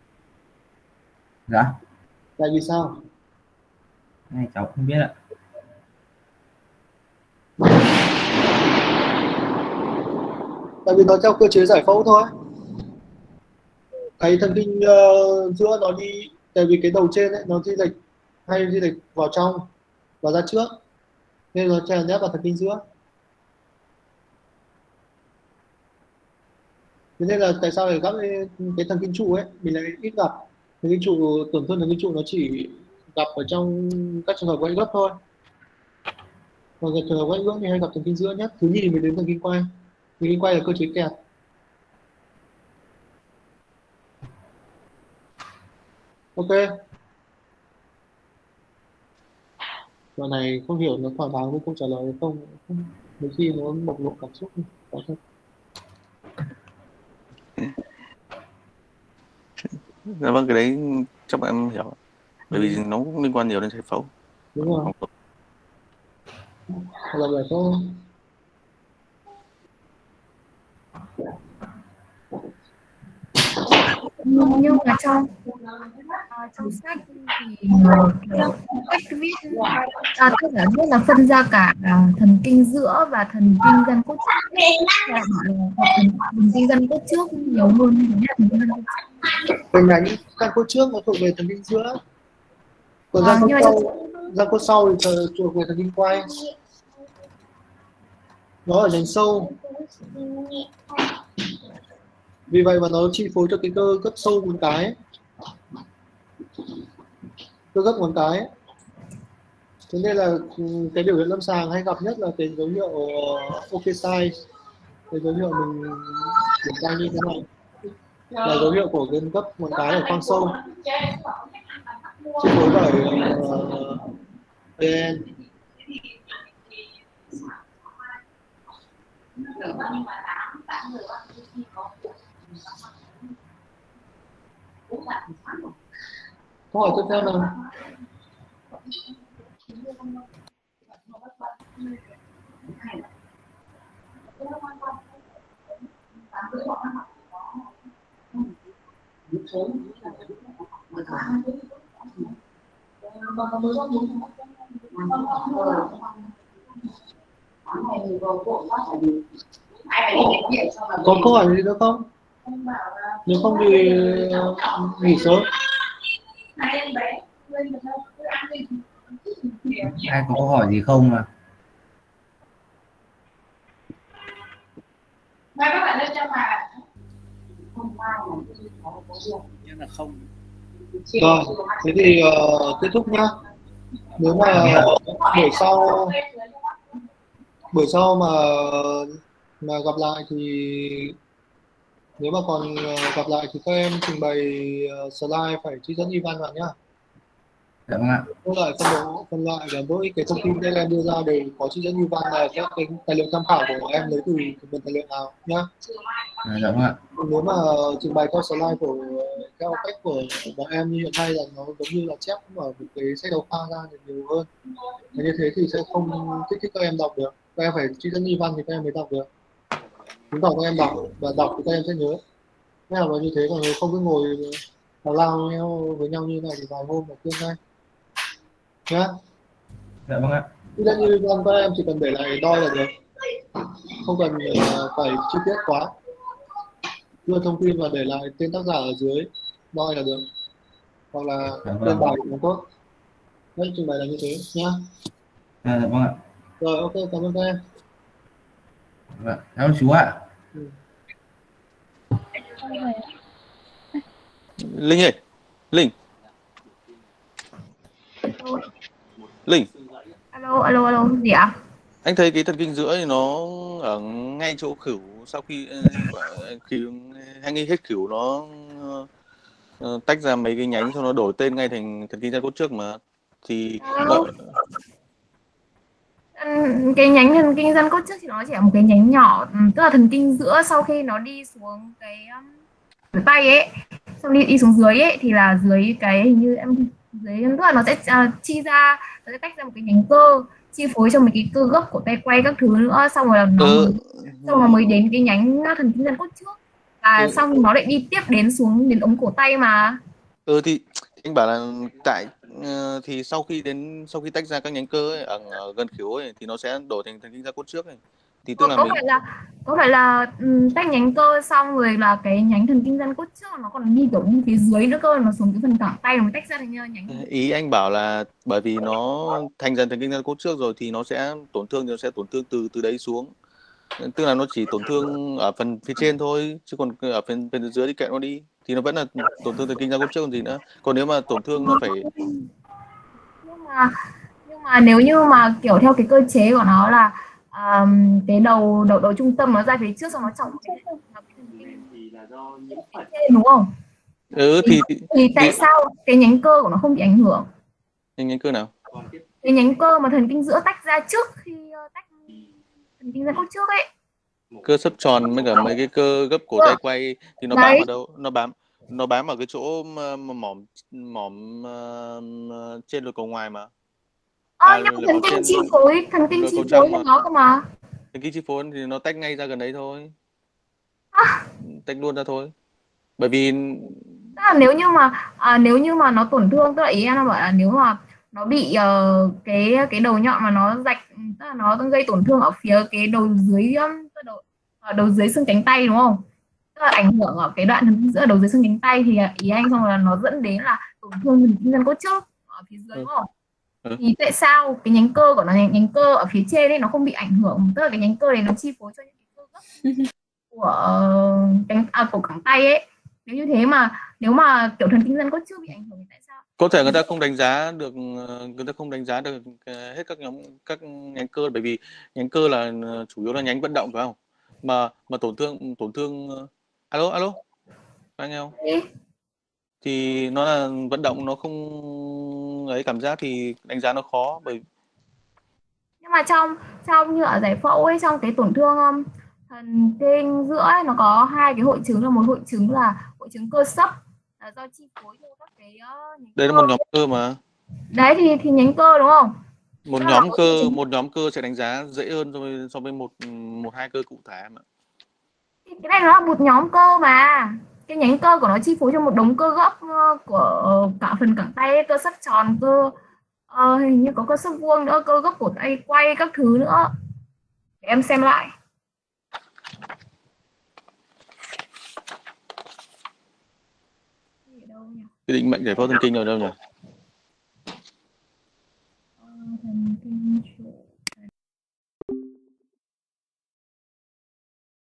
Dạ. Tại vì sao? Này cháu không biết ạ. Tại vì nó theo cơ chế giải phẫu thôi. Cái thần kinh uh, giữa nó đi, tại vì cái đầu trên ấy, nó di lệch hay di lệch vào trong và ra trước, nên nó chèn ép vào thần kinh giữa. Thế nên là tại sao lại gặp cái, cái thần kinh trụ ấy mình lại ít gặp. Thần kinh trụ, tổn thương thần kinh trụ nó chỉ gặp ở trong các trường hợp gãy gấp thôi. Còn trường hợp gãy ưỡn thì hay gặp thần kinh giữa nhất. Thứ nhì mới đến thần kinh quay. Thần kinh quay là cơ chế kẹp. Ok. Đoạn này không hiểu nó thỏa đáng với câu trả lời hay không. Đôi khi nó bộc lộ cảm xúc. Có thật. Dạ vâng, cái đấy chắc bạn em hiểu. Bởi vì nó cũng liên quan nhiều đến giải phẫu. Đúng rồi. Là giải phẫu. Nhưng mà trong à, trong sách thì ờ, kiểu cách viết à, tác giả viết là phân ra cả à, thần kinh giữa và thần kinh răng cốt trước. Là bảo là học thần, thần kinh răng cốt trước nhiều hơn thần kinh răng cốt trước. Cái nhánh răng cốt trước nó thuộc về thần kinh giữa, còn À, răng cốt nhưng mà sau trong răng cốt sau thì th- thuộc về thần kinh quay, nó ở nhánh sâu, vì vậy mà nó chi phối cho cái cơ gấp sâu ngón cái, cơ gấp ngón cái. Thế nên là ừ, cái biểu hiện lâm sàng hay gặp nhất là cái dấu hiệu uh, ok size, cái dấu hiệu mình kiểm tra như thế này là dấu hiệu của cái gấp ngón cái ở khoang sâu, chi phối bởi uh, pê en. Câu hỏi tiếp theo nào. Có câu hỏi gì nữa không? Nếu không thì uh, nghỉ sớm. Ai có câu hỏi gì không à? Nhưng là không. Rồi, thế thì uh, kết thúc nhá. Nếu mà buổi sau buổi sau mà mà gặp lại thì nếu mà còn uh, gặp lại thì các em trình bày uh, slide phải trích dẫn Ivan vào nhá. Dạ vâng ạ. Phân loại phân bố phân loại và mỗi cái thông tin các em đưa ra đều có trích dẫn Ivan là các cái tài liệu tham khảo của em lấy từ nguồn tài liệu nào nhá. À, dạ vâng ạ. Nếu mà trình bày theo slide của theo cách của bọn em như hiện nay là nó giống như là chép ở một cái sách giáo khoa ra thì nhiều hơn, và như thế thì sẽ không kích thích các em đọc được, các em phải trích dẫn Ivan thì các em mới đọc được, chứng tỏ các em đọc và đọc thì các em sẽ nhớ. Thế là như thế, còn nếu không cứ ngồi và lao nhau với nhau như này thì vài hôm là quên ngay nhá. Dạ vâng ạ. Trích dẫn Ivan các em chỉ cần để lại đo là được, không cần phải chi tiết quá, đưa thông tin và để lại tên tác giả ở dưới đo là được, hoặc là Dạ tên vâng. bài cũng tốt. Đấy, trình bày là như thế nhá. À, dạ vâng ạ. Rồi, ok, cảm ơn các em. Dạ, cảm ơn chú ạ. Ừ. Linh ơi, Linh, Linh, alo alo alo gì ạ? anh thấy cái thần kinh giữa thì nó ở ngay chỗ khửu, sau khi ờ, khi hay nghi hết khửu nó ờ, tách ra mấy cái nhánh cho nó đổi tên ngay thành thần kinh răng cốt trước mà, thì nó, Ừm, cái nhánh thần kinh răng cốt trước thì nó chỉ là một cái nhánh nhỏ, ừm, tức là thần kinh giữa sau khi nó đi xuống cái um, cái tay ấy, xong đi đi xuống dưới ấy thì là dưới cái hình như em dưới, tức là nó sẽ à, chi ra, nó sẽ tách ra một cái nhánh cơ chi phối cho mấy cái cơ gốc của tay quay các thứ nữa, xong rồi là nó ừ, mới xong nó mới đến cái nhánh thần kinh răng cốt trước, và ừ, xong nó lại đi tiếp đến xuống đến ống cổ tay mà. ừ thì anh bảo là tại ờ, thì sau khi đến sau khi tách ra các nhánh cơ ấy, ở, ở gần khỉu ấy thì nó sẽ đổi thành thần kinh răng cốt trước ấy, thì tức Có, là có mình phải là có phải là ừm, tách nhánh cơ xong rồi là cái nhánh thần kinh răng cốt trước nó còn đi kiểu đi phía dưới nữa cơ, nó xuống cái phần cẳng tay nó mới tách ra thành nhánh. ý anh bảo là bởi vì nó thành dần thần kinh răng cốt trước rồi thì nó sẽ tổn thương, thì nó sẽ tổn thương từ từ đấy xuống, tức là nó chỉ tổn thương ở phần phía trên thôi, chứ còn ở phần phần dưới thì kệ nó đi, thì nó vẫn là tổn thương thần kinh răng cốt trước còn gì nữa. Còn nếu mà tổn thương nó phải nhưng mà nhưng mà nếu như mà kiểu theo cái cơ chế của nó là um, cái đầu đầu đầu trung tâm nó ra phía trước xong nó trọng cái trên đúng không? ừ thì, thì, thì tại thì sao cái nhánh cơ của nó không bị ảnh hưởng? nhánh nhánh cơ nào? Cái nhánh cơ mà thần kinh giữa tách ra trước khi uh, tách thần kinh răng cốt trước ấy, Cơ xấp tròn với cả mấy cái cơ gấp cổ tay quay thì nó đấy. bám ở đâu? Nó bám nó bám ở cái chỗ mà, mà mỏm mỏm uh, trên lồi cầu ngoài mà. Ờ, À, nhưng lồi thần cầu kinh trên, chi phối thần kinh lồi chi cầu phối trong cho mà. nó cơ mà. Thần kinh chi phối thì nó tách ngay ra gần đấy thôi, À, tách luôn ra thôi. Bởi vì Tức là nếu như mà à, nếu như mà nó tổn thương, tức là ý em là bảo là nếu mà nó bị ờ, cái cái đầu nhọn mà nó rạch, tức là nó gây tổn thương ở phía cái đầu dưới um, tức là đầu, ở đầu dưới xương cánh tay đúng không? Tức là ảnh hưởng ở cái đoạn thần kinh giữa đầu dưới xương cánh tay thì ý anh xong là nó dẫn đến là tổn thương thần kinh gân cốt trước ở phía dưới Ừ. đúng không? Ừ. Thì tại sao cái nhánh cơ của nó, nhánh, nhánh cơ ở phía trên ấy nó không bị ảnh hưởng, tức là cái nhánh cơ này nó chi phối cho những cái cơ gốc của ờ, cánh à, của cẳng tay ấy. Nếu như thế mà nếu mà kiểu thần kinh gân cốt trước bị ảnh hưởng thì tại sao? Có thể người ta không đánh giá được, ờ, người ta không đánh giá được ờ, hết các nhóm các nhánh cơ, bởi vì nhánh cơ là ờ, chủ yếu là nhánh vận động phải không? Mà mà tổn thương tổn thương ờ, alo alo anh nghe không? Thế, Thì nó là vận động, nó không ấy cảm giác thì đánh giá nó khó, bởi nhưng mà trong trong như ở giải phẫu ấy, trong cái tổn thương um, thần kinh giữa ấy, nó có hai cái hội chứng, là một hội chứng là hội chứng cơ sấp là do chi phối theo các cái uh, nhánh đây là cơ. một nhóm cơ mà. Đấy thì thì nhánh cơ đúng không? Một Tức là nhóm có cơ chứng- một nhóm cơ sẽ đánh giá dễ hơn so với so với một một hai cơ cụ thể mà. Thì cái này nó là một nhóm cơ mà. Cái nhánh cơ của nó chi phối cho một đống cơ gốc uh, của cả phần cẳng tay ấy, cơ sấp tròn, cơ uh, hình như có cơ sấp vuông nữa, cơ gốc cổ tay quay các thứ nữa. Để em xem lại. Cái định mệnh giải phẫu thần kinh ở đâu nhỉ?